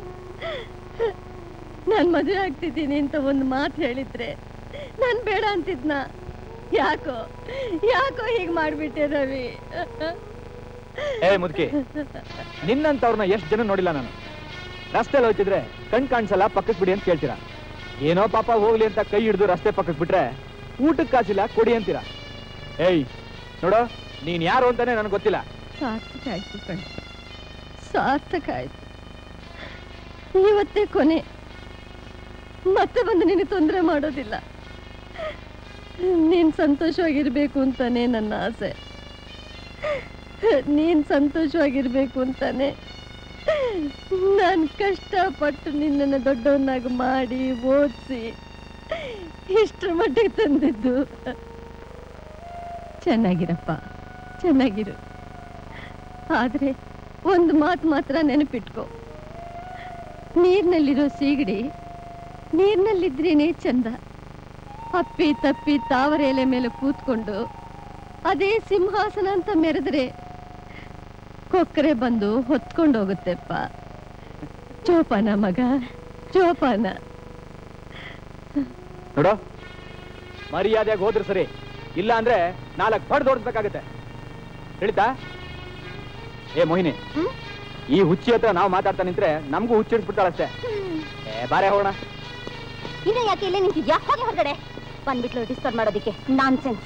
ನಾನ್ ಮದುವೆ ಆಗ್ತಿದ್ದೀನಿ ಅಂತ ಒಂದು ಮಾತು ಹೇಳಿದ್ರೆ ನಾನ್ ಬೇಡ ಅಂತಿದ್ನ. ಯಾಕೋ ಯಾಕೋ ಹೀಗ್ ಮಾಡ್ಬಿಟ್ಟೆ ರವಿ? ಏ ಮುದುಕಿ, ನಿನ್ನಂತವ್ರನ್ನ ಎಷ್ಟು ಜನ ನೋಡಿಲ್ಲ ನಾನು. ರಸ್ತೆಯಲ್ಲಿ ಹೋಗ್ತಿದ್ರೆ ಕಣ್ ಕಾಣಿಸಲ್ಲ, ಪಕ್ಕಕ್ಕೆ ಬಿಡಿ ಅಂತ ಕೇಳ್ತೀರಾ. ಏನೋ ಪಾಪ ಹೋಗ್ಲಿ ಅಂತ ಕೈ ಹಿಡಿದು ರಸ್ತೆ ಪಕ್ಕಕ್ಕೆ ಬಿಟ್ರೆ ಊಟಕ್ಕೆ ಕಾಸಿಲ್ಲ ಕೊಡಿ ಅಂತೀರಾ. ಏಯ್ ನೋಡೋ, ನೀನ್ ಯಾರು ಅಂತಾನೆ ನನಗೆ ಗೊತ್ತಿಲ್ಲ. ಸಾರ್ಥಕ ಆಯ್ತು ಕಣ್, ಸಾರ್ಥಕ ಆಯ್ತು. ಇವತ್ತೇ ಕೊನೆ. ಮತ್ತೆ ಬಂದು ನಿನಗೆ ತೊಂದರೆ ಮಾಡೋದಿಲ್ಲ. ನೀನ್ ಸಂತೋಷವಾಗಿರ್ಬೇಕು ಅಂತಾನೆ ನನ್ನ ಆಸೆ. ನೀನ್ ಸಂತೋಷವಾಗಿರ್ಬೇಕು ಅಂತಾನೆ ನಾನು ಕಷ್ಟಪಟ್ಟು ನಿನ್ನನ್ನು ದೊಡ್ಡವನ್ನಾಗಿ ಮಾಡಿ ಓದಿಸಿ ಇಷ್ಟರ ಮಟ್ಟಿಗೆ ತಂದಿದ್ದು. ಚೆನ್ನಾಗಿರಪ್ಪ, ಚೆನ್ನಾಗಿರು. ಆದ್ರೆ ಒಂದು ಮಾತು ಮಾತ್ರ ನೆನಪಿಟ್ಕೋ. ನೀರಿನಲ್ಲಿರೋ ಸೀಗಡಿ ನೀರಿನಲ್ಲಿದ್ರೇನೆ ಚಂದ. ಅಪ್ಪಿ ತಪ್ಪಿ ತಾವರೆ ಎಲೆ ಮೇಲೆ ಕೂತ್ಕೊಂಡು ಅದೇ ಸಿಂಹಾಸನ ಅಂತ ಮೆರೆದ್ರೆ ಕೊಕ್ಕರೆ ಬಂದು ಹೊತ್ಕೊಂಡು ಹೋಗುತ್ತೆಪ್ಪ. ಜೋಪಾನ ಮಗ, ಜೋಪಾನ. ನೋಡು, ಮರ್ಯಾದೆಯಾಗಿ ಹೋದ್ರೆ ಸರಿ, ಇಲ್ಲ ಅಂದ್ರೆ ನಾಲ್ಕು ಬಡ್ದು ಓಡಿಸ್ಬೇಕಾಗತ್ತೆ. ಹೇಳಿತಾ? ಏ ಮೋಹಿನಿ, ಈ ಹುಚ್ಚಿ ಹತ್ರ ನಾವು ಮಾತಾಡ್ತಾ ನಿಂತ್ರೆ ನಮಗೂ ಹುಚ್ಚಿಡ್ಸ್ಬಿಡ್ತಾಳಷ್ಟೇ. ಏ ಬಾರೆ ಹೋಗೋಣ. ಇನ್ನ ಯಾಕೆ ಇಲ್ಲೇ ನಿಂತಿದ್ಯಾ? ಹೋಗಿ ಹೊರಗಡೆ. ಬಂದ್ಬಿಟ್ಲು ಡಿಸ್ಟರ್ಬ್ ಮಾಡೋದಿಕ್ಕೆ. Nonsense.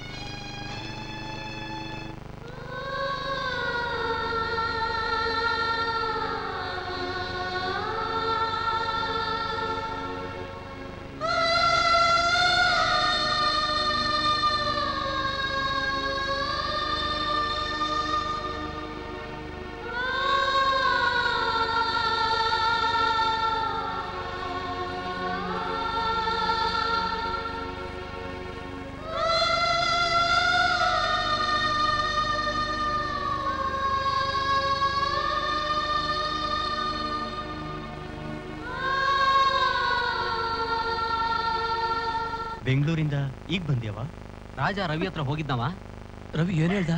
ಬೆಂಗಳೂರಿಂದ ಈಗ ಬಂದ್ಯಾವ? ರಾಜ ರವಿ ಹತ್ರ ಹೋಗಿದ್ದವ. ರವಿ ಏನ್ ಹೇಳ್ದ?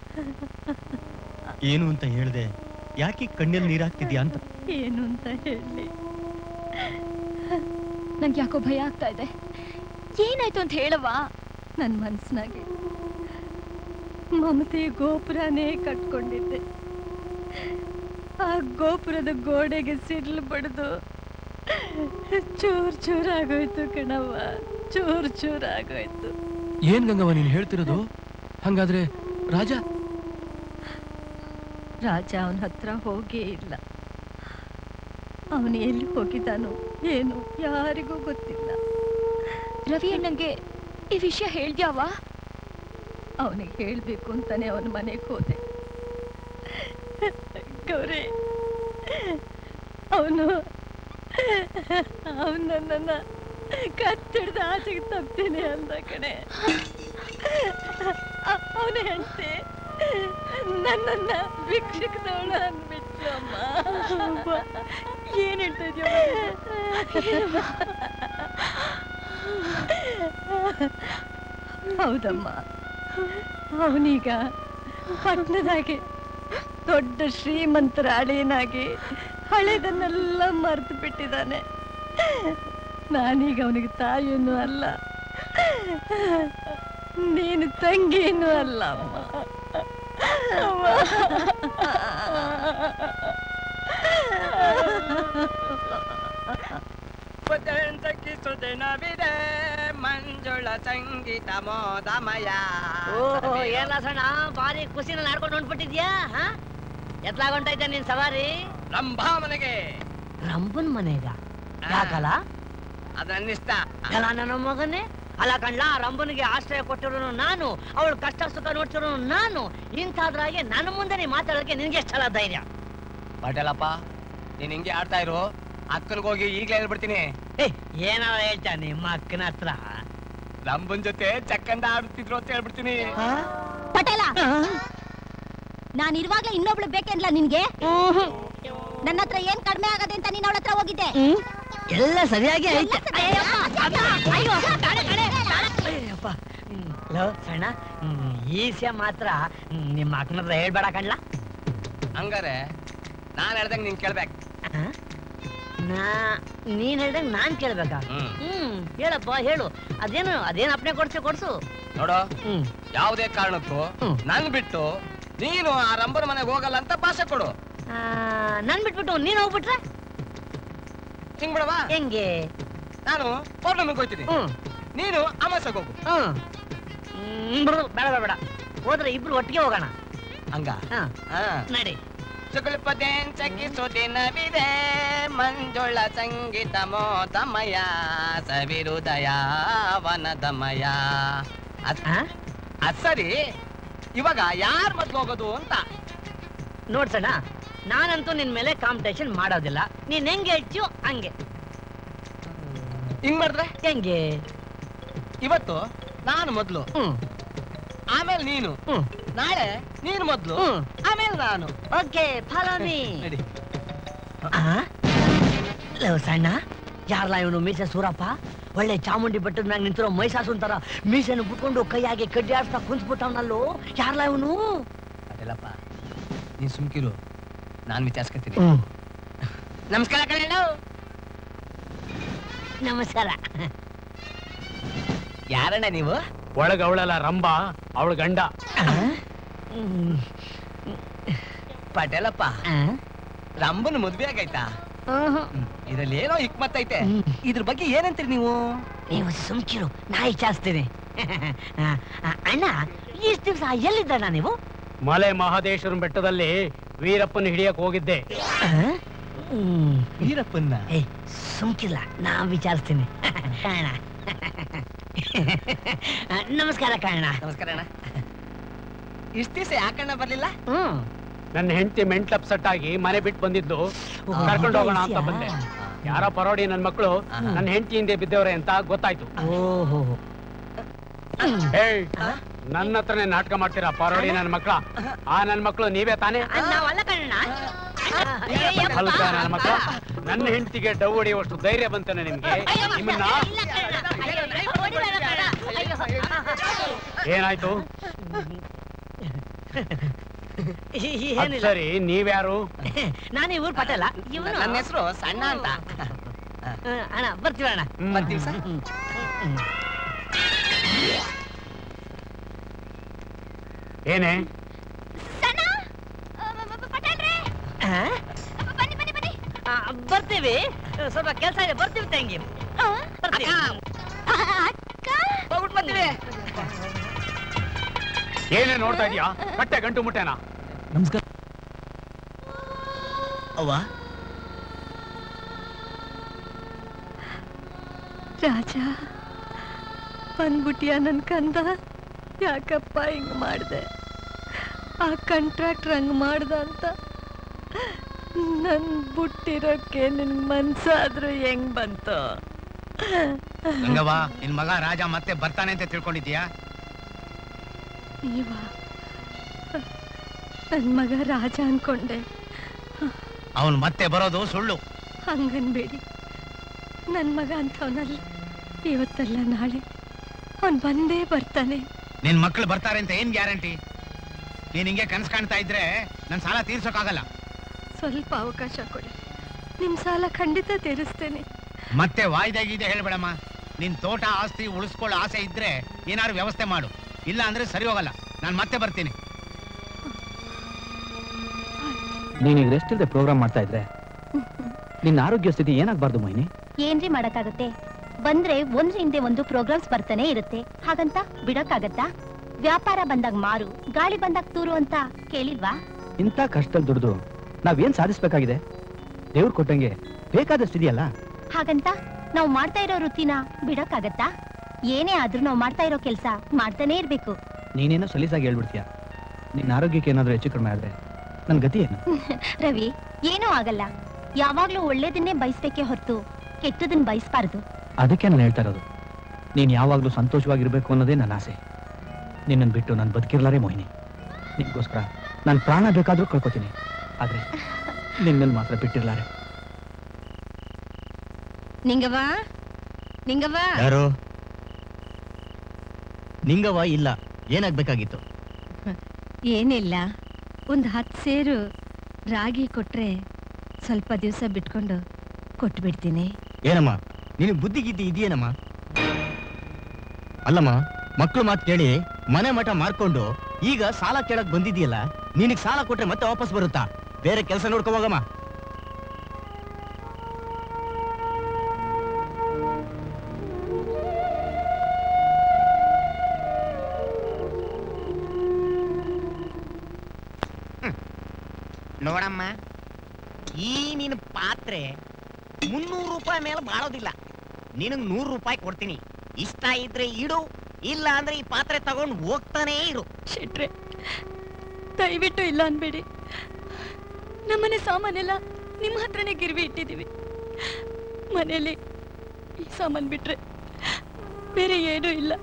ಏನು ಅಂತ ಹೇಳ್ದೆ? ಯಾಕೆ ಕಣ್ಣಲ್ಲಿ ನೀರಾಗ್ತಿದ್ಯಾ ಅಂತ? ಏನು ಅಂತ ಹೇಳಿ? ನಂಗೆ ಯಾಕೋ ಭಯ ಆಗ್ತಾ ಇದೆ. ಏನಾಯ್ತು ಅಂತ ಹೇಳವ್ವ. ನನ್ನ ಮನ್ಸಿನಾಗೆ ಮಮತೆ ಗೋಪುರನೇ ಕಟ್ಕೊಂಡಿದ್ದೆ. ಆ ಗೋಪುರದ ಗೋಡೆಗೆ ಸಿಡ್ಲು ಬಡ್ದು ಚೂರ್ ಚೂರಾಗೋಯ್ತು ಕಣವ್ವ, ಚೂರ್ ಚೂರಾಗೋಯ್ತು. ಏನ್ ಗಂಗವ್ವ ನೀನ್ ಹೇಳ್ತಿರೋದು? ಹಂಗಾದ್ರೆ ರಾಜ ರಾಜ ಅವನ ಹತ್ರ ಹೋಗೇ ಇಲ್ಲ. ಅವನು ಎಲ್ಲಿ ಹೋಗಿದ್ದಾನೋ ಏನು ಯಾರಿಗೂ ಗೊತ್ತಿಲ್ಲ. ರವಿ ಅಣ್ಣಂಗೆ ಈ ವಿಷಯ ಹೇಳ್ದ್ಯಾವ? ಅವನಿಗೆ ಹೇಳ್ಬೇಕು ಅಂತಾನೆ ಅವನ ಮನೆಗೆ ಹೋದೆ. ಗೌರಿ, ಅವನು ಅವನು ನನ್ನನ್ನ ಕತ್ತಿಡ್ದು ಆಚೆಗೆ ತಪ್ತೀನಿ ಅಂದ ಕಣೆ. ಅವನ ಹೆಂಡತಿ ನನ್ನನ್ನ ಭಿಕ್ಷಕದವಳು ಅಂದ್ಬಿಟ್ಲು. ಅಮ್ಮ, ಏನ್ ಹೇಳ್ತಾ ಇದೀಯ? ಹೌದಮ್ಮ, ಅವನೀಗ ಪಟ್ಟಣದಾಗೆ ದೊಡ್ಡ ಶ್ರೀಮಂತರ ಅಳಿಯನಾಗಿ ಹಳೆದನ್ನೆಲ್ಲ ಮರೆತು ಬಿಟ್ಟಿದ್ದಾನೆ. ನಾನೀಗ ಅವನಿಗೆ ತಾಯಿಯೂ ಅಲ್ಲ, ನೀನು ತಂಗಿನೂ ಅಲ್ಲ. ಅಮ್ಮ, ಮಂಜುಳ ಸಂಗೀತ ಮೋದಮಯ. ಏನ ಸಣ್ಣ ಬಾರಿ ಖುಷಿನಲ್ಲಿ ಆಡ್ಕೊಂಡು ಹೊಂಟ್ಬಿಟ್ಟಿದ್ಯಾ? ಎತ್ಲಾಗೊಂಟೈತೆ ನಿನ್ ಸವಾರಿ? ರಂಭಾ ಮನೆಗೆ. ರಂಭನ್ ಮನೆಗ? ಯಾಕಲ್ಲ? ಅದನ್ನಿಷ್ಟ ಎಲ್ಲ ನನ್ನ ಮಗನೇ ಅಲ್ಲ ಕಣ್ಲ. ರಂಭನಿಗೆ ಆಶ್ರಯ ಕೊಟ್ಟಿರೋನು ನಾನು, ಅವಳು ಕಷ್ಟ ಸುಖ ನೋಡ್ತಿರೋನು ನಾನು. ಇಂಥದ್ರಾಗೆ ನನ್ನ ಮುಂದೆ ನೀ ಮಾತಾಡೋಕೆ ನಿನ್ಗೆ ಎಷ್ಟಲ್ಲ ಧೈರ್ಯ? ಪಟೇಲಪ್ಪ, ನೀನ್ ಹಿಂಗೆ ಆಡ್ತಾ ಇರು. ಅಕ್ಕನಿಗೋಗಿ ಈಗ್ಲೇ ಹೇಳ್ಬಿಡ್ತೀನಿ. ಏ ಏನಾರ ಹೇಳ್ತಾ ನಿಮ್ಮ ಅಕ್ಕನ ಹತ್ರ? ರಂಭನ್ ಜೊತೆ ಚಕ್ಕಂದ ಆಡುತ್ತಿದ್ರು ಅಂತ ಹೇಳ್ಬಿಡ್ತೀನಿ. ಪಟೇಲ, ನಾನಿರುವಾಗ್ಲೇ ಇನ್ನೊಬ್ಳು ಬೇಕೇನ್ಲ ನಿನ್ಗೆ? ನನ್ನ ಹತ್ರ ಏನ್ ಕಡಿಮೆ ಆಗದೆ ಅಂತ ನೀನ್ ಅವಳ ಹತ್ರ ಹೋಗಿದ್ದೆ. ಎಲ್ಲ ಸರಿಯಾಗಿ ಐತೆ. ಸಣ್ಣ, ಈ ವಿಷಯ ಮಾತ್ರ ನಿಮ್ಮ ಅಕ್ಕನ ಹತ್ರ ಹೇಳ್ಬೇಡ ಕಣ್ಲ. ಹಂಗಾರೆ ನಾನ್ ಹೇಳ್ದಂಗ್ ನೀನ್ ಕೇಳ್ಬೇಕು. ನಾ ನೀನ್ ಹೇಳ್ದಂಗ್ ನಾನ್ ಕೇಳ್ಬೇಕಾ? ಹ್ಮ್ ಹೇಳಪ್ಪ, ಹೇಳು. ಅದೇನು ಅದೇನ್ ಅಪ್ನೆ ಕೊಡ್ಸು ಕೊಡ್ಸು ನೋಡು. ಯಾವುದೇ ಕಾರಣಕ್ಕೂ ನನ್ ಬಿಟ್ಟು ನೀನು ಆ ರಂಬರ್ ಮನೆಗೆ ಹೋಗಲ್ಲ ಅಂತ ಭಾಷೆ ಕೊಡು. ನನ್ ಬಿಟ್ಬಿಟ್ಟು ನೀನ್ ಹೋಗ್ಬಿಟ್ರೆ ಹಿಂಗ್ ಬಿಡವಾ? ಹೆಂಗೆ? ನಾನು ಪೌರ್ಣಮಿಗೆ ಹೋಗ್ತೀನಿ, ನೀನು ಅಮಾಸೆಗೆ ಹೋಗು. ಹ್ಮ್ ಬೇಡ ಬೇಡ ಬೇಡ, ಹೋದ್ರೆ ಇಬ್ರು ಒಟ್ಟಿಗೆ ಹೋಗೋಣ. ಹಂಗ ನಡಿ. ಸುಗುಲ್ಪದೇನ್ ಚಕಿಸು ದಿನವಿದೆ, ಮಂಜುಳ ಸಂಗೀತ ಮೋದಮಯ, ಸವಿರುದಯ ವನದಮಯ. ಅದ್ ಸರಿ, ಇವಾಗ ಯಾರ್ ಮೊದ್ಲು ಹೋಗೋದು ಅಂತ ನೋಡ್ಸಣ್ಣ. ನಾನಂತೂ ನಿನ್ ಮೇಲೆ ಕಾಂಪಿಟೇಷನ್ ಮಾಡೋದಿಲ್ಲ. ನೀನ್ ಹೆಂಗೆ ಹೇಳ್ತೀಯೋ ಹಂಗೆ. ಹಿಂಗ್ ಮಾಡಿದ್ರೆ ಹೆಂಗೆ? ಇವತ್ತು ನಾನು ಮೊದ್ಲು, ಆಮೇಲೆ ನೀನು, ನಾಳೆ ನೀನು ಮೊದ್ಲು, ಆಮೇಲೆ ನಾನು. Okay, follow me. ಸಣ್ಣ, ಯಾರಲ್ಲ ಇವನು? ಮೀಸೆ ಸೂರಪ್ಪ ಒಳ್ಳೆ ಚಾಮುಂಡಿ ಬೆಟ್ಟದ ಮ್ಯಾಗ ನಿಂತಿರೋ ಮೈಸಾಸುನ್ ತರ ಮೀಸೆನ ಬಿಟ್ಕೊಂಡು ಕೈಯಾಗಿ ಕಡ್ಡಿ ಆಡ್ತಾ ಕುಂತ್ಬಿಟ್ಟವನಲ್ಲೋ. ಯಾರಲ್ಲ ಇವನು? ಅದೆಲ್ಲಪ್ಪ ನೀನ್ ಸುಮ್ಕಿರು, ನಾನ್ ವಿಚಾರಿಸ್ಕೊತೀನಿ. ನಮಸ್ಕಾರ ಕಣಣ್ಣ. ನಮಸ್ಕಾರ. ಯಾರಣ್ಣ ನೀವು? ಒಳಗ ಅವಳಲ್ಲ ರಂಬ, ಅವಳ ಗಂಡ. ಪಟೇಲಪ್ಪ, ರಂಬನ ಮದ್ವೆ ಆಗೈತಾ? ಇದ್ರಲ್ಲಿ ಏನೋ ಹಿಕ್ಮತ್ತೈತೆ. ಇದ್ರ ಬಗ್ಗೆ ಏನಂತೀರಿ ನೀವು? ನೀವು ಸುಮ್ಕಿರು, ನಾ ವಿಚಾರಿಸ್ತೀನಿ. ಅಣ್ಣ, ಇಷ್ಟು ದಿವಸ ಎಲ್ಲಿದ್ದಣ್ಣ ನೀವು? ಮಲೆ ಮಹದೇಶ್ವರನ ಬೆಟ್ಟದಲ್ಲಿ ವೀರಪ್ಪನ ಹಿಡಿಯಕ್ ಹೋಗಿದ್ದೆ. ವೀರಪ್ಪನ್ನ? ಏ ಸುಮ್ಕಿಲ್ಲ, ನಾ ವಿಚಾರಿಸ್ತೀನಿ. ಕಾರಣ ನಮಸ್ಕಾರ ಕಾರಣ. ನಮಸ್ಕಾರ ಅಣ್ಣ. ಇಷ್ಟ ದಿವಸ ಯಾಕಣ್ಣ ಬರ್ಲಿಲ್ಲ? ಹ್ಮ್ ನನ್ನ ಹೆಂಡತಿ ಮೆಂಟ್ಲ್ ಅಪ್ಸೆಟ್ ಆಗಿ ಮನೆ ಬಿಟ್ಟು ಬಂದಿದ್ದು, ಕರ್ಕೊಂಡು ಹೋಗೋಣ ಅಂತ ಬಂದೆ. ಯಾರೋ ಪರೋಡಿ ನನ್ ಮಕ್ಕಳು ನನ್ನ ಹೆಂಡತಿ ಹಿಂದೆ ಬಿದ್ದವ್ರೆ ಅಂತ ಗೊತ್ತಾಯ್ತು. ಓಹೋ, ನನ್ನ ಹತ್ರನೇ ನಾಟಕ ಮಾಡ್ತೀರಾ ಪರೋಡಿ ನನ್ ಮಕ್ಳ? ಆ ನನ್ ಮಕ್ಳು ನೀವೇ ತಾನೇ? ನಾವಲ್ಲ ಕಣ್ಣ. ಅಲ್ಕ ನನ್ನ ಮಕ್ಳ, ನನ್ನ ಹೆಂಡತಿಗೆ ಡವ್ ಹೊಡೆಯುವಷ್ಟು ಧೈರ್ಯ ಬಂತಾನೆ ನಿಮ್ಗೆ? ನಿಮ್ಮನ್ನ ಏನಾಯ್ತು? ಅದ್ ಸರಿ, ನೀವ್ಯಾರು? ನಾನು ಈ ಊರ್ ಪಟೇಲ. ಇವನು ನನ್ನ ಹೆಸರು ಸಣ್ಣ ಅಂತ. ಅಣ್ಣ ಬರ್ತೀವಿ ಅಣ್ಣ. ಬರ್ತೀವಿ ಸರ್. ಏನೇ ಬರ್ತೀವಿ, ಸ್ವಲ್ಪ ಕೆಲಸ ಇದೆ. ಬರ್ತೀವಿ ತಂಗಿ, ಬರ್ತೀವಿ. ಹೋಗ್ಬಿಟ್ಟು ಬರ್ತೀವಿ. ಏನೇ ನೋಡ್ತಾ ಇದೀಯಾ? ಕಟ್ಟೆ ಗಂಟು ಮುಟ್ಟೆನಾ? ನಮಸ್ಕಾರ ಅವ್ವ. ರಾಜ ಬಂದ್ಬಿಟ್ಟಿಯ ನನ್ ಕಂದ. ಯಾಕಪ್ಪ ಹಿಂಗ್ ಮಾಡ್ದೆ? ಆ ಕಾಂಟ್ರಾಕ್ಟರ್ ಹಂಗ್ ಮಾಡ್ದ ಅಂತ ನನ್ ಬುಟ್ಟಿರೋಕೆ ನಿನ್ ಮನ್ಸಾದ್ರೂ ಹೆಂಗ್ ಬಂತು? ಗಂಗವ್ವ, ನಿನ್ ಮಗ ರಾಜ ಮತ್ತೆ ಬರ್ತಾನೆ ಅಂತ ತಿಳ್ಕೊಂಡಿದ್ಯಾ? ನೀವ ನನ್ ಮಗ ರಾಜ ಅನ್ಕೊಂಡೆ. ಅವನು ಮತ್ತೆ ಬರೋದು ಸುಳ್ಳು. ಹಂಗನ್ಬೇಡಿ, ನನ್ ಮಗ ಅಂತವನಲ್ಲ. ಇವತ್ತಲ್ಲ ನಾಳೆ ಅವನ್ ಬಂದೇ ಬರ್ತಾನೆ. ನಿನ್ ಮಕ್ಳು ಬರ್ತಾರೆ ಅಂತ ಏನ್ ಗ್ಯಾರಂಟಿ? ನೀನ್ ಹಿಂಗೆ ಕನ್ಸ್ ಕಾಣ್ತಾ ಇದ್ರೆ ನನ್ ಸಾಲ ತೀರ್ಸೋಕ್ಕಾಗಲ್ಲ. ಸ್ವಲ್ಪ ಅವಕಾಶ ಕೊಡಿ, ನಿಮ್ ಸಾಲ ಖಂಡಿತ ತೀರಿಸ್ತೇನೆ. ಮತ್ತೆ ವಾಯ್ದೆ ಗೀದೆ ಹೇಳ್ಬೇಡಮ್ಮ. ನಿನ್ ತೋಟ ಆಸ್ತಿ ಉಳಿಸ್ಕೊಳ್ಳೋ ಆಸೆ ಇದ್ರೆ ಏನಾದ್ರು ವ್ಯವಸ್ಥೆ ಮಾಡು, ಇಲ್ಲ ಅಂದ್ರೆ ಸರಿ ಹೋಗಲ್ಲ. ನಾನ್ ಮತ್ತೆ ಬರ್ತೀನಿ. ನೀನೀಗ ರೆಸ್ಟ್ ಇಲ್ಲದೆ ಪ್ರೋಗ್ರಾಮ್ ಮಾಡ್ತಾ ಇದ್ರೆ ನಿನ್ನ ಆರೋಗ್ಯ ಸ್ಥಿತಿ ಏನಾಗಬಾರ್ದು ಮೋಹಿನಿ? ಏನ್ರಿ ಮಾಡಕ್ಕಾಗತ್ತೆ? ಬಂದ್ರೆ ಒಂದ್ರ ಹಿಂದೆ ಒಂದು ಪ್ರೋಗ್ರಾಮ್ಸ್ ಬರ್ತಾನೆ ಇರುತ್ತೆ. ಹಾಗಂತ ಬಿಡಕ್ಕಾಗತ್ತಾ? ವ್ಯಾಪಾರ ಬಂದಾಗ ಮಾರು, ಗಾಳಿ ಬಂದಾಗ ತೂರು ಅಂತ ಕೇಳಿಲ್ವಾ? ಇಂಥ ಕಷ್ಟದಲ್ಲಿ ದುಡ್ದು ನಾವೇನ್ ಸಾಧಿಸ್ಬೇಕಾಗಿದೆ? ದೇವ್ರು ಕೊಟ್ಟಂಗೆ ಬೇಕಾದಷ್ಟಿದೆಯಲ್ಲ. ಹಾಗಂತ ನಾವು ಮಾಡ್ತಾ ಇರೋ ವೃತ್ತಿನ ಬಿಡಕ್ಕಾಗತ್ತಾ? ಏನೇ ಆದ್ರೂ ನಾವು ಮಾಡ್ತಾ ಇರೋ ಕೆಲಸ ಮಾಡ್ತಾನೆ ಇರ್ಬೇಕು. ನೀನೇನೋ ಸಲೀಸಾಗಿ ಹೇಳ್ಬಿಡ್ತೀಯ. ನಿನ್ನ ಆರೋಗ್ಯಕ್ಕೆ ಏನಾದ್ರೂ ಹೆಚ್ಚು ಕಡಿಮೆ ಆದ್ರೆ ನನ್ ಗತಿ ಏನು? ರವಿ, ಏನೂ ಆಗಲ್ಲ. ಯಾವಾಗ್ಲೂ ಒಳ್ಳೇದನ್ನೇ ಬಯಸ್ಬೇಕೆ ಹೊರತು ಕೆಟ್ಟದನ್ನ ಬಯಸ್ಬಾರ್ದು. ಅದಕ್ಕೆ ನಾನು ಹೇಳ್ತಾ ಇರೋದು, ನೀನ್ ಯಾವಾಗ್ಲೂ ಸಂತೋಷವಾಗಿರ್ಬೇಕು ಅನ್ನೋದೇ ನನ್ನ ಆಸೆ. ನಿನ್ನನ್ನು ಬಿಟ್ಟು ನಾನು ಬದುಕಿರ್ಲಾರೆ ಮೋಹಿನಿ. ನಿನ್ಗೋಸ್ಕರ ನಾನು ಪ್ರಾಣ ಬೇಕಾದ್ರೂ ಕಳ್ಕೊತೀನಿ, ಆದ್ರೆ ನಿನ್ನನ್ನು ಮಾತ್ರ ಬಿಟ್ಟಿರ್ಲಾರೆ. ನಿಂಗವ್ವ, ನಿಂಗವ್ವ. ಯಾರು? ನಿಂಗವ್ವ ಇಲ್ಲ, ಏನಾಗ್ಬೇಕಾಗಿತ್ತು? ಏನಿಲ್ಲ, ಒಂದು ಹತ್ತು ಸೇರು ರಾಗಿ ಕೊಟ್ರೆ ಸ್ವಲ್ಪ ದಿವಸ ಬಿಟ್ಕೊಂಡು ಕೊಟ್ಬಿಡ್ತೀನಿ. ಏನಮ್ಮ, ನಿನಗೆ ಬುದ್ಧಿ ಗಿದ್ದಿ ಇದೆಯೇನಮ್ಮ? ಅಲ್ಲಮ್ಮ, ಮಕ್ಕಳು ಮಾತು ಕೇಳಿ ಮನೆ ಮಠ ಮಾರ್ಕೊಂಡು ಈಗ ಸಾಲ ಕೇಳಕ್ ಬಂದಿದೆಯಲ್ಲ, ನಿನಗೆ ಸಾಲ ಕೊಟ್ರೆ ಮತ್ತೆ ವಾಪಸ್ ಬರುತ್ತಾ? ಬೇರೆ ಕೆಲಸ ನೋಡ್ಕೊ ಹೋಗಮ್ಮ. ನೋಡಮ್ಮ, ಈ ನಿನ್ನ ಪಾತ್ರೆ ಮುನ್ನೂರು ರೂಪಾಯಿ ಮೇಲೆ ಬಾಳೋದಿಲ್ಲ. ನಿನಗ್ ನೂರು ರೂಪಾಯಿ ಕೊಡ್ತೀನಿ. ಇಷ್ಟ ಇದ್ರೆ ಇಡು, ಇಲ್ಲ ಅಂದ್ರೆ ಈ ಪಾತ್ರೆ ತಗೊಂಡು ಹೋಗ್ತಾನೇ ಇರು. ಶೆಟ್ರೆ, ದಯವಿಟ್ಟು ಇಲ್ಲ ಅನ್ಬೇಡಿ. ನಮ್ಮನೆ ಸಾಮಾನೆಲ್ಲ ನಿಮ್ಮ ಹತ್ರನೇ ಗಿರ್ವಿ ಇಟ್ಟಿದ್ದೀವಿ. ಮನೆಯಲ್ಲಿ ಈ ಸಾಮಾನು ಬಿಟ್ರೆ ಬೇರೆ ಏನೂ ಇಲ್ಲ.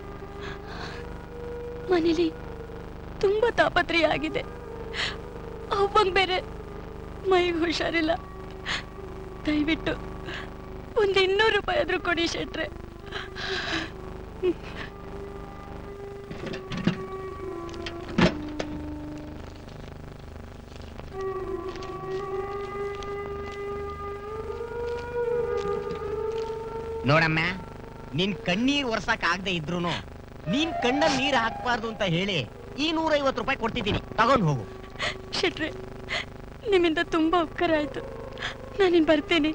ಮನೇಲಿ ತುಂಬಾ ತಾಪತ್ರೆಯ ಆಗಿದೆ. ಅವ್ವಂಗ್ ಬೇರೆ ಮೈಗೆ ಹುಷಾರಿಲ್ಲ. ದಯವಿಟ್ಟು ಒಂದು ಇನ್ನೂರು ರೂಪಾಯಿ ಆದ್ರೂ ಕೊಡಿ ಶೆಟ್ರೆ. ನೋಡಮ್ಮ, ನಿನ್ ಕಣ್ಣೀರ್ ಒರ್ಸಕ್ ಆಗದೆ ಇದ್ರೂನು ನೀನ್ ಕಣ್ಣಲ್ಲಿ ನೀರ್ ಹಾಕ್ಬಾರ್ದು ಅಂತ ಹೇಳಿ ಈ ನೂರೈವತ್ತು ರೂಪಾಯಿ ಕೊಡ್ತಿದ್ದೀನಿ, ತಗೊಂಡ್ ಹೋಗು. ಶೆಟ್ರೆ, ನಿಮ್ಮಿಂದ ತುಂಬಾ ಉಪಕಾರ ಆಯ್ತು. ನಾನಿನ್ ಬರ್ತೇನೆ.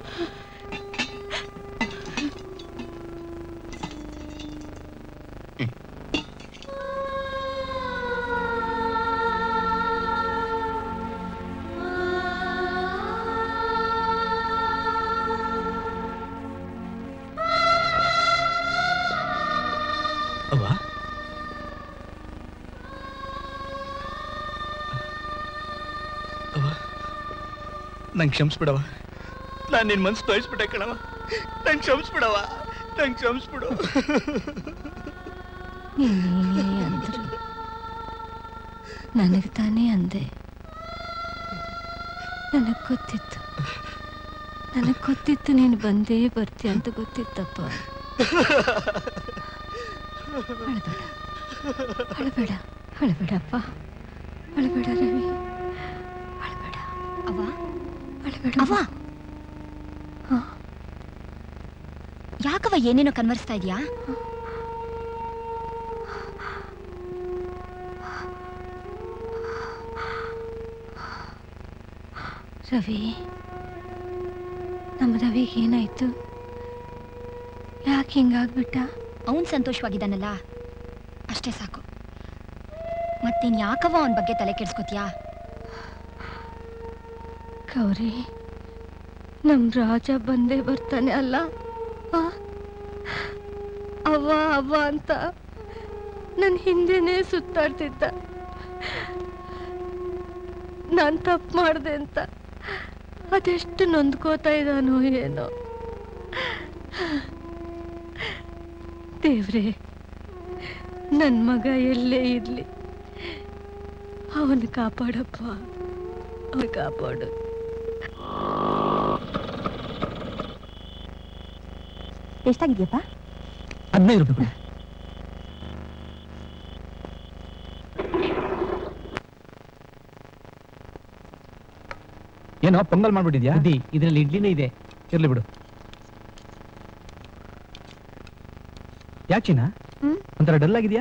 ನಂಗೆ ಕ್ಷಮಿಸ್ಬಿಡವ, ನಾನು ನಿನ್ನ ಮನ್ಸು ತೋರಿಸ್ಬಿಟ್ಟೆ ಕಣವ. ನಂಗೆ ಕ್ಷಮಿಸ್ಬಿಡವ, ನಂಗೆ ಕ್ಷಮಿಸ್ಬಿಡು. ಅಂದ್ರು ನನಗೆ ತಾನೇ ಅಂದೆ. ನನಗೆ ಗೊತ್ತಿತ್ತು ನನಗೆ ಗೊತ್ತಿತ್ತು ನೀನು ಬಂದೇ ಬರ್ತೀಯ ಅಂತ ಗೊತ್ತಿತ್ತಪ್ಪ. ಅಳಬೇಡ ಅಳಬೇಡ ಅಳಬೇಡಪ್ಪ, ಅಳಬೇಡ ರವಿ, ಅಳಬೇಡ. ಅವ್ವ, ಅಳಬೇಡ ಅವ್ವ, ಯಾಕವ ಏನೇನೋ ಕನ್ವರ್ಸ್ತಾ ಇದೀಯಾ? ರವಿ, ನಮ್ಮ ರವಿಗೆ ಏನಾಯ್ತು? ಯಾಕೆ ಹಿಂಗಾಗ್ಬಿಟ್ಟ? ಅವನ್ ಸಂತೋಷವಾಗಿದ್ದಾನಲ್ಲ, ಅಷ್ಟೇ ಸಾಕು. ಮತ್ತೇನ್ ಯಾಕವ ಅವನ ಬಗ್ಗೆ ತಲೆ ಕೆಡ್ಸ್ಕೊತೀಯಾ? ಗೌರಿ, ನಮ್ ರಾಜ ಬಂದೇ ಬರ್ತಾನೆ ಅಲ್ಲ? ಅವ್ವ ಅವ್ವ ಅಂತ ನನ್ನ ಹಿಂದೆನೇ ಸುತ್ತಾಡ್ತಿದ್ದ. ನಾನ್ ತಪ್ಪು ಮಾಡಿದೆ ಅಂತ ಅದೆಷ್ಟು ನೊಂದ್ಕೋತಾ ಇದ್ದಾನೋ ಏನೋ. ದೇವ್ರೆ, ನನ್ ಮಗ ಎಲ್ಲೇ ಇರ್ಲಿ, ಅವನು ಕಾಪಾಡಪ್ಪ, ಅವನು ಕಾಪಾಡು. ಎಷ್ಟಾಗಿದೆಯಪ್ಪ? ಹದಿನೈದು ರೂಪಾಯಿ. ಏನೋ ಪೊಂಗಲ್ ಮಾಡ್ಬಿಟ್ಟಿದ್ಯಾ? ಇದರಲ್ಲಿ ಇಡ್ಲಿನೇ ಇದೆ. ಇರ್ಲಿ ಬಿಡು. ಯಾಕೆ ಚಿನ್ನ ಒಂಥರ ಡಲ್ ಆಗಿದ್ಯಾ?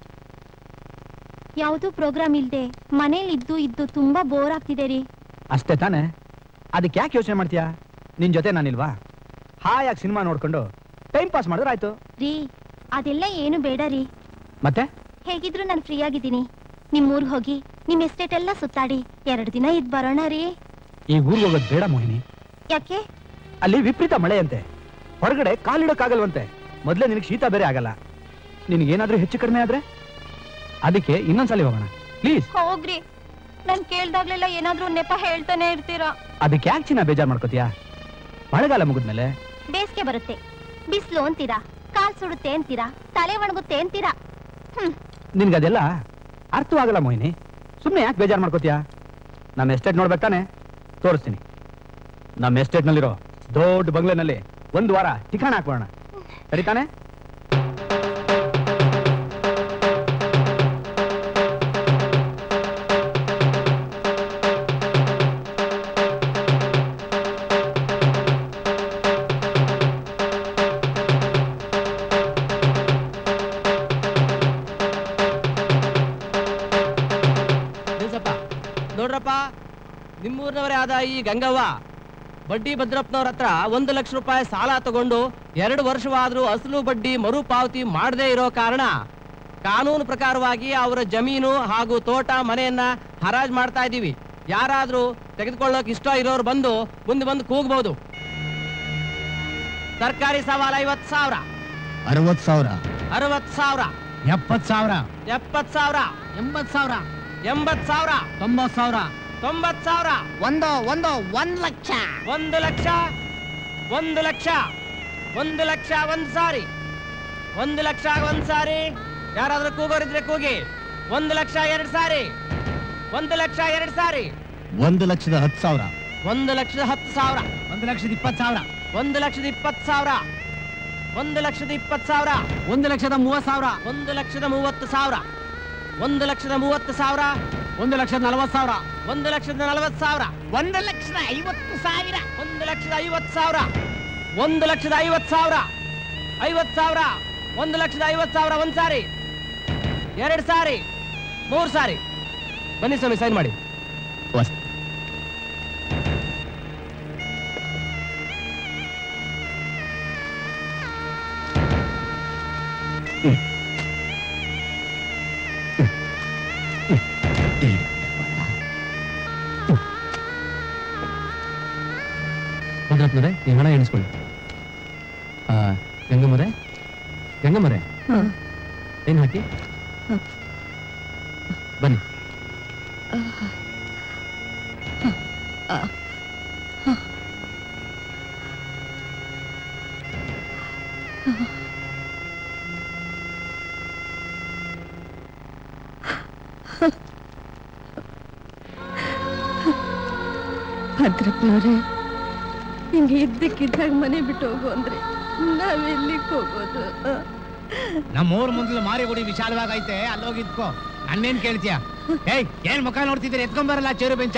ಯಾವುದು ಪ್ರೋಗ್ರಾಮ್ ಇಲ್ದೆ ಮನೇಲಿ ಇದ್ದು ಇದ್ದು ತುಂಬಾ ಬೋರ್ ಆಗ್ತಿದೆ ರೀ. ಅಷ್ಟೇ ತಾನೆ? ಅದಕ್ಕೆ ಯಾಕೆ ಯೋಚನೆ ಮಾಡ್ತೀಯಾ? ನಿನ್ ಜೊತೆ ನಾನಿಲ್ವಾ? ಹಾಯಾಗಿ ಸಿನಿಮಾ ನೋಡ್ಕೊಂಡು ಟೈಮ್ ಪಾಸ್ ಮಾಡಿದ್ರೆ ಆಯ್ತು. ರೀ, ಅದೆಲ್ಲ ಏನು ಬೇಡ ರೀ. ಮತ್ತೆ ಹೇಗಿದ್ರು ನಾನು ಫ್ರೀ ಆಗಿದ್ದೀನಿ. ನಿಮ್ ಊರ್ಗ್ ಹೋಗಿ ನಿಮ್ ಎಸ್ಟೇಟ್ ಎಲ್ಲ ಸುತ್ತಾಡಿ ಎರಡು ದಿನ ಇದ್ ಬರೋಣ ರೀ. ಈ ಊರ್ಗ್ ಹೋಗೋದ್ ಬೇಡ ಮೋಹಿನಿ. ಯಾಕೆ? ಅಲ್ಲಿ ವಿಪರೀತ ಮಳೆ ಅಂತೆ, ಹೊರಗಡೆ ಕಾಲಿಡೋಕ್ಕಾಗಲ್ವಂತೆ. ಮೊದ್ಲೇ ನಿನಗೆ ಶೀತ ಬೇರೆ ಆಗಲ್ಲ. ನಿನಗೇನಾದ್ರೂ ಹೆಚ್ಚು ಕಡಿಮೆ ಆದ್ರೆ ಅದಕ್ಕೆ ಇನ್ನೊಂದ್ಸಲಿ ಹೋಗೋಣ ಪ್ಲೀಸ್. ಹೋಗ್ರಿ, ನಾನ್ ಕೇಳ್ದಾಗ್ಲೆಲ್ಲ ಏನಾದ್ರೂ ನೆಪ ಹೇಳ್ತಾನೆ ಇರ್ತೀರಾ. ಅದಕ್ಕೆ ಯಾಕೆ ಚಿನ್ನ ಬೇಜಾರ್ ಮಾಡ್ಕೋತೀಯಾ? ಮಳೆಗಾಲ ಮುಗಿದ್ಮೇಲೆ ಬೇಸಿಗೆ ಬರುತ್ತೆ, ಬಿಸಿಲು ಅಂತೀರಾ, ಕಾಲ್ ಸುಡುತ್ತೆ ಅಂತೀರಾ, ತಲೆ ಒಣಗುತ್ತೆ ಅಂತೀರಾ. ಹ್ಮ್ ನಿನ್ಗದೆಲ್ಲ ಅರ್ಥವಾಗಲ್ಲ ಮೋಹಿನಿ. ಸುಮ್ನೆ ಯಾಕೆ ಬೇಜಾರ್ ಮಾಡ್ಕೋತೀಯಾ? ನಮ್ಮ ಎಸ್ಟೇಟ್ ನೋಡ್ಬೇಕಾನೆ, ತೋರಿಸ್ತೀನಿ. ನಮ್ಮ ಎಸ್ಟೇಟ್ ನಲ್ಲಿರೋ ದೊಡ್ಡ ಬಂಗ್ಲೆನಲ್ಲಿ ಒಂದು ವಾರ ಠಿಕಾಣ ಹಾಕೋಣ, ಸರಿತಾನೆ? ನೋಡ್ರಪ್ಪ, ನಿಮ್ಮೂರಿನವರೇ ಆದ ಈ ಗಂಗವ್ವ ಬಡ್ಡಿ ಭದ್ರಪ್ಪನವ್ರ ಹತ್ರ ಒಂದು ಲಕ್ಷ ರೂಪಾಯಿ ಸಾಲ ತಗೊಂಡು ಎರಡು ವರ್ಷವಾದ್ರೂ ಅಸಲು ಬಡ್ಡಿ ಮರುಪಾವತಿ ಮಾಡದೇ ಇರೋ ಕಾರಣ ಕಾನೂನು ಪ್ರಕಾರವಾಗಿ ಅವರ ಜಮೀನು ಹಾಗೂ ತೋಟ ಮನೆಯನ್ನ ಹರಾಜ್ ಮಾಡ್ತಾ ಇದ್ದೀವಿ. ಯಾರಾದ್ರೂ ತೆಗೆದುಕೊಳ್ಳೋಕೆ ಇಷ್ಟ ಇರೋರು ಬಂದು ಮುಂದೆ ಬಂದು ಕೂಗಬಹುದು. ಸರ್ಕಾರಿ ಸವಾಲ ಐವತ್ ಸಾವಿರ, ಅರವತ್ ಸಾವಿರ, ಅರವತ್ ಸಾವಿರ, ಎಪ್ಪತ್ ಸಾವಿರ, ಎಪ್ಪತ್ ಸಾವಿರ, ಎಂಬತ್ ಸಾವಿರ, ಎಂಬತ್ ಸಾವಿರ, ತೊಂಬತ್ ಸಾವಿರ, ತೊಂಬತ್ ಸಾವಿರ, ಒಂದು ಒಂದು ಒಂದ್ ಲಕ್ಷ, ಒಂದು ಲಕ್ಷ, ಒಂದು ಲಕ್ಷ, ಒಂದು ಲಕ್ಷ ಒಂದ್ ಸಾರಿ, ಒಂದು ಲಕ್ಷ ಒಂದ್ ಸಾರಿ. ಯಾರಾದ್ರೂ ಕೂಗೋರಿದ್ರೆ ಕೂಗಿ. ಒಂದು ಲಕ್ಷ ಎರಡ್ ಸಾರಿ, ಒಂದು ಲಕ್ಷ ಎರಡ್ ಸಾರಿ, ಒಂದು ಲಕ್ಷದ ಹತ್ತು ಸಾವಿರ, ಒಂದು ಲಕ್ಷದ ಹತ್ತು ಸಾವಿರ, ಒಂದು ಲಕ್ಷದ ಇಪ್ಪತ್ ಸಾವಿರ, ಒಂದು ಲಕ್ಷದ ಇಪ್ಪತ್ತು ಸಾವಿರ, ಒಂದು ಲಕ್ಷದ ಇಪ್ಪತ್ತು ಸಾವಿರ, ಒಂದು ಲಕ್ಷದ ಮೂವತ್ ಸಾವಿರ, ಒಂದು ಲಕ್ಷದ ಮೂವತ್ತು ಸಾವಿರ, ಒಂದು ಲಕ್ಷದ ಮೂವತ್ತು ಸಾವಿರ, ಒಂದು ಲಕ್ಷದ ನಲವತ್ ಸಾವಿರ, ಒಂದು ಲಕ್ಷದ ನಲವತ್ತು ಸಾವಿರ, ಒಂದು ಲಕ್ಷದ ಐವತ್ತು ಸಾವಿರ, ಒಂದು ಲಕ್ಷದ ಐವತ್ತು ಸಾವಿರ, ಒಂದು ಲಕ್ಷದ ಐವತ್ ಸಾವಿರ ಐವತ್ ಸಾವಿರ ಒಂದು ಲಕ್ಷದ ಐವತ್ ಸಾವಿರ ಒಂದ್ ಸಾರಿ ಎರಡ್ ಸಾರಿ ಮೂರ್ ಸಾರಿ. ಬನ್ನಿ ಸ್ವಾಮಿ ಸೈನ್ ಮಾಡಿ. ಮಂಜುನಾಥ್ನವರೇ, ನೀವು ಹಣ ಎಣಿಸ್ಕೊಳ್ಳಿ. ಗಂಗಮ್ಮರೇ ಗಂಗಮ್ಮರೇ ಏನ್ ಹಾಕಿ ಬನ್ನಿ. ಭದ್ರಪ್ಪನವ್ರೆ, ಹಿಂಗೆ ಇದ್ದಕ್ಕಿದ್ದಾಗ ಮನೆ ಬಿಟ್ಟು ಹೋಗು ಅಂದ್ರೆ ನಾವೆಲ್ಲಿಗೆ ಹೋಗೋದು? ನಮ್ಮೂರ್ ಮುಂದೆ ಮಾರಿಗುಡಿ ವಿಶಾಲವಾಗೈತೆ, ಅಲ್ಲೋಗಿ ಇದ್ಕೋ. ನನ್ನೇನ್ ಕೇಳ್ತೀಯ? ಏಯ್, ಏನ್ ಮುಖ ನೋಡ್ತಿದ್ದೀರಿ? ಎತ್ಕೊಂಬರಲ್ಲ ಚೇರು ಬೆಂಚ.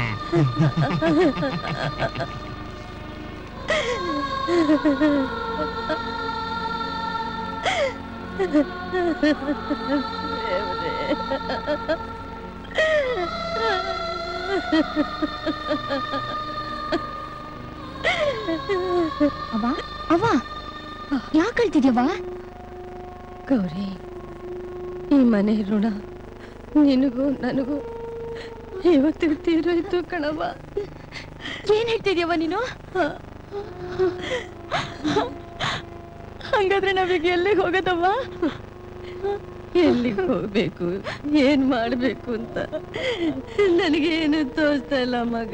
ಅವ್ವ ಅವ್ವ ಯಾಕೆ ಕಳ್ತಿದ್ಯವ್ವ? ಗೌರಿ, ಈ ಮನೆ ಋಣ ನಿನಗೂ ನನಗೂ ಇವತ್ತು ತೀರೋಯ್ತು ಕಣವ್ವ. ಏನ್ ಹೇಳ್ತಿದ್ಯವ್ವ ನೀನು? ಹಂಗಾದ್ರೆ ನಾವೀಗ ಎಲ್ಲಿಗೆ ಹೋಗೋದವ್ವ? ಎಲ್ಲಿಗೆ ಹೋಗ್ಬೇಕು, ಏನ್ ಮಾಡ್ಬೇಕು ಅಂತ ನನಗೇನು ತೋಚ್ತಾ ಇಲ್ಲ ಮಗ.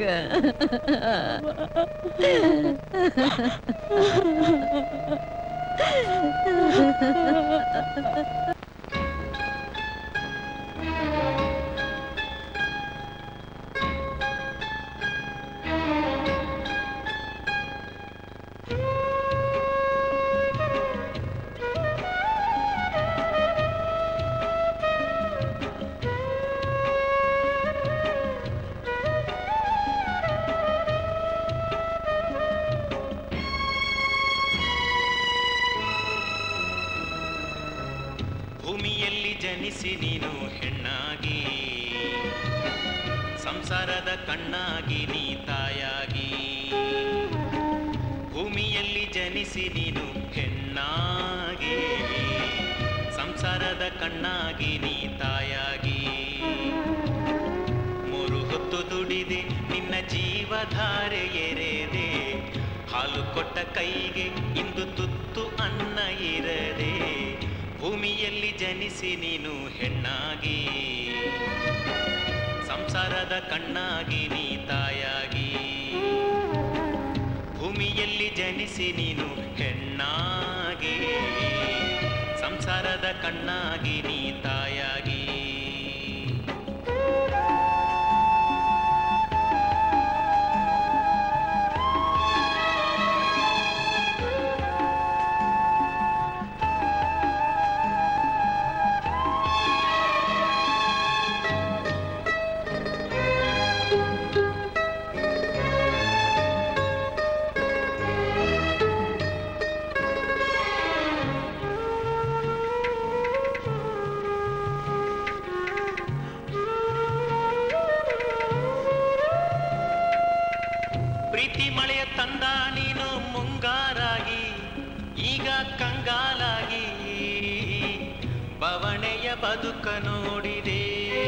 ಭೂಮಿಯಲ್ಲಿ ಜನಿಸಿ ನೀನು ಹೆಣ್ಣಾಗಿ, ಸಂಸಾರದ ಕಣ್ಣಾಗಿ ನೀ ತಾಯಾಗಿ. ಭೂಮಿಯಲ್ಲಿ ಜನಿಸಿ ನೀನು ಹೆಣ್ಣಾಗಿ, ಸಂಸಾರದ ಕಣ್ಣಾಗಿ ನೀ ತಾಯಾಗಿ. ಮೂರು ಹೊತ್ತು ದುಡಿದೆ ನಿನ್ನ ಜೀವಧಾರೆ ಎರೆದೆ, ಹಾಲು ಕೊಟ್ಟ ಕೈಗೆ ಇಂದು ತುತ್ತು ಅನ್ನ ಇರದೆ. ಭೂಮಿಯಲ್ಲಿ ಜನಿಸಿ ನೀನು ಹೆಣ್ಣಾಗಿ, ಸಂಸಾರದ ಕಣ್ಣಾಗಿ ನೀ ತಾಯಾಗಿ. ಭೂಮಿಯಲ್ಲಿ ಜನಿಸಿ ನೀನು ಹೆಣ್ಣಾಗಿ, ಸಂಸಾರದ ಕಣ್ಣಾಗಿ ನೀ ತಾಯಾಗಿ. ಪ್ರೀತಿ ಮಳೆಯ ತಂದ ನೀನು ಮುಂಗಾರಾಗಿ, ಈಗ ಕಂಗಾಲಾಗಿ ಬವಣೆಯ ಬದುಕ ನೋಡಿದೆ.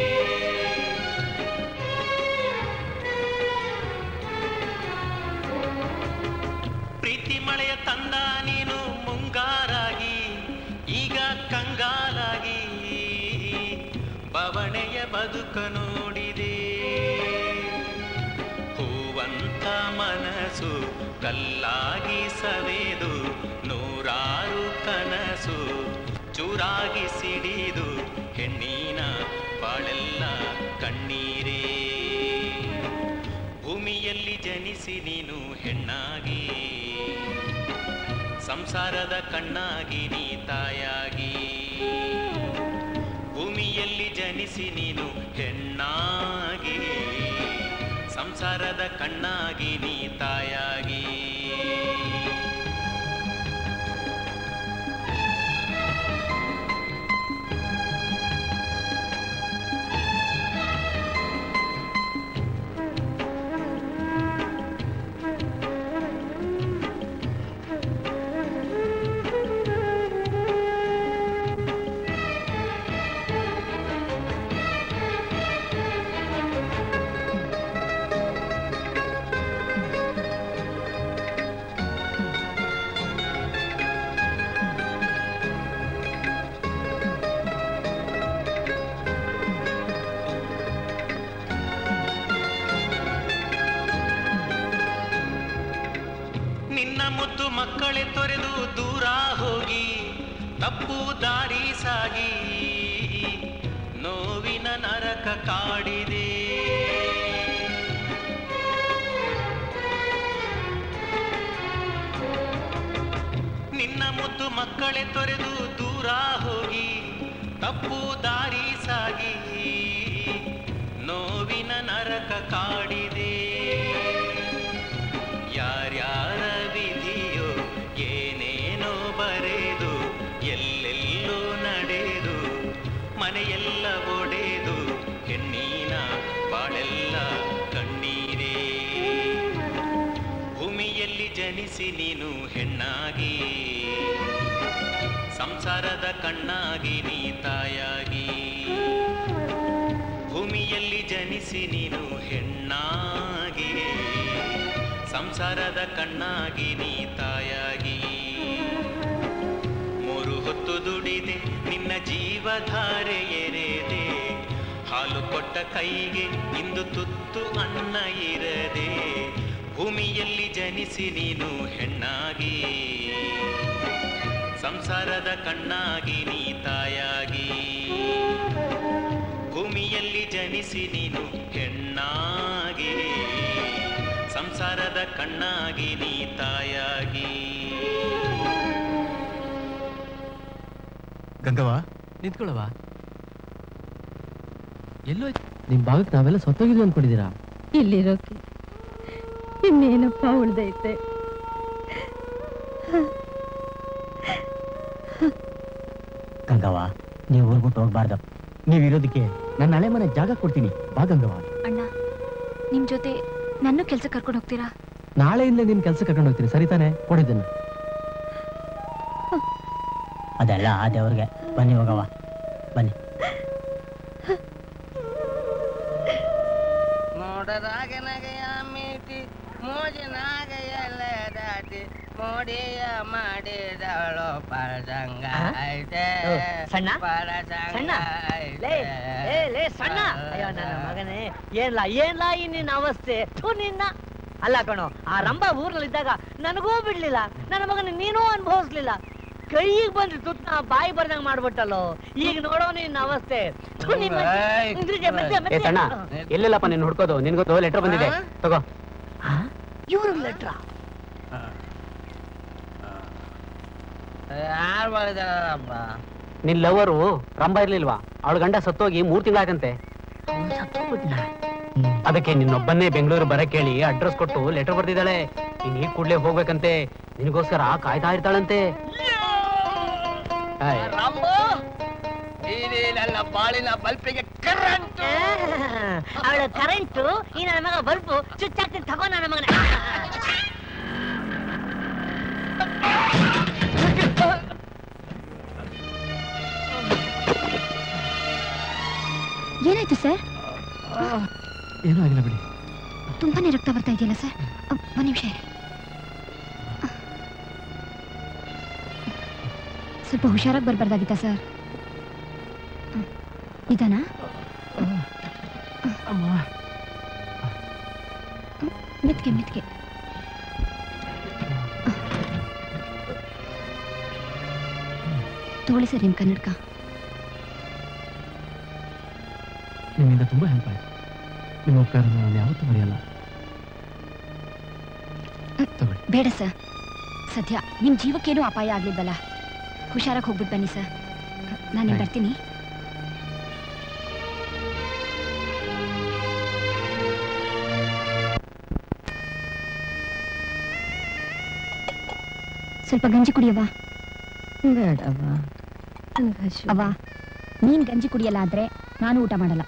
ಪ್ರೀತಿ ಮಳೆಯ ತಂದ ನೀನು ಮುಂಗಾರಾಗಿ, ಈಗ ಕಂಗಾಲಾಗಿ ಬವಣೆಯ ಬದುಕ ನೋಡಿದೆ. ಹೂವಂತ ಮನಸ್ಸು ಕಲ್ಲಾಗಿ ಸವೆದು, ನೂರಾರು ಕನಸು ಚೂರಾಗಿ ಸಿಡಿದು, ಹೆಣ್ಣಿನ ಬಾಳೆಲ್ಲ ಕಣ್ಣೀರೇ. ಭೂಮಿಯಲ್ಲಿ ಜನಿಸಿ ನೀನು ಹೆಣ್ಣಾಗಿ, ಸಂಸಾರದ ಕಣ್ಣಾಗಿ ನೀ ತಾಯಾಗಿ. ಭೂಮಿಯಲ್ಲಿ ಜನಿಸಿ ನೀನು ಹೆಣ್ಣಾಗಿ, ಸಂಸಾರದ ಕಣ್ಣಾಗಿ ನೀ ತಾಯಾಗಿ. ಮಕ್ಕಳೇ ತೊರೆದು ದೂರ ಹೋಗಿ ತಪ್ಪು ದಾರಿ ಸಾಗಿ ನೋವಿನ ನರಕ ಕಾಡಿದೆ. ನಿನ್ನ ಮುದ್ದು ಮಕ್ಕಳೇ ತೊರೆದು ದೂರ ಹೋಗಿ ತಪ್ಪು ದಾರಿ ಸಾಗಿ ನೋವಿನ ನರಕ ಕಾಡಿದೆ. ಯಾರ್ಯಾರ ವಿಧಿಯೋ ಏನೇನೋ ಬರೆದು ಎಲ್ಲೆಲ್ಲೋ ನಡೆದು ಮನೆಯೆಲ್ಲ ಒಡೆದು ಹೆಣ್ಣಿನ ಬಾಳೆಲ್ಲ ಕಣ್ಣೀರೇ. ಭೂಮಿಯಲ್ಲಿ ಜನಿಸಿ ನೀನು ಹೆಣ್ಣಾಗಿ ಸಂಸಾರದ ಕಣ್ಣಾಗಿ ನೀ ತಾಯಾಗಿ. ಭೂಮಿಯಲ್ಲಿ ಜನಿಸಿ ನೀನು ಹೆಣ್ಣಾಗಿ ಸಂಸಾರದ ಕಣ್ಣಾಗಿ ನೀ ತಾಯಾಗಿ. ಮೂರು ಹೊತ್ತು ದುಡಿದೆ ನಿನ್ನ ಜೀವಧಾರೆ ಎರೆದೆ ಹಾಲು ಕೊಟ್ಟ ಕೈಗೆ ಇಂದು ತುತ್ತು ಅನ್ನ ಇರದೆ. ಭೂಮಿಯಲ್ಲಿ ಜನಿಸಿ ನೀನು ಹೆಣ್ಣಾಗಿ ಸಂಸಾರದ ಕಣ್ಣಾಗಿ ನೀ ತಾಯಾಗಿ. ಭೂಮಿಯಲ್ಲಿ ಜನಿಸಿ ನೀನು ಹೆಣ್ಣಾಗಿ ಸಂಸಾರದ ಕಣ್ಣಾಗಿ ನೀ ತಾಯಾಗಿ. ಗಂಗವ್ವ ನಿಂತ್ಕೊಳ್ಳವ. ಎಲ್ಲೋ ನಿಮ್ ಭಾಗಕ್ಕೆ ನಾವೆಲ್ಲ ಸತ್ತೋಗಿದ್ವಿ ಅನ್ಕೊಂಡಿದ್ದೀರಾ? ಇಲ್ಲಿರೋಕೆ ಇನ್ನೇನಪ್ಪ ಉಳ್ದೈತೆ. ಗಂಗವ್ವ ನೀವು ಊರ್ಬಿಟ್ಟು ಹೋಗ್ಬಾರ್ದು. ನೀವಿರೋದಕ್ಕೆ ನನ್ನ ಹಳೆ ಮನೆ ಜಾಗ ಕೊಡ್ತೀನಿ. ಬಾ ಗಂಗವ್ವ. ಅಣ್ಣ ನಿಮ್ ಜೊತೆ ನನ್ನ ಕೆಲ್ಸ ಕರ್ಕೊಂಡು ಹೋಗ್ತೀರಾ? ನಾಳೆಯಿಂದ ನಿನ್ ಕೆಲಸ ಕರ್ಕೊಂಡು ಹೋಗ್ತೀನಿ, ಸರಿ ತಾನೆ? ಕೊಡಿದ್ದನ್ನ ಅದೆಲ್ಲ ಆ ದೇವ್ರಿಗೆ. ಬನ್ನಿ ಹೋಗವ್ವ, ಬನ್ನಿ. ನೋಡದಾಗ ನಗೆಯ ಮೀಟಿ ಮೋಜಿನಾಗ ಎಲ್ಲ ದಾಟಿ ಮೋಡಿಯ ಮಾಡಿದವಳು ಪರಸಂಗ ಐತೆ. ಸಣ್ಣ ಪರಸಂಗ ಸಣ್ಣ ಲೇ ಲೇ ಲೇ ಸಣ್ಣ. ಅಯ್ಯೋ ನನ್ನ ಮಗನೇ, ಏನ್ಲಾ ಏನ್ಲಾ ಈ ನಿನ್ನ ಅವಸ್ಥೆ? ಥು ನಿನ್ನ. ಅಲ್ಲ ಕಣೋ, ಆ ರಂಭ ಊರ್ನಲ್ಲಿದ್ದಾಗ ನನಗೂ ಬಿಡ್ಲಿಲ್ಲ, ನನ್ನ ಮಗನ ನೀನೂ ಅನುಭವಿಸ್ಲಿಲ್ಲ. ಕೈಗೆ ಬಂದು ತುತ್ತ ಬಾಯಿ ಬರ್ದಂಗ್ ಮಾಡ್ಬಿಟ್ಟಲ್ಲೋ. ಈಗ ನೋಡೋ ನಿನ್ನ ಅವಸ್ಥೆ. ಥು ನಿನ್ನ. ಇಂದ್ರಿಜ ಮೆತ್ತೆ ಮೆತ್ತೆ. ಏ ಸಣ್ಣ, ಎಲ್ಲೆಲ್ಲಪ್ಪ ನಿನ್ನ ಹುಡ್ಕೋದು? ನಿನ್ಗೊತ್ತು ಲೆಟರ್ ಬಂದಿದೆ, ತಗೋ. ಇವ್ರ ಲೆಟ್ರ? ಯಾರು ಮಾಡಿದಾರಪ್ಪ? ನಿನ್ ಲವರು ರಂಭ ಇರ್ಲಿಲ್ವಾ? ಅವಳ ಗಂಡ ಸತ್ತೋಗಿ ಮೂರ್ ತಿಂಗಳಾಗಂತೆ. ಅದಕ್ಕೆ ನಿನ್ನೊಬ್ಬನ್ನೇ ಬೆಂಗಳೂರು ಬರಕ್ ಕೇಳಿ ಅಡ್ರೆಸ್ ಕೊಟ್ಟು ಲೆಟರ್ ಬರ್ದಿದ್ದಾಳೆ. ನೀನ್ ಈಗ ಕೂಡ್ಲೇ ಹೋಗ್ಬೇಕಂತೆ, ನಿನಗೋಸ್ಕರ ಕಾಯ್ತಾ ಇರ್ತಾಳಂತೆ. ನನ್ನ ಬಾಳಿನ ಬಲ್ಪಿಗೆ ಕರೆಂಟ್. ಅವಳ ಕರೆಂಟು, ಈ ನನ್ನ ಮಗ ಬಲ್ಪು ಚುಚ್ಚಾಕ್ತೀನಿ. ತಗೋ ನನ್ನ ಮಗನ. ಏನಾಯ್ತು ಸರ್? ಏನೂ ಆಗಿಲ್ಲ ಬಿಡಿ. ತುಂಬಾನೇ ರಕ್ತ ಬರ್ತಾ ಇದೆಯಲ್ಲ ಸರ್? ಒಂದ್ ನಿಮಿಷ ಇರಿ. ಸ್ವಲ್ಪ ಹುಷಾರಾಗಿ ಬರ್ಬಾರ್ದಾಗಿತ್ತಾ ಸರ್? ಇದಾನಾ? ಮೆತ್ಗೆ ಮೆತ್ಗೆ. ತಗೊಳ್ಳಿ ಸರ್ ನಿಮ್ ಕನ್ನಡಕ. ನಿಮ್ಮಿಂದ ತುಂಬಾ ಹೆಲ್ಪ್ ಆಯ್ತು. ನಿಮ್ಮ ಉಪಕಾರನ ನಾನು ಯಾವತ್ತೂ ಮರೆಯಲ್ಲ. ಬೇಡ ಸರ್, ಸದ್ಯ ನಿಮ್ ಜೀವಕ್ಕೇನು ಅಪಾಯ ಆಗ್ಲಿಲ್ವಲ್ಲ. ಹುಷಾರಾಗಿ ಹೋಗ್ಬಿಟ್ಟು ಬನ್ನಿ ಸರ್. ನಾನು ಬರ್ತೀನಿ. ಸ್ವಲ್ಪ ಗಂಜಿ ಕುಡಿಯವ್ವ. ಬೇಡವ್ವ, ಅವ್ವ ನೀನ್ ಗಂಜಿ ಕುಡಿಯಲ್ಲ ಆದ್ರೆ ನಾನು ಊಟ ಮಾಡಲ್ಲ.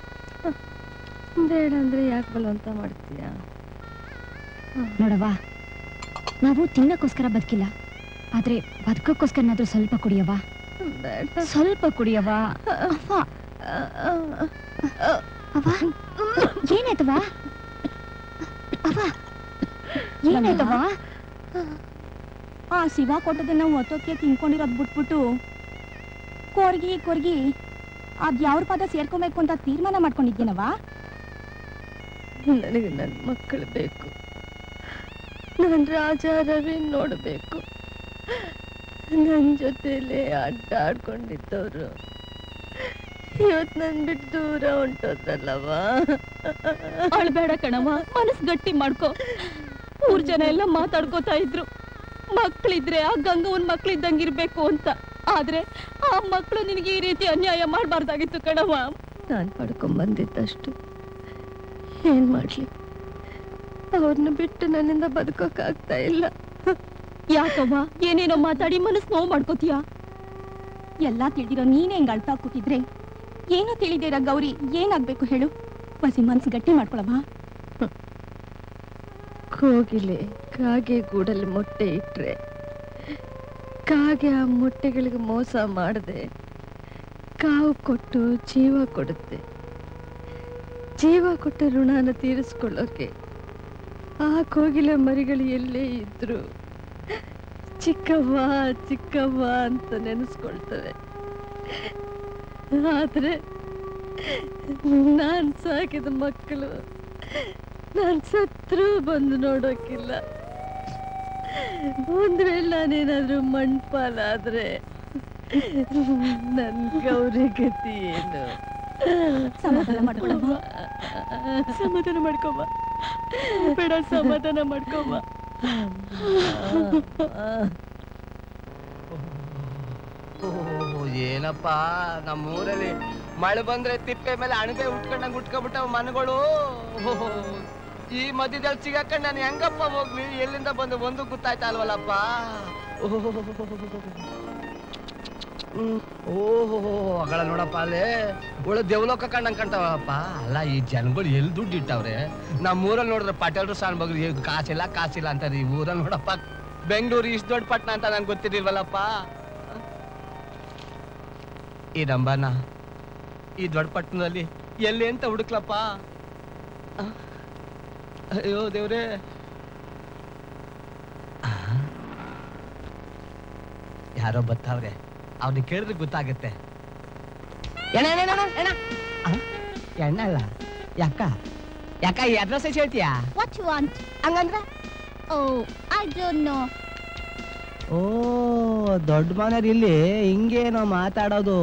ಬೇಡ ಅಂದ್ರೆ ಯಾಕೆ ಬಲವಂತ ಮಾಡ್ತೀಯ? ನೋಡವ್ವ, ನಾವು ತಿನ್ನಕ್ಕೋಸ್ಕರ ಬದುಕಿಲ್ಲ, ಆದ್ರೆ ಬದುಕಕ್ಕೋಸ್ಕರನಾದ್ರೂ ಸ್ವಲ್ಪ ಕುಡಿಯವ್ವ. ಸ್ವಲ್ಪ ಕುಡಿಯವ್ವ. ಅವ್ವ ಅವ್ವ ಏನಾಯ್ತವ್ವ? ಅವ್ವ ಏನಾಯ್ತವ್ವ? ಆ ಶಿವ ಕೊಟ್ಟದನ್ನ ಒತ್ತೋಕೆ ತಿನ್ಕೊಂಡಿರೋದ್ ಬಿಟ್ಬಿಟ್ಟು ಕೊರ್ಗಿ ಕೊರ್ಗಿ ಅದ್ ಯಾವ್ರ ಪದ ಸೇರ್ಕೊಬೇಕು ಅಂತ ತೀರ್ಮಾನ ಮಾಡ್ಕೊಂಡಿದ್ದೀನವ. ನನಗೆ ನನ್ನ ಮಕ್ಕಳು ಬೇಕು. ನಾನು ರಾಜ ರವಿ ನೋಡಬೇಕು. ನನ್ನ ಜೊತೆಲೆ ಅಡ್ಡ ಆಡ್ಕೊಂಡಿದ್ದವ್ರು ಇವತ್ತು ನನ್ ಬಿಟ್ಟು ದೂರ ಹೊಂಟೋದ್ರಲ್ಲವ. ಅಳ್ಬೇಡ ಕಣವ, ಮನಸ್ಸು ಗಟ್ಟಿ ಮಾಡ್ಕೊ. ಮೂರ್ ಜನ ಎಲ್ಲ ಮಾತಾಡ್ಕೋತಾ ಇದ್ರು, ಮಕ್ಳಿದ್ರೆ ಆ ಗಂಗವನ್ ಮಕ್ಳಿದ್ದಂಗಿರ್ಬೇಕು ಅಂತ. ಆದ್ರೆ ಆ ಮಕ್ಳು ನಿನಗೆ ಈ ರೀತಿ ಅನ್ಯಾಯ ಮಾಡ್ಬಾರ್ದಾಗಿತ್ತು ಕಣವ. ನಾನ್ ಪಡ್ಕೊಂಡ್ ಬಂದಿದ್ದಷ್ಟು ಏನ್ ಮಾಡ್ಲಿ, ಅವ್ರನ್ನ ಬಿಟ್ಟು ನನ್ನಿಂದ ಬದುಕೋಕಾಗ್ತಾ ಇಲ್ಲ. ಯಾಕವ್ವ ಏನೇನೋ ಮಾತಾಡಿ ಮನಸ್ಸು ನೋವು ಮಾಡ್ಕೋತೀಯ? ಎಲ್ಲಾ ತಿಳಿದಿರೋ ನೀನೇ ಹೆಂಗ್ ಅಳ್ತಾ ಕೂತಿದ್ರೆ ಏನೋ ತಿಳಿದಿರ ಗೌರಿ ಏನಾಗ್ಬೇಕು ಹೇಳು? ಬಸಿ ಮನ್ಸು ಗಟ್ಟಿ ಮಾಡ್ಕೊಳಮ್ಮ. ಕೋಗಿಲೆ ಕಾಗೆ ಗೂಡಲ್ಲಿ ಮೊಟ್ಟೆ ಇಟ್ರೆ ಕಾಗೆ ಆ ಮೊಟ್ಟೆಗಳಿಗೆ ಮೋಸ ಮಾಡದೆ ಕಾವು ಕೊಟ್ಟು ಜೀವ ಕೊಡುತ್ತೆ. ಜೀವ ಕೊಟ್ಟ ಋಣನ ತೀರಿಸ್ಕೊಳ್ಳೋಕೆ ಆ ಕೋಗಿಲೆ ಮರಿಗಳು ಎಲ್ಲೇ ಇದ್ರು ಚಿಕ್ಕವ್ವ ಚಿಕ್ಕವ್ವ ಅಂತ ನೆನೆಸ್ಕೊಳ್ತವೆ. ಆದ್ರೆ ನಾನ್ ಸಾಕಿದ ಮಕ್ಕಳು ನಾನ್ ಸತ್ರು ಬಂದು ನೋಡೋಕಿಲ್ಲ. ಒಂದ್ ವೇಳೆ ನಾನೇನಾದ್ರೂ ಮಣ್ಪಾಲಾದ್ರೆ ನನ್ ಗೌರಿ ಗತಿ ಏನು? ಸಮಾಧಾನ ಮಾಡ್ಕೊಳಮ್ಮ, ಸಮಾಧಾನ ಮಾಡ್ಕೊಮ್ಮ, ಬೇಡ ಸಮಾಧಾನ ಮಾಡ್ಕೊಮ್ಮ. ಏನಪ್ಪ ನಮ್ಮೂರಲ್ಲಿ ಮಳೆ ಬಂದ್ರೆ ತಿಪ್ಪೆ ಮೇಲೆ ಅಣಬೆ ಉಟ್ಕೊಂಡಂಗ್ ಉಟ್ಕೊಂಡ್ಬಿಟ್ಟವ್ ಮನೆಗಳು. ಈ ಮಧ್ಯದಲ್ಲಿ ಸಿಗಾಕೊಂಡ್ ನಾನು ಹೆಂಗಪ್ಪ ಹೋಗ್ಲಿ? ಎಲ್ಲಿಂದ ಬಂದು ಒಂದು ಗೊತ್ತಾಯ್ತಾ ಅಲ್ವಲ್ಲಪ್ಪ. ಓಹೋ ಅಗಳ ನೋಡಪ್ಪ ಅಲ್ಲೇ ಒಳ್ಳೆ ದೇವಲೋಕ ಕಂಡಂಗ್ ಕಂತಾವಪ್ಪ. ಅಲ್ಲ ಈ ಜನಗಳು ಎಲ್ಲಿ ದುಡ್ಡು ಇಟ್ಟವ್ರೆ? ನಮ್ಮ ಊರಲ್ಲಿ ನೋಡಿದ್ರೆ ಪಟೇಲ್ರು ಸಾನ್ ಬಗ್ಗೆ ಕಾಸಿಲ್ಲ ಕಾಸಿಲ್ಲ ಅಂತಾರೆ. ಈ ಊರಲ್ಲಿ ನೋಡಪ್ಪ ಬೆಂಗಳೂರು ಇಷ್ಟು ದೊಡ್ಡ ಪಟ್ಟಣ ಅಂತ ನಂಗೆ ಗೊತ್ತಿರ್ಲಿಲ್ವಲ್ಲಪ್ಪ. ಈ ನಂಬನ ಈ ದೊಡ್ಡ ಪಟ್ಟಣದಲ್ಲಿ ಎಲ್ಲಿ ಅಂತ ಹುಡುಕ್ಲಪ್ಪ? ಅಯ್ಯೋ ದೇವ್ರೇ, ಯಾರೋ ಬತ್ತಾವ್ರೆ, ಅವ್ರಿಗೆ ಕೇಳಿದ್ರೆ ಗೊತ್ತಾಗತ್ತೆ. ಎಣ್ಣ ಎಣ್ಣ ಅಲ್ಲ ಯಾಕ ಯಾಕ ಈ ಅಡ್ರೆಸ್ ಹೇಳ್ತೀಯಾ? What you want? ಹಂಗಂದ್ರೆ ಓ ಐ ಡೋಂಟ್ ನೋ. ಓ ದೊಡ್ಡ ಮನೆಯವ್ರು ಇಲ್ಲಿ ಹಿಂಗೇನೋ ಮಾತಾಡೋದು.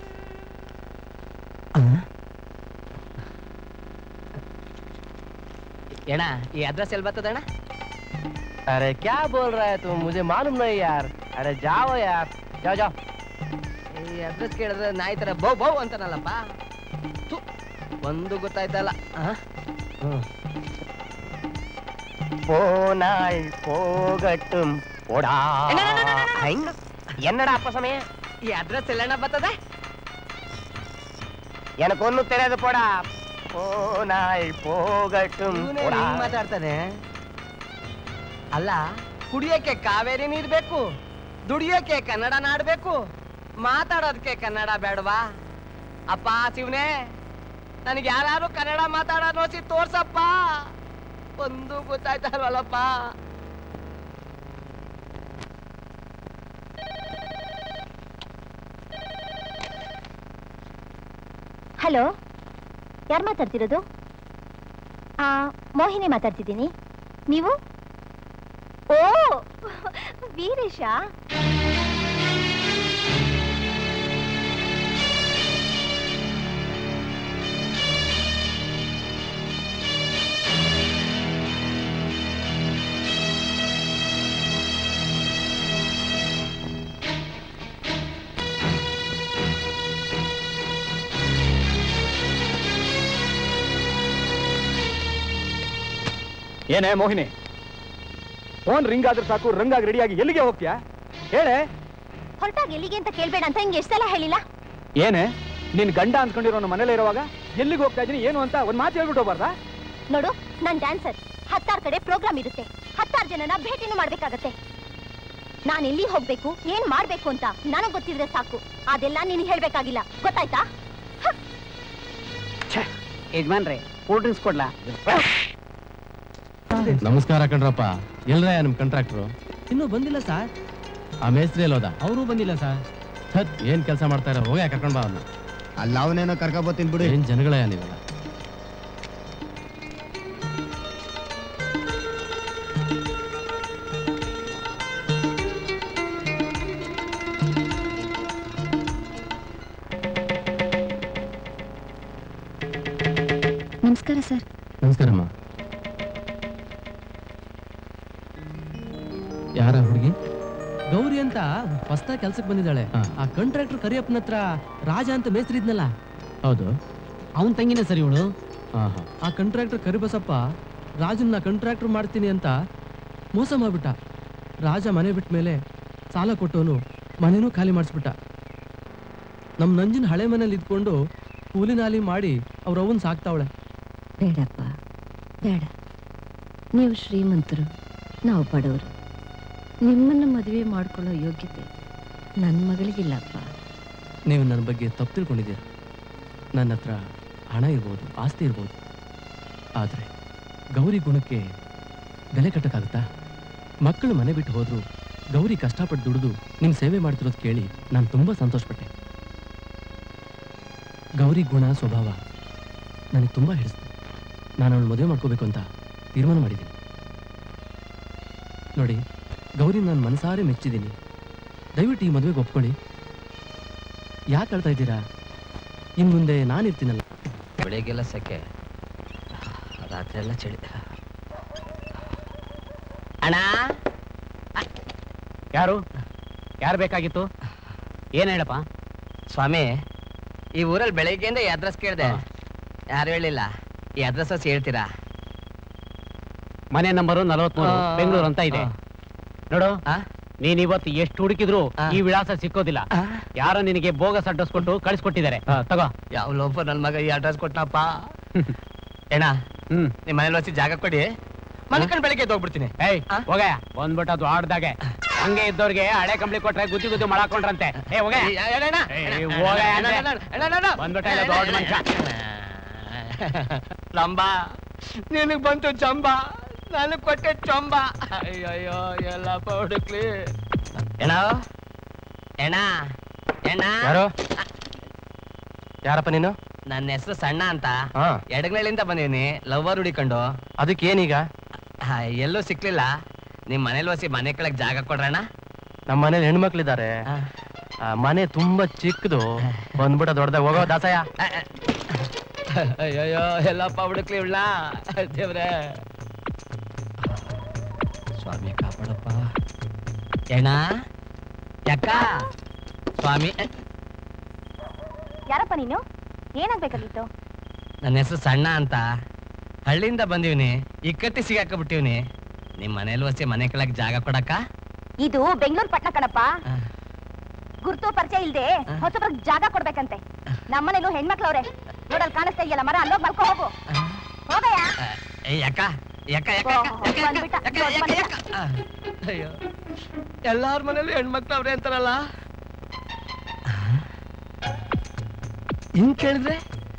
एना ये एड्रेस एल बता देना। अरे क्या बोल रहा है तुम? मुझे मालूम नहीं यार। अरे जाओ यार, जाओ जाओ। ये एड्रेस ಕೇಳಿದ್ರೆ ನಾಯಿ ತರ ಬೌ ಬೌ ಅಂತಾನಲ್ಲಪ್ಪ. ಒಂದು ಗೊತ್ತಾಯ್ತಲ್ಲ. போனாய் போகட்டும் போடா. என்னடா அப்ப சமயம்? ಈ ಅಡ್ರೆಸ್ ಎಲ್ಲಣ್ಣ ಬರ್ತದೆ? எனக்கு ஒண்ணும் தெரியாது போடா. போனாய் போகட்டும் போடಾ. ಮಾತಾಡ್ತಾನೆ. ಅಲ್ಲ ಕುಡಿಯಕ್ಕೆ ಕಾವೇರಿ ನೀರ್ ಬೇಕು, ದುಡಿಯಕ್ಕೆ ಕನ್ನಡ ನಾಡ್ಬೇಕು, ಮಾತಾಡೋದಕ್ಕೆ ಕನ್ನಡ ಬೇಡವಾ? ಅಪ್ಪ ಶಿವನೇ, ನನಗೆ ಯಾರು ಕನ್ನಡ ಮಾತಾಡೋ ನೋಸಿ ತೋರ್ಸಪ್ಪ. ಒಂದು ಗೊತ್ತಾಯ್ತಲ್ವಲ್ಲಪ್ಪ. ಹಲೋ, ಯಾರು ಮಾತಾಡ್ತಿರೋದು? ಆ ಮೋಹಿನಿ ಮಾತಾಡ್ತಿದ್ದೀನಿ. ನೀವು? ಓ ವೀರೇಶ. ಏನೇ ಮೋಹಿನಿ, ಫೋನ್ ರಿಂಗ್ ಆದ್ರೆ ಸಾಕು ರಂಗಾಗಿ ರೆಡಿಯಾಗಿ ಎಲ್ಲಿಗೆ ಹೋಗ್ತೀಯಾ ಹೇಳೆ? ಹೊರಟಾಗ ಎಲ್ಲಿಗೆ ಅಂತ ಕೇಳ್ಬೇಡ ಅಂತ ಹಿಂಗೆ ಎಷ್ಟೆಲ್ಲ ಹೇಳಿಲ್ಲ? ಏನೇ ನಿನ್ ಗಂಡ ಅಂದ್ಕೊಂಡಿರೋ ಮನೇಲಿ ಇರುವಾಗ ಎಲ್ಲಿಗೆ ಹೋಗ್ತಾ ಇದೀನಿ ಏನು ಅಂತ ಒಂದ್ ಮಾತು ಹೇಳ್ಬಿಟ್ಟು ಹೋಗ್ಬಾರ್ದಾ? ನೋಡು, ನನ್ ಡ್ಯಾನ್ಸರ್ ಹತ್ತಾರು ಕಡೆ ಪ್ರೋಗ್ರಾಮ್ ಇರುತ್ತೆ, ಹತ್ತಾರು ಜನನ ಭೇಟಿನೂ ಮಾಡ್ಬೇಕಾಗತ್ತೆ. ನಾನು ಎಲ್ಲಿ ಹೋಗ್ಬೇಕು, ಏನ್ ಮಾಡ್ಬೇಕು ಅಂತ ನನಗ್ ಗೊತ್ತಿದ್ರೆ ಸಾಕು. ಅದೆಲ್ಲ ನೀನು ಹೇಳ್ಬೇಕಾಗಿಲ್ಲ, ಗೊತ್ತಾಯ್ತಾ? ಯಜಮಾನ್ರೆ ಕೂಲ್ ಡ್ರಿಂಕ್ಸ್ ಕೊಡ್ಲಾ? ನಮಸ್ಕಾರ ಕಣ್ರಪ್ಪ. ಎಲ್ರ ನಿಮ್ ಕಾಂಟ್ರಾಕ್ಟ್ರು? ಇನ್ನೂ ಬಂದಿಲ್ಲ ಸರ್. ಆ ಮೇಸ್ತ್ರಿ ಎಲ್ಲೋದ? ಅವರು ಬಂದಿಲ್ಲ ಸರ್. ಹತ್ ಏನ್ ಕೆಲಸ ಮಾಡ್ತಾರ? ಹೋಗಿ ಕರ್ಕೊಂಡ್ ಬಾ ಅವ್ನ. ಅಲ್ಲ ಅವನೇನೋ ಕರ್ಕೊಬತ್ತೀನಿ ಬಿಡಿ. ಏನ್ ಜನಗಳಯ್ಯ ನೀವೆಲ್ಲ? ನಮಸ್ಕಾರ ಸರ್. ನಮಸ್ಕಾರಮ್ಮ. ಯಾರ ಹುಡುಗಿ? ಗೌರಿ ಅಂತ ಹೊಸದಾಗಿ ಕೆಲ್ಸಕ್ಕೆ ಬಂದಿದ್ದಾಳೆ. ಆ ಕಾಂಟ್ರಾಕ್ಟರ್ ಕರಿಯಪ್ಪನ ಹತ್ರ ರಾಜ ಅಂತ ಮೇಸ್ತ್ರಿ ಇದ್ನಲ್ಲ, ಹೌದು, ಅವನ್ ತಂಗಿನೇ ಸರಿ ಇವಳು. ಹಾ ಹಾ. ಆ ಕಾಂಟ್ರಾಕ್ಟರ್ ಕರಿಬಸಪ್ಪ ರಾಜನ್ನ ಕಾಂಟ್ರಾಕ್ಟರ್ ಮಾಡ್ತೀನಿ ಅಂತ ಮೋಸ ಮಾಡ್ಬಿಟ್ಟ. ರಾಜ ಮನೆ ಬಿಟ್ಟ ಮೇಲೆ ಸಾಲ ಕೊಟ್ಟವನು ಮನೆನೂ ಖಾಲಿ ಮಾಡಿಸ್ಬಿಟ್ಟ. ನಮ್ಮ ನಂಜಿನ ಹಳೆ ಮನೇಲಿ ಇದ್ಕೊಂಡು ಕೂಲಿ ನಾಲಿ ಮಾಡಿ ಅವ್ರ ಅವನ್ ಸಾಕ್ತಾವಳೆ. ಬೇಡಪ್ಪ ಬೇಡ, ನೀವು ಶ್ರೀಮಂತರು, ನಾವು ಬಡವರು. ನಿಮ್ಮನ್ನು ಮದುವೆ ಮಾಡ್ಕೊಳ್ಳೋ ಯೋಗ್ಯತೆ ನನ್ನ ಮಗಳಿಗಿಲ್ಲಪ್ಪ. ನೀವು ನನ್ನ ಬಗ್ಗೆ ತಪ್ಪು ತಿಳ್ಕೊಂಡಿದ್ದೀರ. ನನ್ನ ಹತ್ರ ಹಣ ಇರ್ಬೋದು, ಆಸ್ತಿ ಇರ್ಬೋದು, ಆದರೆ ಗೌರಿ ಗುಣಕ್ಕೆ ಬೆಲೆ ಕಟ್ಟಕ್ಕಾಗುತ್ತಾ? ಮಕ್ಕಳು ಮನೆ ಬಿಟ್ಟು ಹೋದ್ರು ಗೌರಿ ಕಷ್ಟಪಟ್ಟು ದುಡಿದು ನಿಮ್ಮ ಸೇವೆ ಮಾಡ್ತಿರೋದು ಕೇಳಿ ನಾನು ತುಂಬ ಸಂತೋಷಪಟ್ಟೆ. ಗೌರಿ ಗುಣ ಸ್ವಭಾವ ನನಗೆ ತುಂಬ ಹಿಡಿಸ್ತು. ನಾನು ಅವಳು ಮದುವೆ ಮಾಡ್ಕೋಬೇಕು ಅಂತ ತೀರ್ಮಾನ ಮಾಡಿದ್ದೀನಿ. ನೋಡಿ, ಗೌರಿ ನಾನು ಮನಸಾರೆ ಮೆಚ್ಚಿದ್ದೀನಿ. ದಯವಿಟ್ಟು ಈ ಮದುವೆಗೆ ಒಪ್ಕೊಳ್ಳಿ. ಯಾಕೆ ಹೇಳ್ತಾ ಇದ್ದೀರಾ? ಇನ್ನು ಮುಂದೆ ನಾನಿರ್ತೀನಲ್ಲ. ಬೆಳಿಗ್ಗೆಲ್ಲ ಸೆಕೆ, ರಾತ್ರಿ ಎಲ್ಲ ಚಳಿ. ಅಣ್ಣ, ಯಾರು ಯಾರು ಬೇಕಾಗಿತ್ತು? ಏನ್ ಹೇಳಪ್ಪ? ಸ್ವಾಮಿ, ಈ ಊರಲ್ಲಿ ಬೆಳಿಗ್ಗೆಯಿಂದ ಈ ಅಡ್ರೆಸ್ ಕೇಳಿದೆ, ಯಾರು ಹೇಳಿಲ್ಲ. ಈ ಅಡ್ರೆಸ್ ಹೇಳ್ತೀರಾ? ಮನೆ ನಂಬರು ನಲವತ್ಮೂರು, ಬೆಂಗಳೂರು ಅಂತ ಇದೆ ನೋಡು. ನೀನ್ ಇವತ್ತು ಎಷ್ಟು ಹುಡುಕಿದ್ರು ಈ ವಿಳಾಸ ಸಿಕ್ಕೋದಿಲ್ಲ. ಯಾರೋ ನಿನಗೆ ಬೋಗಸ್ ಅಡ್ರೆಸ್ ಕೊಟ್ಟು ಕಳಿಸ್ಕೊಟ್ಟಿದ್ದಾರೆ. ತಗೋ. ಯಾವ ಲೋಪ ನನ್ ಮಗ ಈ ಅಡ್ರೆಸ್ ಕೊಟ್ಟನಪ್ಪ. ಏನ ಹ್ಮ್ ನಿಮ್ ಮನೇಲಿ ವಸಿ ಜಾಗ ಕೊಡಿ, ಮನೆ ಕಡೆ ಬೆಳಿಗ್ಗೆ ಹೋಗ್ಬಿಡ್ತೀನಿ. ಏಯ್ ಹೋಗ ಬಂದ್ಬಿಟ್ಟು ಅದು ಆಡ್ದಾಗೆ ಹಂಗೆ ಇದ್ದವ್ರಿಗೆ ಹಳೆ ಕಂಬಳಿ ಕೊಟ್ರೆ ಗುದ್ದಿ ಗುದ್ದಿ ಮಾಡಾಕೊಂಡ್ರಂತೆ. ಏ ಹೋಗ ಬಂದ್ಬಿಟ್ಟ ದೊಡ್ಡ ಮನುಷ್ಯ. ಲಂಬ ನಿನಗ್ ಬಂತು ಚಂಬ, ನನಗ್ ಕೊಟ್ಟೆ ಚಂಬ. ಅಯ್ಯಯ್ಯೋ ಎಲ್ಲಪ್ಪ ಹುಡುಕ್ಲಿ. ಎಣ ಎಣ ಎಣ ಯಾರು? ಯಾರಪ್ಪ ನೀನು? ನನ್ನ ಹೆಸರು ಸಣ್ಣ ಅಂತ, ಎಡಗಲಿಂದ ಬಂದೀನಿ. ಲವ್ವರ್ ಹುಡಿಕೊಂಡು. ಅದಕ್ಕೆ ಏನೀಗ? ಎಲ್ಲೂ ಸಿಕ್ಲಿಲ್ಲ. ನಿಮ್ ಮನೇಲಿ ವಸಿ ಮನೆ ಕೆಳಗ್ ಜಾಗ ಕೊಡ್ರಣ್ಣ. ನಮ್ಮ ಮನೇಲಿ ಹೆಣ್ಮಕ್ಳಿದ್ದಾರೆ. ಮನೆ ತುಂಬಾ ಚಿಕ್ಕದು, ಬಂದ್ಬಿಟ್ಟ ದೊಡ್ಡದಾಗ ಹೋಗೋ ದಾಸಯ್ಯ. ಅಯ್ಯಯ್ಯೋ ಎಲ್ಲಪ್ಪ ಹುಡುಕ್ಲಿ ಉಳ್ಳ ದೇವ್ರೆ. ಸ್ವಾಮಿ ಕಾಪಾಡಪ್ಪ. ಎಣ್ಣ ಯಾಕ ಸ್ವಾಮಿ? ಯಾರಪ್ಪ ನೀನು? ಏನಾಗ್ಬೇಕಾಗಿತ್ತು? ನನ್ನ ಹೆಸರು ಸಣ್ಣ ಅಂತ, ಹಳ್ಳಿಯಿಂದ ಬಂದೀವ್ನಿ. ಇಕ್ಕಟ್ಟಿ ಸಿಗಾಕಬಿಟ್ಟಿವ್ನಿ. ನಿಮ್ ಮನೇಲಿ ವಸಿ ಮನೆ ಕೆಳಗ್ ಜಾಗ ಕೊಡಕ್ಕ? ಇದು ಬೆಂಗಳೂರು ಪಟ್ಟಣ ಕಣಪ್ಪ. ಗುರ್ತು ಪರಿಚಯ ಇಲ್ದೆ ಹೊಸಬ್ರಿಗೆ ಜಾಗ ಕೊಡ್ಬೇಕಂತೆ. ನಮ್ಮನೇಲೂ ಹೆಣ್ಮಕ್ಳವ್ರೆ. ನೋಡಲ್ ಕಾಣಿಸ್ತಾ ಇದೆಯಲ್ಲ ಮರ, ಅಲ್ಲೋಗ್ ಮಲ್ಕೋ ಹೋಗು. ಹೋಗಯ್ಯ. ಯಾಕ ಯಾಕ ಅಯ್ಯೋ, ಎಲ್ಲಾರ ಮನೇಲಿ ಹೆಣ್ಮಕ್ಳು ಅವ್ರೆ ಅಂತಾರಲ್ಲ. ಹಿಂಗ್ ಕೇಳಿದ್ರೆ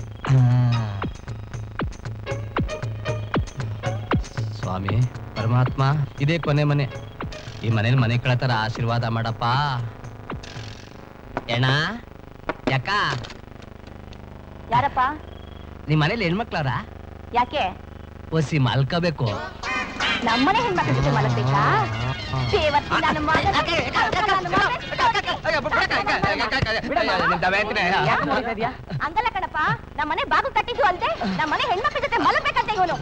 ಸ್ವಾಮಿ ಪರಮಾತ್ಮ, ಇದೇ ಕೊನೆ ಮನೆ. ಈ ಮನೇಲಿ ಮನೆ ಕಳತರ ಆಶೀರ್ವಾದ ಮಾಡಪ್ಪ. ಎಣ ಯಾಕ? ಯಾರಪ್ಪ? ನಿಮ್ ಮನೇಲಿ ಹೆಣ್ಮಕ್ಳಾರ? ಯಾಕೆ? ಒಸಿ ಮಲ್ಕಬೇಕು. ನಮ್ಮನೆ ಹೆಣ್ಮಕ್ಳ ಜೊತೆ ಮಲಗ್ಬೇಕಾ? ದೇವತ್ತಿ ನನ್ನ ಮಗ. ಹಂಗಲ್ಲ ಕಣಪ್ಪ, ನಮ್ಮನೆ ಬಾಗಿಲು ತಟ್ಟಿದ್ದು ಅಲ್ದೆ ನಮ್ಮನೆ ಹೆಣ್ಮಕ್ಳ ಜೊತೆ ಮಲಗ್ಬೇಕಂತ ಇವನು.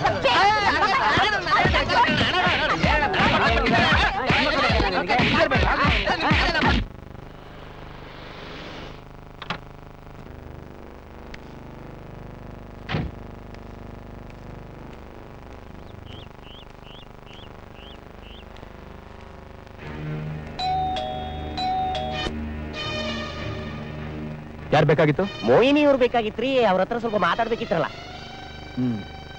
ಯಾರು ಬೇಕಾಗಿತ್ತು? ಮೋಹಿನಿ ಅವ್ರು ಬೇಕಾಗಿತ್ರಿ. ಅವ್ರ ಹತ್ರ ಸ್ವಲ್ಪ ಮಾತಾಡ್ಬೇಕಿತ್ರಲ್ಲ. ಹ್ಮ್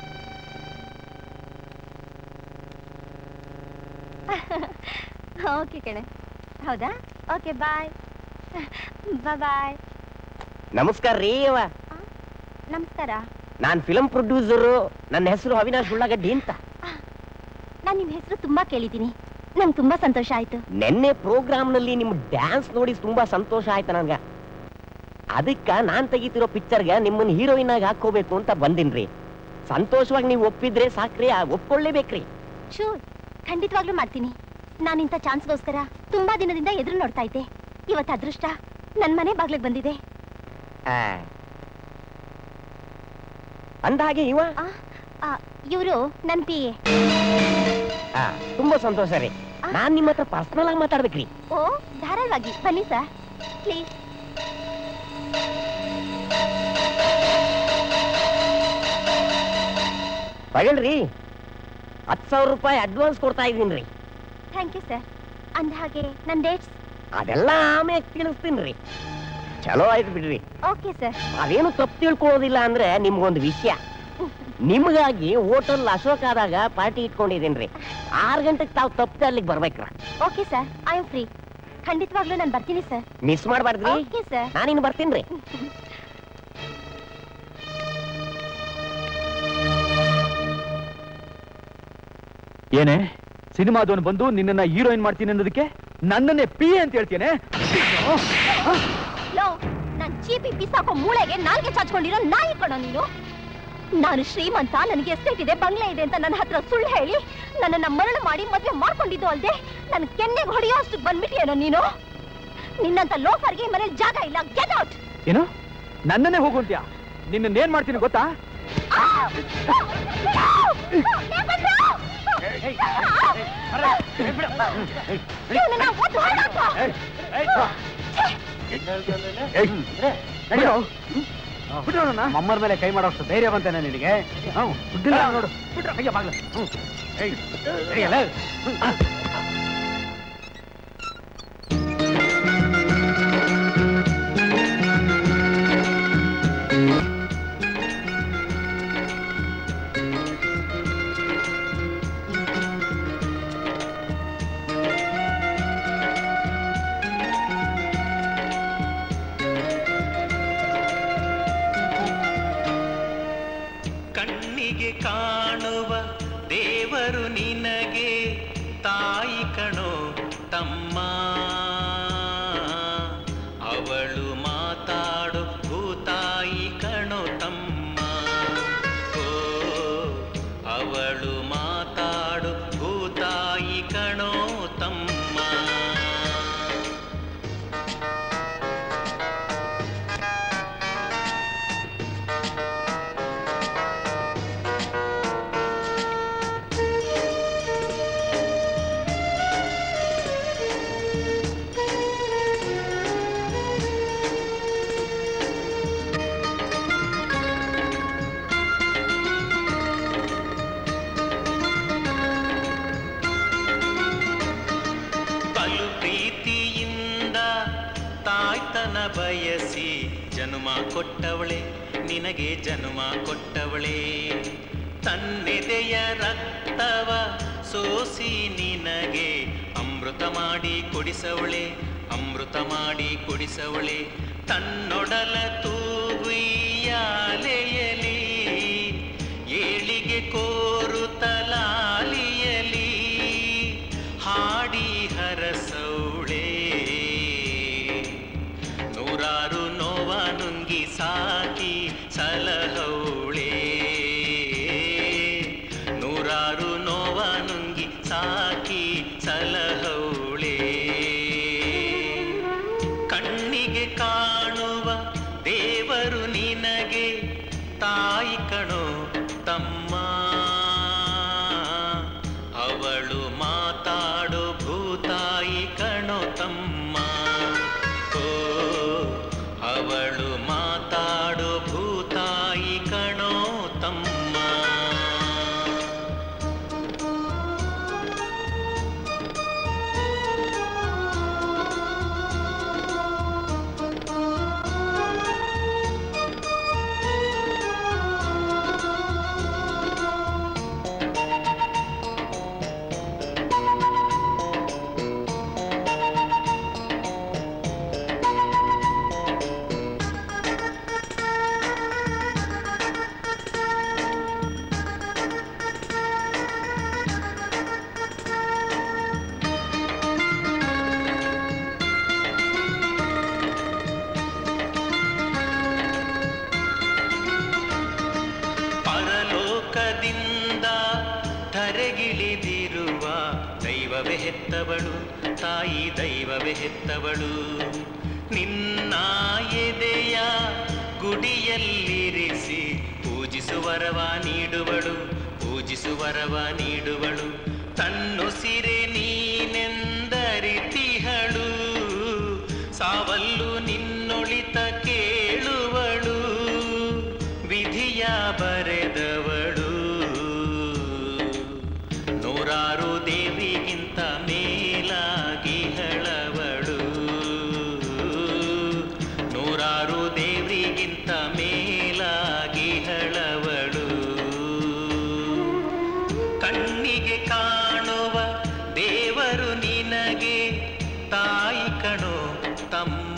ಓಕೆ ಕಣೆ. ಹೌದಾ? Okay bye bye. ನಮಸ್ಕಾರ ರೀ. ಅವ ನಮಸ್ಕಾರ. ನಾನ್ ಫಿಲಂ ಪ್ರೊಡ್ಯೂಸರು. ನನ್ನ ಹೆಸರು ಅವಿನಾಶ್ ಉಳ್ಳಾಗಡ್ಡಿ ಅಂತ. ನಾನ್ ನಿಮ್ ಹೆಸರು ತುಂಬಾ ಕೇಳಿದ್ದೀನಿ. ನಂಗೆ ತುಂಬಾ ಸಂತೋಷ ಆಯ್ತು. ನೆನ್ನೆ ಪ್ರೋಗ್ರಾಮ್ ನಲ್ಲಿ ನಿಮ್ ಡ್ಯಾನ್ಸ್ ನೋಡಿ ತುಂಬಾ ಸಂತೋಷ ಆಯ್ತು ನನ್ಗ. ಅದಕ್ಕ ನಾನ್ ತೆಗಿತಿರೋ ಪಿಕ್ಚರ್ಗೆ ನಿಮ್ಮನ್ನ ಹೀರೋಯಿನ್ ಆಗಿ ಹಾಕೋಬೇಕು ಅಂತ ಬಂದಿನ್ರಿ. ಸಂತೋಷವಾಗಿ ನೀವು ಒಪ್ಪಿದ್ರೆ ಸಾಕ್ರಿ, ಒಪ್ಕೊಳ್ಳೇಬೇಕ್ರಿ. ಶೂರ್, ಖಂಡಿತವಾಗ್ಲೂ ಮಾಡ್ತೀನಿ. ನಾನಿಂತ ಚಾನ್ಸ್ಗೋಸ್ಕರ ತುಂಬಾ ದಿನದಿಂದ ಎದುರು ನೋಡ್ತಾ ಇದ್ದೆ. ಇವತ್ತು ಅದೃಷ್ಟ ನನ್ ಮನೆ ಬಾಗ್ಲಿಗೆ ಬಂದಿದೆ. ಅಂದ ಹಾಗೆ ಇವ ಇವರು ನನ್ ಪಿ ಎ. ಆ, ತುಂಬಾ ಸಂತೋಷ ರೀ. ನಾನ್ ನಿಮ್ಮ ಹತ್ರ ಪರ್ಸನಲ್ ಆಗಿ ಮಾತಾಡ್ಬೇಕ್ರಿ. ಓ ಧಾರಾಳವಾಗಿ ಬನ್ನಿ ಸರ್ ಪ್ಲೀಸ್. ತಗೊಳ್ರಿ, ಹತ್ತು ಸಾವಿರ ರೂಪಾಯಿ ಅಡ್ವಾನ್ಸ್ ಕೊಡ್ತಾ ಇದೀನಿ ರೀ. Thank you sir. ಅಂದ ಹಾಗೆ ನನ್ ಡೇಟ್ಸ್ ಅದೆಲ್ಲ ಆಮೇಲೆ ತಿಳಿಸ್ತೀನಿ ರೀ. ಚಲೋ ಆಯ್ತು ಬಿಡ್ರಿ. Okay sir. ಅದೇನು ತಪ್ಪು ತಿಳ್ಕೊಳ್ಳೋದಿಲ್ಲ ಅಂದ್ರೆ ನಿಮ್ಗೊಂದು ವಿಷಯ. ನಿಮ್ಗಾಗಿ ಹೋಟೆಲ್ ಅಶೋಕ್ ಆದಾಗ ಪಾರ್ಟಿ ಇಟ್ಕೊಂಡಿದ್ದೀನಿ. ಆರು ಗಂಟೆಗೆ ತಾವು ತಪ್ಪದೆ ಅಲ್ಲಿಗೆ ಬರ್ಬೇಕ್ರ. Okay sir, I am free. ಖಂಡಿತವಾಗ್ಲೂ ನಾನು ಬರ್ತೀನಿ ಸರ್. ಮಿಸ್ ಮಾಡಬಾರ್ದ್ರಿ. Okay sir. ನಾನಿನ್ನು ಬರ್ತೀನಿ ರೀ. ಏನೇ ಸಿನಿಮಾದವನು ಬಂದು ನಿನ್ನನ್ನ ಹೀರೋಯಿನ್ ಮಾಡ್ತೀನಿ ಅನ್ನೋದಕ್ಕೆ ನನ್ನನ್ನೇ ಪಿ ಅಂತ ಹೇಳ್ತೇನೆ. ಲೋ, ನಾನ್ ಚೀಪಿ ಪಿಸಾಕೋ ಮೂಳೆಗೆ ನಾಲ್ಗೆ ಚಾಚ್ಕೊಂಡಿರೋ ನಾಯಿ ಕಣೋ ನೀನು. ನಾನು ಶ್ರೀಮಂತ, ನನಗೆ ಎಸ್ಟೇಟ್ ಇದೆ, ಬಂಗ್ಲೆ ಇದೆ ಅಂತ ನನ್ನ ಹತ್ರ ಸುಳ್ಳು ಹೇಳಿ ನನ್ನನ್ನ ಮರಳು ಮಾಡಿ ಮದ್ವೆ ಮಾಡ್ಕೊಂಡಿದ್ದು ಅಲ್ದೆ ನನ್ನ ಕೆನ್ನೆಗೆ ಹೊಡೆಯೋ ಅಷ್ಟು ಬಂದ್ಬಿಟ್ಟಿಯೇನೋ ನೀನು. ನಿನ್ನಂತ ಲೋಫರ್ಗೆ ಮನೇಲಿ ಜಾಗ ಇಲ್ಲ. Get out. ಏನು ನನ್ನನ್ನೇ ಹೋಗುಂತ್ಯಾ? ನಿನ್ನೇನ್ ಮಾಡ್ತೀನಿ ಗೊತ್ತಾ? ಮಮ್ಮರ ಮೇಲೆ ಕೈ ಮಾಡೋಷ್ಟು ಧೈರ್ಯ ಬಂತೇನೆ ನಿನಗೆ? ನೋಡು ಅಯ್ಯ ಬಾಗ್ಲ. ಕಣ್ಣಿಗೆ ಕಾಣುವ ದೇವರು ನಿನಗೆ ತಾಯಿ ಕಣೋ ತಮ್ಮ, ಅವಳು ಮಾತಾಡು ಭೂತಾಯಿ ಕಣೋ ತಮ್ಮ. ಓ ಅವಳು ಮಾತಾಡು ಭೂತಾಯಿ ಕಣೋ ತಮ್ಮ. ಬಯಸಿ ಜನ್ಮ ಕೊಟ್ಟವಳೆ ನಿನಗೆ ಜನ್ಮ ಕೊಟ್ಟವಳೆ, ತನ್ನೆದೆಯ ರಕ್ತವ ಸೋಸಿ ನಿನಗೆ ಅಮೃತ ಮಾಡಿ ಕೊಡಿಸವಳೆ, ಅಮೃತ ಮಾಡಿ ಕೊಡಿಸವಳೆ. ತನ್ನೊಡಲ ತೂಗುಯ್ಯಾಲೆಯಲಿ ಏಳಿಗೆ ಕೋರುತ್ತಲಾಲಿಯಲಿ ಹಾಡಿ ಹರಸವಳೆ. ನೂರಾರು ನೋವ ನುಂಗಿ ಸಾಕಿ ಸಲಹವಳೆ, ನೂರಾರು ನೋವ ನುಂಗಿ ಸಾಕಿ ಸಲಹವಳೆ. ಕಣ್ಣಿಗೆ ಕಾಣುವ ದೇವರು ನಿನಗೆ ತಾಯಿ ಕಣೋ ತಮ್ಮ, ಅವಳು ಮಾತಾಡೋ ಭೂತಾಯಿ ಕಣೋ ತಮ್ಮ. ಅವಳು ಮಾತಾಡೋ ಭೂತಾಯಿ ಕಣೋ ತಮ್ಮ. ಪರಲೋಕದಿಂದ ಧರೆಗಿಳಿದಿರುವ ದೈವವೇ ಹೆತ್ತವಳು, ತಾಯಿ ದೈವವೇ ಹೆತ್ತವಳು. ನಿನ್ನ ಎದೆಯ ಗುಡಿಯಲ್ಲಿರಿಸಿ ಪೂಜೆ ಪೂಜಿಸುವರವ ನೀಡುವಳು ಪೂಜಿಸುವರವ ನೀಡುವಳು ತನ್ನುಸಿರೆ ನೀನೆಂದರಿತಿಹಳು ಸಾವಲ್ಲು ನಿನ್ನೊಳಿತ ಕೇಳುವಳು ವಿಧಿಯ ಬರೆದವಳು ನೂರಾರು ದೇವಿಗಿಂತ ಮೇಲಾಗಿ ಹಳವಳು ನೂರಾರು ದೇವಿಗಿಂತ ಮೇಲಾಗಿ ಹಳವಳು ಕಣ್ಣಿಗೆ ಕಾಣುವ ದೇವರು ನಿನಗೆ ತಾಯಿ ಕಣೋ ತಮ್ಮ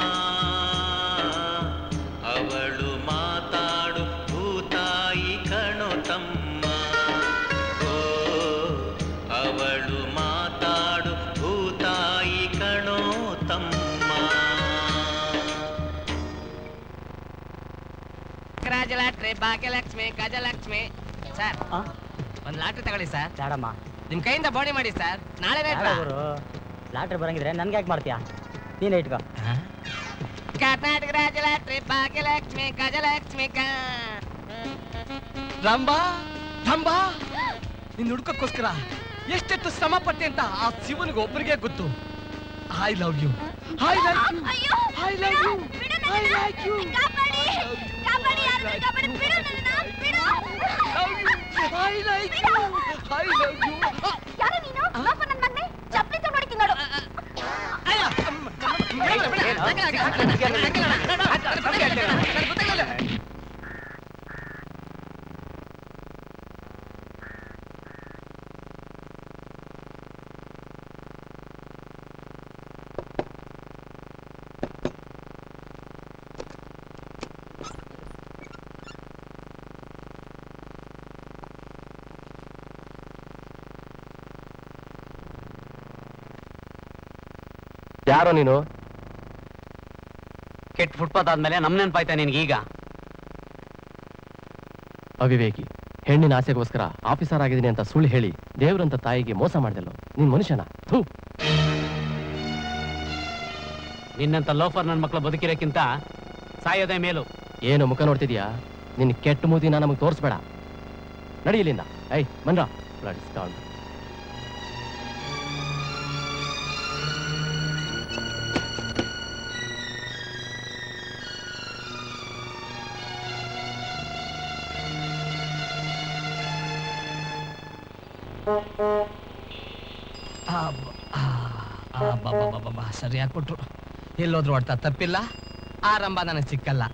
ಅವಳು ಮಾತಾಡು ಭೂತಾಯಿ ಕಣೋ ತಮ್ಮ ಓ ಅವಳು ಮಾತಾಡು ಭೂತಾಯಿ ಕಣೋ ತಮ್ಮ ರಾಜಲಾಟ್ರಿ ಭಾಗ್ಯಲಕ್ಷ್ಮಿ ಗಜಲಕ್ಷ್ಮಿ ಸರ್ ಒಂದ್ ಲಾಟ್ರಿ ತಗೊಳ್ಳಿ ಸರ್ ಬೇಡಮ್ಮ ನಿಮ್ ಕೈಯಿಂದ ಬಾಡಿ ಮಾಡಿ ಸರ್ ನಾಳೆ ಲಾಟ್ರಿ ಬರಂಗಿದ್ರೆ ನನ್ಗೆ ಯಾಕೆ ಮಾಡ್ತೀಯಾ ನೀನೇ ಇಟ್ಕೋ ಕರ್ನಾಟಕ ರಾಜಲಾಟ್ರಿ ಭಾಗ್ಯಲಕ್ಷ್ಮಿ ಗಜಲಕ್ಷ್ಮಿ ರಂಬಾ ರಂಬಾ ನಿನ್ ಹುಡ್ಕೋಕ್ಕೋಸ್ಕರ ಎಷ್ಟೆಷ್ಟು ಶ್ರಮ ಪಟ್ಟೆ ಅಂತ ಆ ಶಿವನಿಗೆ ಒಬ್ಬರಿಗೆ ಗೊತ್ತು. I love you I love you I love you I like you I like you I love you. ಯಾರು ನೀನು? ಪಾಪ ನನ್ನ ಮಗನೇ ಚಪ್ಪಲಿ ತಗೊಂಡಿದ್ದೀನಿ ನೋಡು. ಯಾರೋ ನೀನು? ಕೆಟ್ಟ ಫುಟ್ಪಾತ್ ಆದ್ಮೇಲೆ ನಮ್ ನೆನ್ಪಾಯ್ತಾ ನಿನ್ಗೀಗ? ಅವಿವೇಕಿ, ಹೆಣ್ಣಿನ ಆಸೆಗೋಸ್ಕರ ಆಫೀಸರ್ ಆಗಿದ್ದೀನಿ ಅಂತ ಸುಳ್ಳು ಹೇಳಿ ದೇವ್ರಂತ ತಾಯಿಗೆ ಮೋಸ ಮಾಡ್ದಲ್ಲೋ ನೀನ್ ಮನುಷ್ಯನ? ಥೂ. ನಿನ್ನಂತ ಲೋಫರ್ ನನ್ನ ಮಕ್ಕಳು ಬದುಕಿರೋಕ್ಕಿಂತ ಸಾಯೋದೇ ಮೇಲು. ಏನು ಮುಖ ನೋಡ್ತಿದ್ಯಾ? ನಿನ್ ಕೆಟ್ಟ ಮೂತಿನ ನಮಗ್ ತೋರಿಸ್ಬೇಡ. ನಡಿಯಲಿಂದ. ಐ ಮನ್ರ ಬ್ಲಡ್ ಸರಿಯಾಗಿ ಕೊಟ್ರು. ಎಲ್ಲೋದ್ರು ಹೊಡ್ತಾ ತಪ್ಪಿಲ್ಲ. ಆರಂಭ ನನಗೆ ಸಿಕ್ಕಲ್ಲ.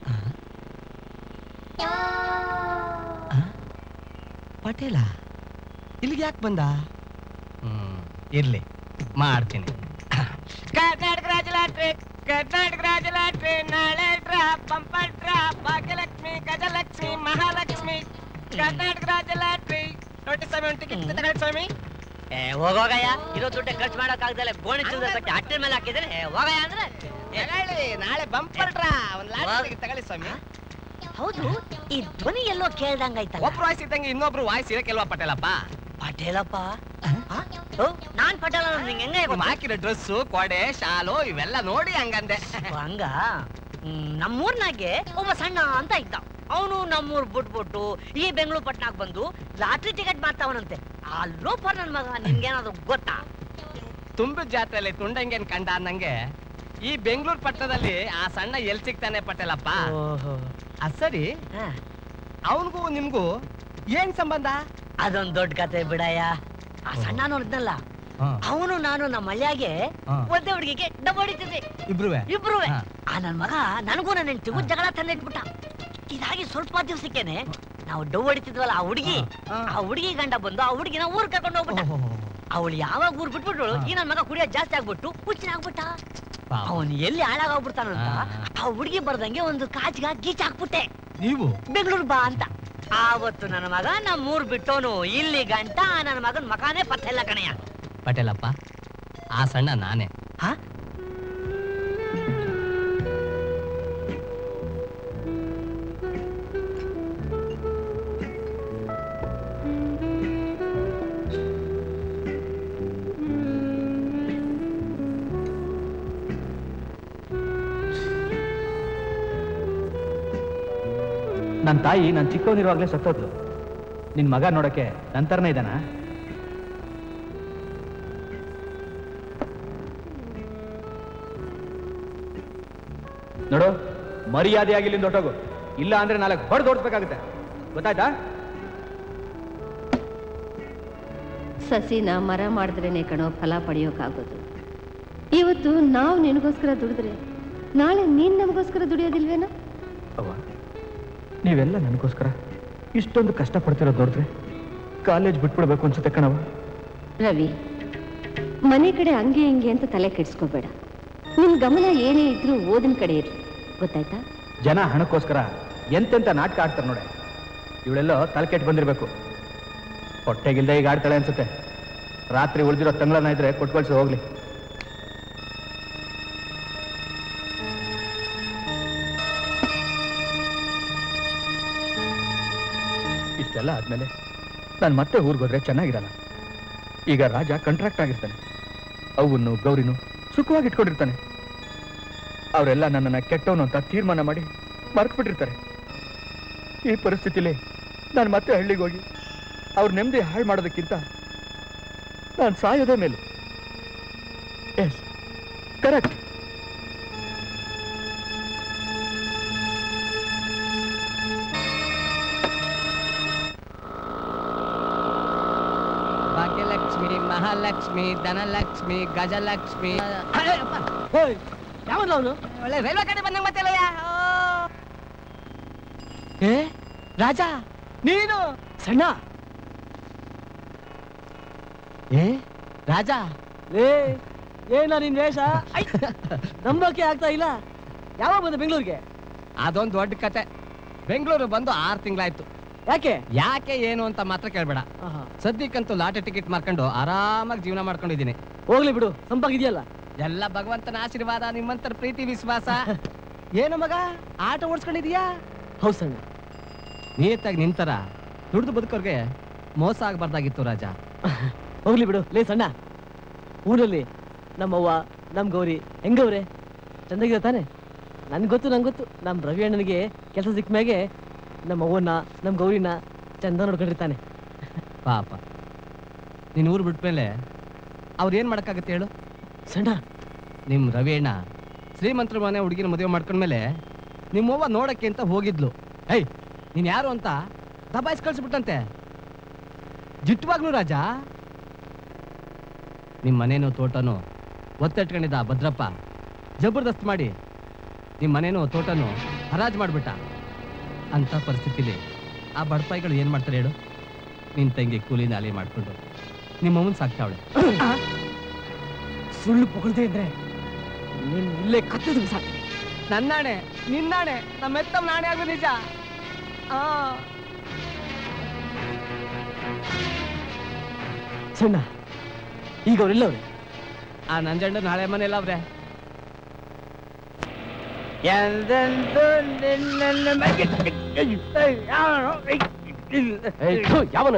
ಪಟೇಲ ಇಲ್ಲಿಗೆ ಯಾಕೆ ಬಂದ? ಹ್ಮ್ ಇರ್ಲಿ, ಮಾಡ್ತೀನಿ. ಕರ್ನಾಟಕ ರಾಜಲಾಟ್ರಿ ಕರ್ನಾಟಕ ರಾಜಲಾಟ್ರಿ ನಾಳೆ drop bumper drop Bhagyalakshmi Gajalakshmi Mahalakshmi Karnataka ರಾಜಲಾಟ್ರಿ ಟ್ವೆಂಟಿ ಸೆವೆನ್ ಟಿಕೆಟ್ ತಗೊಳ್ಳಿ ಸ್ವಾಮಿ. ಏ ಹೋಗೋಗಯ್ಯ, ಇರೋ ದುಡ್ಡು ಖರ್ಚು ಮಾಡೋಕ್ಕಾಗ್ದಲೆ ಗೋಣಿ ಚೂದ ಕಟ್ಟಿ ಅಟ್ಟೆ ಮೇಲೆ ಹಾಕಿದ್ರೆ ಹೋಗಯ್ಯ ಅಂದ್ರೆ ನಾಳೆ ಬಂಪರ್ ಡ್ರಾ ಒಂದ್ ಲಾಟ್ರಿ ತಗೊಳ್ಳಿ ಸ್ವಾಮಿ. ಹೌದು, ಈ ಧ್ವನಿ ಎಲ್ಲೋ ಕೇಳ್ದಂಗಾಯ್ತಲ್ಲ. ಒಬ್ರು ವಾಯ್ಸ್ ಇದ್ದಂಗೆ ಇನ್ನೊಬ್ರು ವಾಯ್ಸ್ ಇರಕ್ಕೆಲ್ವಾ ಪಟೇಲಪ್ಪ? ಪಟೇಲಪ್ಪ? ನಾನ್ ಪಟೇಲ ನಿಂಗೆ ಹೆಂಗ ಹಾಕಿರೋ ಡ್ರೆಸ್ಸು ಕೊಡೆ ಶಾಲು ಇವೆಲ್ಲ ನೋಡಿ ಹಂಗಂದೆ. ಹಂಗ ನಮ್ಮೂರ್ನಾಗೆ ಒಬ್ಬ ಸಣ್ಣ ಅಂತ ಇದ್ದ. ಅವನು ನಮ್ಮೂರ್ ಬಿಟ್ಬಿಟ್ಟು ಈ ಬೆಂಗಳೂರು ಪಟ್ಟಣಕ್ಕೆ ಬಂದು ಲಾಟ್ರಿ ಟಿಕೆಟ್ ಮಾಡ್ತಾವನಂತೆ. ಆ ಲೋಪರ್ ನನ್ ಮಗ ನಿನ್ಗೇನಾದ್ರು ಗೊತ್ತಾ? ತುಂಬಿದ ಜಾತ್ರೆಯಲ್ಲಿ ತುಂಡಂಗೇನ್ ಕಂಡ ಅನ್ನಂಗೆ ಈ ಬೆಂಗಳೂರು ಪಟ್ಟಣದಲ್ಲಿ ಆ ಸಣ್ಣ ಎಲ್ ಸಿಗ್ತಾನೆ ಪಟೇಲಪ್ಪ? ಅದ್ ಸರಿ, ಅವನ್ಗೂ ನಿಮ್ಗೂ ಏನ್ ಸಂಬಂಧ? ಅದೊಂದ್ ದೊಡ್ಡ ಕತೆ ಬಿಡಯ್ಯ. ಆ ಸಣ್ಣ ನೋಡಿದ್ನಲ್ಲ, ಅವನು ನಾನು ನಮ್ಮ ಹಳ್ಳಿಯಾಗೆ ಒಂದೇ ಹುಡುಗಿಗೆ ಡಬ್ಬ ಹೊಡಿತಿದ್ದೆ. ಇಬ್ರು ಇಬ್ರು ಆ ನನ್ ಮಗ ನನಗೂ ನನ್ನ ಹೆಂಡತಿಗೂ ಜಗಳ ತಂದಿಟ್ಬಿಟ್ಟ. ಇದಾಗಿ ಸ್ವಲ್ಪ ದಿವಸಕ್ಕೇನೆ ನಾವು ಡವ್ ಹೊಡಿತಿದ್ವಲ್ಲ ಆ ಹುಡುಗಿ ಆ ಹುಡುಗಿ ಗಂಡ ಬಂದು ಆ ಹುಡುಗಿನ ಊರ್ ಕರ್ಕೊಂಡು ಹೋಗ್ಬಿಟ್ಟ. ಅವಳು ಯಾವಾಗ ಊರ್ ಬಿಟ್ಬಿಟ್ರು ಈ ನನ್ ಮಗ ಕುಡಿಯೋದ್ ಜಾಸ್ತಿ ಆಗ್ಬಿಟ್ಟು ಹುಚ್ಚಿನ ಆಗ್ಬಿಟ್ಟ. ಅವನು ಎಲ್ಲಿ ಹಾಳಾಗೋಗ್ಬಿಡ್ತಾನಂತ ಆ ಹುಡುಗಿ ಬರ್ದಂಗೆ ಒಂದು ಕಾಚಿಗ ಗೀಚ್ ಹಾಕ್ಬಿಟ್ಟೆ. ನೀವು ಬೆಂಗಳೂರು ಬಾ ಅಂತ. ಆವತ್ತು ನನ್ನ ಮಗ ನಮ್ಮೂರ್ ಬಿಟ್ಟೋನು ಇಲ್ಲಿ ಗಂಟ ನನ್ನ ಮಗನ್ ಮಕಾನೇ ಪತ್ತೆಲ್ಲ ಕಣಯ್ಯ. ಪಟೇಲಪ್ಪ, ಆ ಸಣ್ಣ ನಾನೇ. ಹಾ ನನ್ನ ತಾಯಿ ನಾನು ಚಿಕ್ಕವನಿರುವಾಗಲೇ ಸತ್ತೋದ್ಲು. ನಿನ್ ಮಗ ನೋಡಕ್ಕೆ ನನ್ನ ಥರನೇ ಇದ್ದಾನ? ನೋಡು, ಮರ್ಯಾದೆಯಾಗಿ ಇಲ್ಲಿಂದ ಹೊರಟೋಗು, ಇಲ್ಲ ಅಂದ್ರೆ ನಾಲ್ಕು ಹೊಡೆದು ಓಡಿಸ್ಬೇಕಾಗುತ್ತೆ, ಗೊತ್ತಾಯ್ತಾ? ಸಸಿನ ಮರ ಮಾಡಿದ್ರೇನೆ ಕಣೋ ಫಲ ಪಡೆಯೋಕ್ಕಾಗೋದು. ಇವತ್ತು ನಾವು ನಿನಗೋಸ್ಕರ ದುಡಿದ್ರೆ ನಾಳೆ ನೀನ್ ನಮಗೋಸ್ಕರ ದುಡಿಯೋದಿಲ್ವೇನೋ? ಅವ್ವ, ನೀವೆಲ್ಲ ನನಗೋಸ್ಕರ ಇಷ್ಟೊಂದು ಕಷ್ಟಪಡ್ತಿರೋದು ನೋಡಿದ್ರೆ ಕಾಲೇಜ್ ಬಿಟ್ಬಿಡ್ಬೇಕು ಅನ್ಸುತ್ತೆ ಕಣವ. ರವಿ, ಮನೆ ಕಡೆ ಹಂಗೆ ಹಿಂಗೆ ಅಂತ ತಲೆ ಕೆಡಿಸ್ಕೋಬೇಡ. ನಿನ್ ಗಮನ ಏನೇ ಇದ್ರೂ ಓದಿನ ಕಡೆ ಇರ್ಲಿ, ಗೊತ್ತಾಯ್ತಾ? ಜನ ಹಣಕ್ಕೋಸ್ಕರ ಎಂತೆಂತ ನಾಟಕ ಆಡ್ತಾರೆ ನೋಡೆ. ಇವಳೆಲ್ಲೋ ತಲೆ ಕೆಟ್ಟು ಬಂದಿರ್ಬೇಕು. ಹೊಟ್ಟೆಗಿಲ್ದೆ ಈಗ ಆಡ್ತಾಳೆ ಅನ್ಸುತ್ತೆ. ರಾತ್ರಿ ಉಳಿದಿರೋ ತಂಗಳನ್ನ ಇದ್ರೆ ಕೊಟ್ಕೊಳ್ಸಿ ಹೋಗ್ಲಿ. ಇಷ್ಟೆಲ್ಲ ಆದ್ಮೇಲೆ ನಾನು ಮತ್ತೆ ಊರಿಗೆ ಹೋದ್ರೆ ಚೆನ್ನಾಗಿರಲ್ಲ. ಈಗ ರಾಜ ಕಾಂಟ್ರಾಕ್ಟ್ ಆಗಿರ್ತಾನೆ, ಅವನ್ನು ಗೌರಿನು ಸುಖವಾಗಿ ಇಟ್ಕೊಂಡಿರ್ತಾನೆ. ಅವರೆಲ್ಲ ನನ್ನನ್ನ ಕೆಟ್ಟವನು ಅಂತ ತೀರ್ಮಾನ ಮಾಡಿ ಮರ್ತ್ಬಿಟ್ಟಿರ್ತಾರೆ. ಈ ಪರಿಸ್ಥಿತಿಲಿ ನಾನು ಮತ್ತೆ ಹಳ್ಳಿಗೆ ಹೋಗಿ ಅವ್ರ ನೆಮ್ಮದಿ ಹಾಳು ಮಾಡೋದಕ್ಕಿಂತ ನಾನು ಸಾಯೋದೇ ಮೇಲು. Yes, correct. ಭಾಗ್ಯಲಕ್ಷ್ಮಿ, ಮಹಾಲಕ್ಷ್ಮಿ, ಧನಲಕ್ಷ್ಮಿ, ಗಜಲಕ್ಷ್ಮಿ. ಯಾವಲ್ಲ ಅವನು? ಒಳ್ಳೆ ರೈಲ್ವೆ ಕಡೆ ಬಂದಂಗ ಮತ್ತೆ ಏ ರಾಜ, ನೀನು ಸಣ್ಣ ಏ ರಾಜ, ಏ ಏನ ನಿನ್ ವೇಷ? ನಂಬಕ್ಕೆ ಆಗ್ತಾ ಇಲ್ಲ. ಯಾವಾಗ ಬಂದ ಬೆಂಗಳೂರಿಗೆ? ಅದೊಂದು ದೊಡ್ಡ ಕತೆ. ಬೆಂಗಳೂರು ಬಂದು ಆರು ತಿಂಗಳಾಯ್ತು. ಯಾಕೆ ಯಾಕೆ ಏನು ಅಂತ ಮಾತ್ರ ಕೇಳ್ಬೇಡ. ಸದ್ಯಕ್ಕಂತೂ ಲಾಟರಿ ಟಿಕೆಟ್ ಮಾರ್ಕೊಂಡು ಆರಾಮಾಗಿ ಜೀವನ ಮಾಡ್ಕೊಂಡಿದ್ದೀನಿ. ಹೋಗ್ಲಿ ಬಿಡು, ಸಂಪಾಗಿದೆಯಲ್ಲ. ಎಲ್ಲ ಭಗವಂತನ ಆಶೀರ್ವಾದ, ನಿಮ್ಮಂತರ ಪ್ರೀತಿ ವಿಶ್ವಾಸ. ಏನು ಮಗ, ಆಟ ಓಡಿಸ್ಕೊಂಡಿದೀಯಾ? ಹೌದು ಸಣ್ಣ. ನಿಯತ್ತಾಗಿ ನಿಂತರ ದುಡ್ದು ಬದುಕೋರ್ಗೆ ಮೋಸ ಆಗ್ಬಾರ್ದಾಗಿತ್ತು ರಾಜ. ಹೋಗ್ಲಿ ಬಿಡು. ಲೇ ಸಣ್ಣ, ಊರಲ್ಲಿ ನಮ್ಮವ್ವ ನಮ್ ಗೌರಿ ಹೆಂಗವ್ರೆ? ಚಂದಾಗಿದೆ ತಾನೆ? ನನ್ಗೆ ಗೊತ್ತು, ನಂಗೆ ಗೊತ್ತು. ನಮ್ ರವಿ ಅಣ್ಣನಿಗೆ ಕೆಲಸ ಸಿಕ್ಕ ಮ್ಯಾಗೆ ನಮ್ಮ ಅವ್ವನ ನಮ್ ಗೌರಿನ ಚಂದ ನೋಡ್ಕೊಂಡಿರ್ತಾನೆ. ಪಾಪ, ನೀನ್ ಊರು ಬಿಟ್ಮೇಲೆ ಅವ್ರು ಏನ್ ಮಾಡಕ್ಕಾಗತ್ತೆ ಹೇಳು? ಸಣ್ಣ, ನಿಮ್ ರವಿ ಅಣ್ಣ ಶ್ರೀಮಂತರ ಮನೆ ಹುಡುಗಿನ ಮದುವೆ ಮಾಡ್ಕೊಂಡ್ಮೇಲೆ ನಿಮ್ಮವ್ವ ನೋಡಕ್ಕೆ ಅಂತ ಹೋಗಿದ್ಲು. ಏಯ್, ನೀನ್ ಯಾರು ಅಂತ ದಬಾಯಿಸ್ ಕಳ್ಸಿಬಿಟ್ಟಂತೆ. ಜಿಟ್ಟವಾಗ್ಲು ರಾಜ. ನಿಮ್ ಮನೇನು ತೋಟನು ಒತ್ತಿಟ್ಕೊಂಡಿದ್ದ ಭದ್ರಪ್ಪ ಜಬರ್ದಸ್ತ್ ಮಾಡಿ ನಿಮ್ ಮನೇನು ತೋಟನು ಹರಾಜ್ ಮಾಡ್ಬಿಟ್ಟ. ಅಂತ ಪರಿಸ್ಥಿತಿಲಿ ಆ ಬಡಪಾಯಿಗಳು ಏನ್ ಮಾಡ್ತಾರೆ ಹೇಳು? ನಿನ್ ತಂಗಿ ಕೂಲಿ ನಾಲಿ ಮಾಡ್ಕೊಂಡು ನಿಮ್ಮಮ್ಮನ್ ಸಾಕ್ತಾವಳೆ. ಸುಳ್ಳು ಪೊಗಳ್ದೆ ಇದ್ರೆ ನೀನ್ ಇಲ್ಲೇ ಕತ್ತಿದ್ರು ಸಾಕು. ನನ್ನಾಣೆ, ನಿನ್ನಾಣೆ, ನಮ್ಮ ಎತ್ತಮ್ ನಾಣೆ ಆಗು ನಿಜ. ಆ ಸಣ್ಣ, ಈಗ ಅವ್ರೆಲ್ಲವ್ರೆ? ಆ ನಂಜಂಡ ನಾಳೆ ಮನೆಯಲ್ಲ ಅವ್ರೆ. ಯಾವನ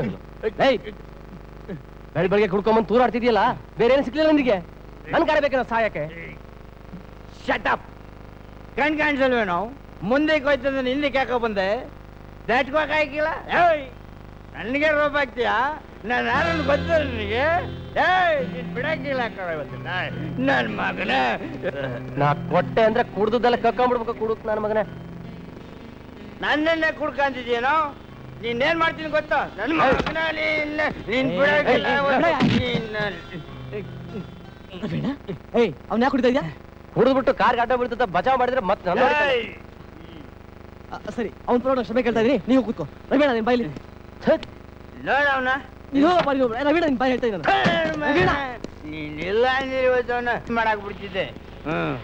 ಬೆಳ್ ಬೆಳಗ್ಗೆ ಕುಡ್ಕೊಂಬಂದು ತೂರಾಡ್ತಿದ್ಯಲ್ಲ, ಬೇರೆ ಏನು ಸಿಕ್ಲಿಲ್ಲ ನಿನಗೆ? ನನ್ ಗಾಡಿ ಬೇಕೇನೋ ಸಾಯಕ್ಕೆ? ಶಟಪ್. ಕಣ್ ಕಾಣಿಸಲ್ವೇನೋ? ಮುಂದೆ ಹೋಯ್ತಂದ್ರೆ ಹಿಂದಕ್ಕೆ ಯಾಕೋ ಬಂದೆ? ದಾಟ್ಕೋಕಾಗಿಲ್ಲ. ಏಯ್, ನನಗೆ ರೋಪ್ ಆಗ್ತೀಯಾ? ನಾನು ಯಾರನ್ನು ಬಂದ ನಿನಗೆ? ಏಯ್, ನೀನ್ ಬಿಡಕ್ಕಿಲ್ಲ ಕಣ ಇವತ್ತು. ನನ್ನ ಮಗನ ನಾ ಕೊಟ್ಟೆ ಅಂದ್ರೆ ಕುಡ್ದಲ್ಲ ಕಕ್ಕೊಂಡ್ಬಿಡ್ಬೇಕು. ಕುಡುಕ್ ನನ್ನ ಮಗನೇ. ನನ್ನೆನ್ನೆ ಕುಡ್ಕಂತಿದ್ಯೇನೋ? ನೀನೇನ್ ಮಾಡ್ತೀನಿ ಗೊತ್ತಾ? ನನ್ನ ಮಗನ ನೀನ್ ಬಿಡಕ್ಕಿಲ್ಲ. ಏಯ್, ಅವ್ನ ಯಾಕೆ ಕುಡಿತಾ ಇದ್ಯಾ? ಕುಡಿದ್ಬಿಟ್ಟು ಕಾರ್ ಅಡ್ಡ ಬೀಳ್ತದ ಬಚಾವ್ ಮಾಡಿದ್ರೆ ಮತ್ತೆ ನನ್ನ ಸರಿ, ಅವ್ನ ಪರವಾಗಿ ಕ್ಷಮೆ ಕೇಳ್ತಾ ಇದೀನಿ. ನೀವು ಕೂತ್ಕೋ. ರವೀಣ, ನಿನ್ ಬಾಯ್ಲಿ ನೋಡವನ ರವೀಣ, ನಿನ್ ಬಾಯ್ ಹೇಳ್ತಾ ಇದ್ದಾನೆ. ನೀನಿಲ್ಲ ಅಂದ್ರೆ ಇವತ್ತು ಅವನ ಮಾಡಾಕ್ ಬಿಡ್ತಿದ್ದೆ. ಹ್ಮ್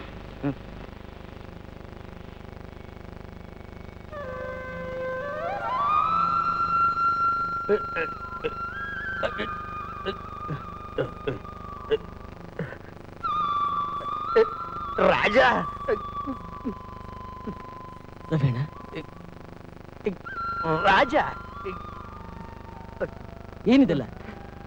ರಾಜ, ರವೀಣ, ರಾಜ ಏನಿದೆಲ್ಲ?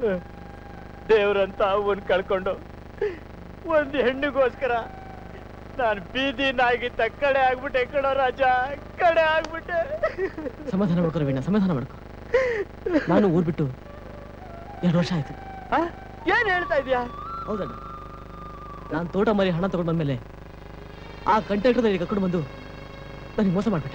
ದೇವ್ರಂತ ಅವನ್ ಕಳ್ಕೊಂಡು ಒಂದ್ ಹೆಣ್ಣಿಗೋಸ್ಕರ ನಾನು ಬೀದಿ ನಾಯಿಗಿಂತ ಕಡೆ ಆಗ್ಬಿಟ್ಟೆ ಕಣೋ ರಾಜ, ಕಡೆ ಆಗ್ಬಿಟ್ಟೆ. ಸಮಾಧಾನ ಮಾಡ್ಕೋ ರವೀಣ, ಸಮಾಧಾನ ಮಾಡ್ಕೊ. ನಾನು ಊರ್ ಬಿಟ್ಟು ಎರಡು ವರ್ಷ ಆಯ್ತು. ಏನ್ ಹೇಳ್ತಾ ಇದೀಯಾ? ಹೌದಣ್ಣ, ನಾನು ತೋಟ ಮಾರಿ ಹಣ ತಗೊಂಡ್ ಬಂದ್ಮೇಲೆ ಆ ಕಂಟ್ರಾಕ್ಟರ್ ಕರ್ಕೊಂಡು ಬಂದು ನನಗೆ ಮೋಸ ಮಾಡ್ಬಿಟ್ಟ.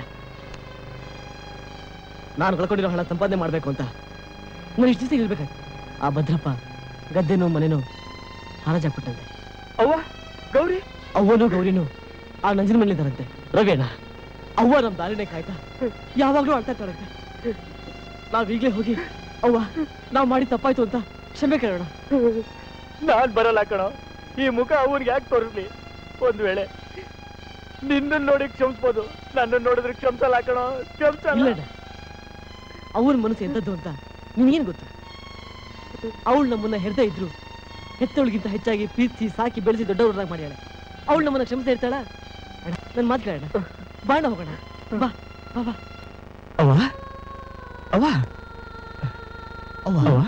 ನಾನು ಕಳ್ಕೊಂಡಿರೋ ಹಣ ಸಂಪಾದನೆ ಮಾಡ್ಬೇಕು ಅಂತ ನಾನು ಇಷ್ಟು ದಿವಸ ಇರ್ಬೇಕಾಯ್ತು. ಆ ಭದ್ರಪ್ಪ ಗದ್ದೆನೋ ಮನೆನೋ ಹರಾಜಾಕ್ಬಿಟ್ಟಂತೆ. ಅವ್ವ ಗೌರಿ, ಅವ್ವನೂ ಗೌರಿನೂ ಆ ನಂಜಿನ ಮನೇಲಿದ್ದಾರಂತೆ. ರವಿಯಣ್ಣ, ಅವ್ವ ನಮ್ ದಾರಿನೇ ಕಾಯ್ತಾ ಯಾವಾಗ್ಲೂ ಅಳ್ತಾ ಇರ್ತಾರಂತೆ. ನಾವೀಗಲೇ ಹೋಗಿ ಅವ್ವ ನಾವ್ ಮಾಡಿ ತಪ್ಪಾಯ್ತು ಅಂತ ಕ್ಷಮೆ ಕೇಳೋಣ. ನಾನ್ ಬರಲ್ಲ ಕಣೋ, ಈ ಮುಖ ಅವ್ರಿಗೆ ಯಾಕೆ ತೋರಿಸ್ಲಿ? ಒಂದ್ ವೇಳೆ ನಿನ್ನ ನೋಡಿ ಕ್ಷಮಿಸ್ಬೋದು, ನನ್ನ ನೋಡಿದ್ರೆ ಕ್ಷಮಿಸಲ್ಲ ಕಣೋ, ಕ್ಷಮಿಸಲ್ಲ. ಅವನ ಮನಸ್ಸು ಎಂತದ್ದು ಅಂತ ನಿನ್ಗೇನ್ ಗೊತ್ತು? ಅವಳು ನಮ್ಮನ್ನ ಹೆರ್ದೇ ಇದ್ರು ಹೆತ್ತವಳಿಗಿಂತ ಹೆಚ್ಚಾಗಿ ಪ್ರೀತಿ ಸಾಕಿ ಬೆಳೆಸಿ ದೊಡ್ಡವ್ರನ್ನಾಗಿ ಮಾಡ್ಯಾಳೆ. ಅವಳು ನಮ್ಮನ್ನ ಕ್ಷಮಿಸ್ತಾ ಇರ್ತಾಳ? ನನ್ ಮಾತು ಕೇಳೋಣ, ಬಾಣ ಹೋಗೋಣ. ಬಾ ಬಾ ಬಾ. ಅವ್ವ ಅವ್ವ ಅವ್ವ ಅವ್ವ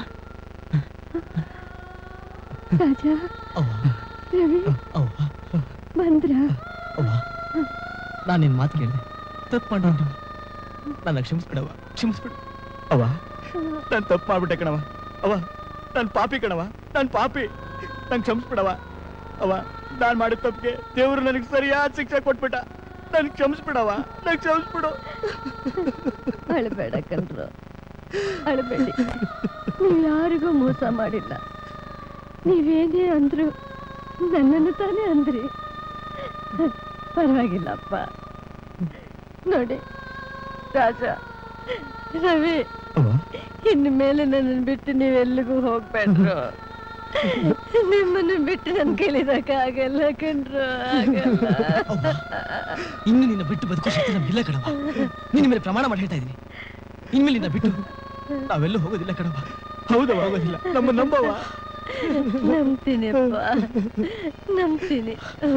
ರಾಜ, ಅವ್ವ ರವಿ ಅವ್ವ ಬಂದ್ರ? ಅವ್ವ ನಾನು ನಿನ್ ಮಾತು ಕೇಳಿದೆ, ತಪ್ಪು ಮಾಡಿ ನನ್ನ ಕ್ಷಮಿಸ್ಬಿಡವ್ವ, ಕ್ಷಮಿಸ್ಬಿಡು. ಅವ್ವ ನಾನು ತಪ್ಪು ಮಾಡ್ಬಿಟ್ಟೆ ಕಣವ. ಅವ್ವ ನಾನು ಪಾಪಿ ಕಣವ, ನಾನು ಪಾಪಿ, ನಂಗೆ ಕ್ಷಮಿಸ್ಬಿಡವ. ಅವ್ವ ನಾನು ಮಾಡಿದ ತಪ್ಪಿಗೆ ದೇವರು ನನಗೆ ಸರಿಯಾದ ಶಿಕ್ಷೆ ಕೊಟ್ಬಿಟ್ಟ, ನನ್ಗೆ ಕ್ಷಮಿಸ್ಬಿಡವ, ನಂಗೆ ಕ್ಷಮಿಸ್ಬಿಡು. ಅಳಬೇಡ ಕಣ್ರು, ಅಳಬೇಡಿ. ನೀವು ಯಾರಿಗೂ ಮೋಸ ಮಾಡಿಲ್ಲ. ನೀವೇನೇ ಅಂದ್ರು ನನ್ನನ್ನು ತಾನೇ ಅಂದ್ರಿ. ಪರವಾಗಿಲ್ಲಪ್ಪ. ನೋಡಿ ರಾಜ, ರವಿ, ಇನ್ನು ಮೇಲೆ ನನ್ನನ್ನು ಬಿಟ್ಟು ನೀವೆಲ್ಲಿಗೂ ಹೋಗ್ಬೇಡ್ರು. ನಿಮ್ಮನ್ನು ಬಿಟ್ಟು ನನ್ ಕೇಳಿದಕ್ಕೆ ಆಗಲ್ಲ ಕಣ್ರು, ಆಗಲ್ಲ. ಇನ್ನು ನಿನ್ನ ಬಿಟ್ಟು ಬದುಕೋ ಶಕ್ತಿ ನಮ್ಗಿಲ್ಲ ಕಣವ. ನಿನ್ನ ಮೇಲೆ ಪ್ರಮಾಣ ಮಾಡಿ ಹೇಳ್ತಾ ಇದ್ದೀನಿ, ಇನ್ಮೇಲೆ ನಿನ್ನ ಬಿಟ್ಟು ನಾವೆಲ್ಲೂ ಹೋಗೋದಿಲ್ಲ ಕಣವ. ಹೌದವ, ಹೋಗೋದಿಲ್ಲ. ನಮ್ಮ ನಂಬವ. ನಂಬ್ತೀನಿ ಅಪ್ಪ, ನಂಬ್ತೀನಿ.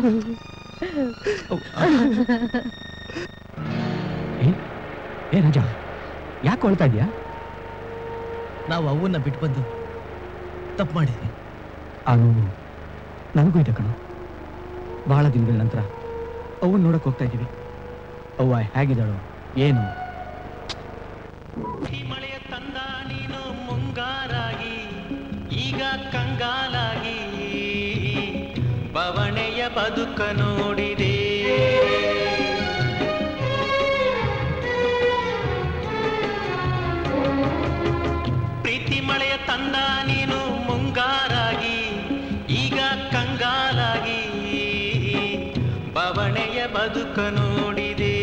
ಏ ರಾಜ, ಯಾಕೆ ಹೊಳ್ತಾ ಇದೀಯಾ? ನಾವು ಅವನ್ನ ಬಿಟ್ಟು ಬಂದು ತಪ್ಪು ಮಾಡಿದ್ವಿ. ಆ ನೋವು ನನಗೂ ಇದೆ ಕಣ. ಬಹಳ ದಿನಗಳ ನಂತರ ಅವನ್ನ ನೋಡಕ್ ಹೋಗ್ತಾ ಇದ್ದೀವಿ. ಅವ್ವ ಹೇಗಿದ್ದಾಳು ಏನು? ಮಳೆಯ ತಂದ ನೀನು ಮುಂಗಾರಾಗಿ, ಈಗ ಕಂಗಾಲಾಗಿ ಬವಣೆಯ ಬದುಕ ನೋಡಿದೆ. ಪ್ರೀತಿ ಮಳೆಯ ತಂದ ನೀನು ಮುಂಗಾರಾಗಿ, ಈಗ ಕಂಗಾಲಾಗಿ ಬವಣೆಯ ಬದುಕ ನೋಡಿದೆ.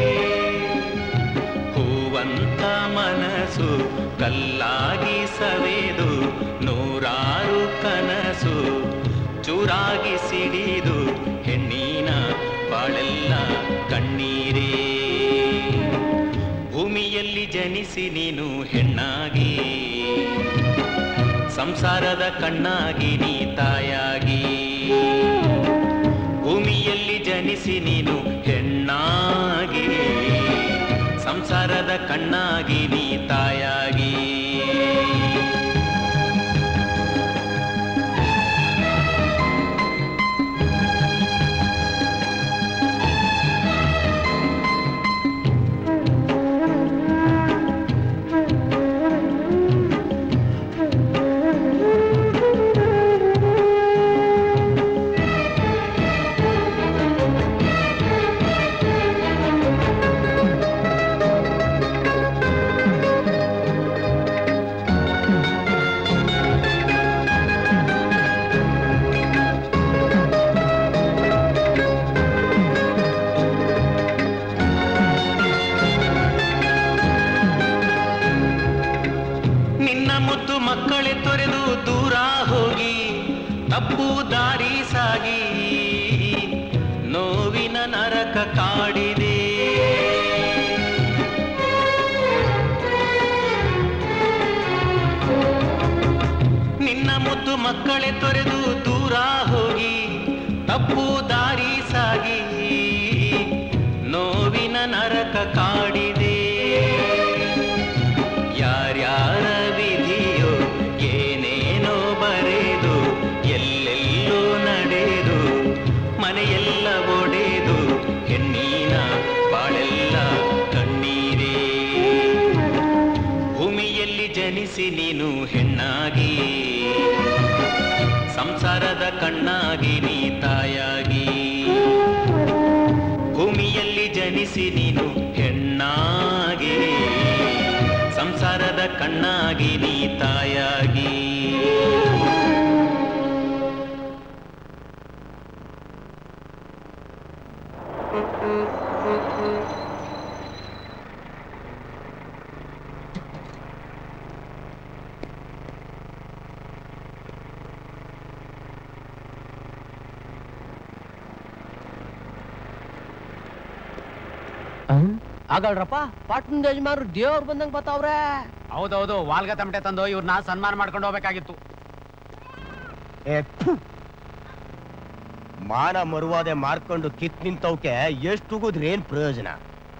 ಹೂವಂತ ಮನಸ್ಸು ಕಲ್ಲಾಗಿ ಸವೆದು ನೂರಾರು ಕನಸು ಚೂರಾಗಿ ಸಿಡಿದು ಹೆಣ್ಣಿನ ಬಾಳೆಲ್ಲ ಕಣ್ಣೀರೇ. ಭೂಮಿಯಲ್ಲಿ ಜನಿಸಿ ನೀನು ಹೆಣ್ಣಾಗಿ, ಸಂಸಾರದ ಕಣ್ಣಾಗಿ ನೀ ತಾಯಾಗಿ. ಭೂಮಿಯಲ್ಲಿ ಜನಿಸಿ ನೀನು ಹೆಣ್ಣಾಗಿ, ಸಂಸಾರದ ಕಣ್ಣಾಗಿ ನೀ ತಾಯಾಗಿ. ಮಕ್ಕಳೇ ತೊರೆದು ದೂರ ಹೋಗಿ ತಪ್ಪು ದಾರಿ ಸಾಗಿ ನೋವಿನ ನರಕ ಕಾಡಿದೆ. ನಿನ್ನ ಮುದ್ದು ಮಕ್ಕಳೇ ತೊರೆದು ದೂರ ಹೋಗಿ ತಪ್ಪು ದಾರಿ ಸಾಗಿ ನೋವಿನ ನರಕ ಕಾಡಿದೆ. ಯಾರ್ಯಾರ ವಿಧಿಯೋ ಏನೇನೋ ಬರೆದು ಎಲ್ಲೆಲ್ಲೋ ನೀನು ಹೆಣ್ಣಾಗಿ, ಸಂಸಾರದ ಕಣ್ಣಾಗಿ ನೀ ತಾಯಾಗಿ, ಭೂಮಿಯಲ್ಲಿ ಜನಿಸಿ ನೀನು ಹೆಣ್ಣಾಗಿ, ಸಂಸಾರದ ಕಣ್ಣಾಗಿ ನೀ ತಾಯಾಗಿ. ಆಗಲ್ರಪ್ಪ ಪಾಟ್ನದ ಯಜಮಾನ್ರು ದೇವ್ರು ಬಂದಂಗ್ ಬರ್ತಾವ್ರೆ. ಹೌದೌದು, ವಾಲ್ಗ ತಮಟೆ ತಂದು ಇವ್ರನ್ನ ಸನ್ಮಾನ ಮಾಡ್ಕೊಂಡು ಹೋಗ್ಬೇಕಾಗಿತ್ತು. ಮಾನ ಮರುವಾದೆ ಮಾರ್ಕೊಂಡು ಕಿತ್ ನಿಂತವಕ್ಕೆ ಎಷ್ಟು ಉಗುದ್ರೆ ಏನ್ ಪ್ರಯೋಜನ?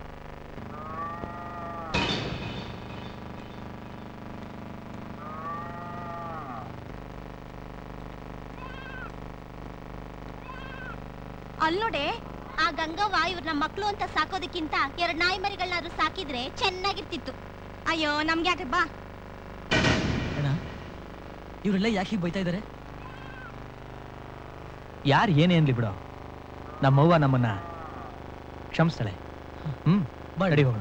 ಅಲ್ ನೋಡೆ, ಆ ಗಂಗವ್ವ ಇವ್ರನ್ನ ಮಕ್ಳು ಅಂತ ಸಾಕೋದಕ್ಕಿಂತ ಎರಡ್ ನಾಯಿ ಮರಿಗಳನ್ನಾದ್ರೂ ಸಾಕಿದ್ರೆ ಚೆನ್ನಾಗಿರ್ತಿತ್ತು. ಅಯ್ಯೋ ನಮ್ಗೆ ಯಾಕೆ ಬಾ. ಅಣ್ಣ, ಇವರೆಲ್ಲ ಯಾಕೆ ಹೀಗೆ ಬೈತಾ ಇದ್ದಾರೆ? ಯಾರು ಏನೇ ಅನ್ಲಿ ಬಿಡೋ, ನಮ್ಮವ್ವ ನಮ್ಮನ್ನ ಕ್ಷಮಿಸ್ತಾಳೆ. ಹ್ಮ್ ಮಾಡಿ ಹೋಗೋಣ.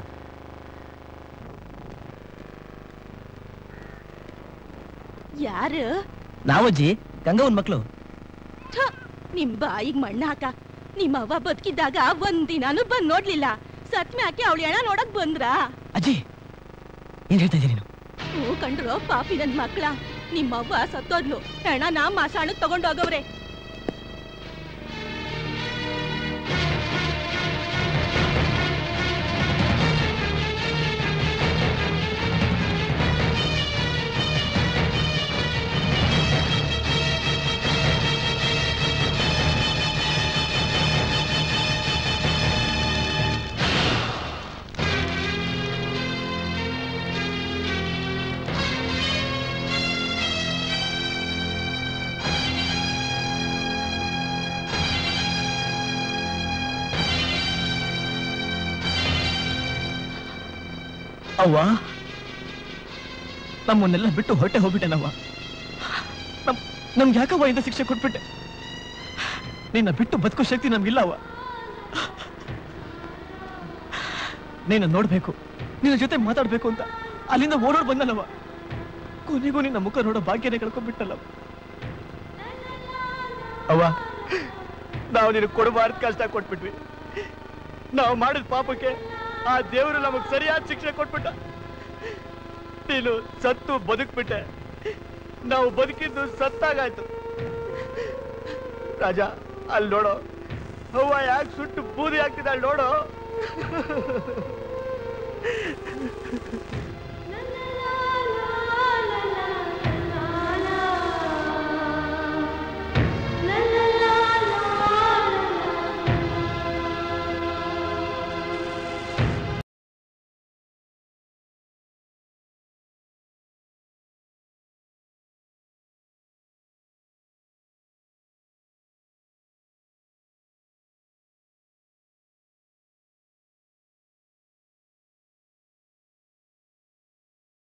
ಯಾರು? ನಾವಜ್ಜಿ, ಗಂಗವನ್ ಮಕ್ಳು. ನಿಮ್ ಬಾಯಿಗ್ ಮಣ್ಣ ಹಾಕ. ನಿಮ್ಮ ಅವ್ವ ಬದುಕಿದ್ದಾಗ ಒಂದಿನಾನು ಬಂದ್ ನೋಡ್ಲಿಲ್ಲ. ಸತ್ ಮ್ಯಾಕೆ ಅವಳು ಹೆಣ ನೋಡಕ್ ಬಂದ್ರ? ಅಜ್ಜಿ, ಏನ್ ಹೇಳ್ತಾ ಇದ್ದೀನಿ ನೀನು? ಹ್ಞೂ ಕಂಡ್ರು, ಪಾಪಿ ನನ್ ಮಕ್ಳ. ನಿಮ್ಮವ್ವ ಸತ್ತೋದ್ಲು, ಹೆಣನ ಮಾಸಾಣಕ್ ತಗೊಂಡೋಗವ್ರೆ. ಅವ್ವ, ನಮ್ಮನ್ನೆಲ್ಲ ಬಿಟ್ಟು ಹೊಟ್ಟೆ ಹೋಗ್ಬಿಟ್ಟೆನವ್ವ. ನಮ್ ನಮ್ಗೆ ಯಾಕವ್ವ ಇಂದ ಶಿಕ್ಷೆ ಕೊಟ್ಬಿಟ್ಟೆ? ನಿನ್ನ ಬಿಟ್ಟು ಬದುಕೋ ಶಕ್ತಿ ನಮ್ಗಿಲ್ಲವ್ವ. ನೀನು ನೋಡ್ಬೇಕು, ನಿನ್ನ ಜೊತೆ ಮಾತಾಡ್ಬೇಕು ಅಂತ ಅಲ್ಲಿಂದ ಓಡೋಡ್ ಬಂದಲ್ಲವ. ಕೊನೆಗೂ ನಿನ್ನ ಮುಖ ನೋಡೋ ಭಾಗ್ಯನೇ ಕಳ್ಕೊಂಡ್ಬಿಟ್ಟಲ್ಲವ. ಅವ್ವ, ನಾವು ನಿನಗೆ ಕೊಡಬಾರ್ದು ಕಷ್ಟ ಕೊಟ್ಬಿಟ್ವಿ. ನಾವು ಮಾಡಿದ ಪಾಪಕ್ಕೆ ಆ ದೇವರು ನಮಗ್ ಸರಿಯಾದ ಶಿಕ್ಷೆ ಕೊಟ್ಬಿಟ್ಟ. ನೀನು ಸತ್ತು ಬದುಕ್ಬಿಟ್ಟೆ, ನಾವು ಬದುಕಿದ್ದು ಸತ್ತಾಗಾಯ್ತು. ರಾಜ, ಅಲ್ಲಿ ನೋಡೋ, ಅವ್ವ ಯಾಕೆ ಸುಟ್ಟು ಬೂದಿ ಆಗ್ತಿದ್ದಾಳೆ ನೋಡೋ.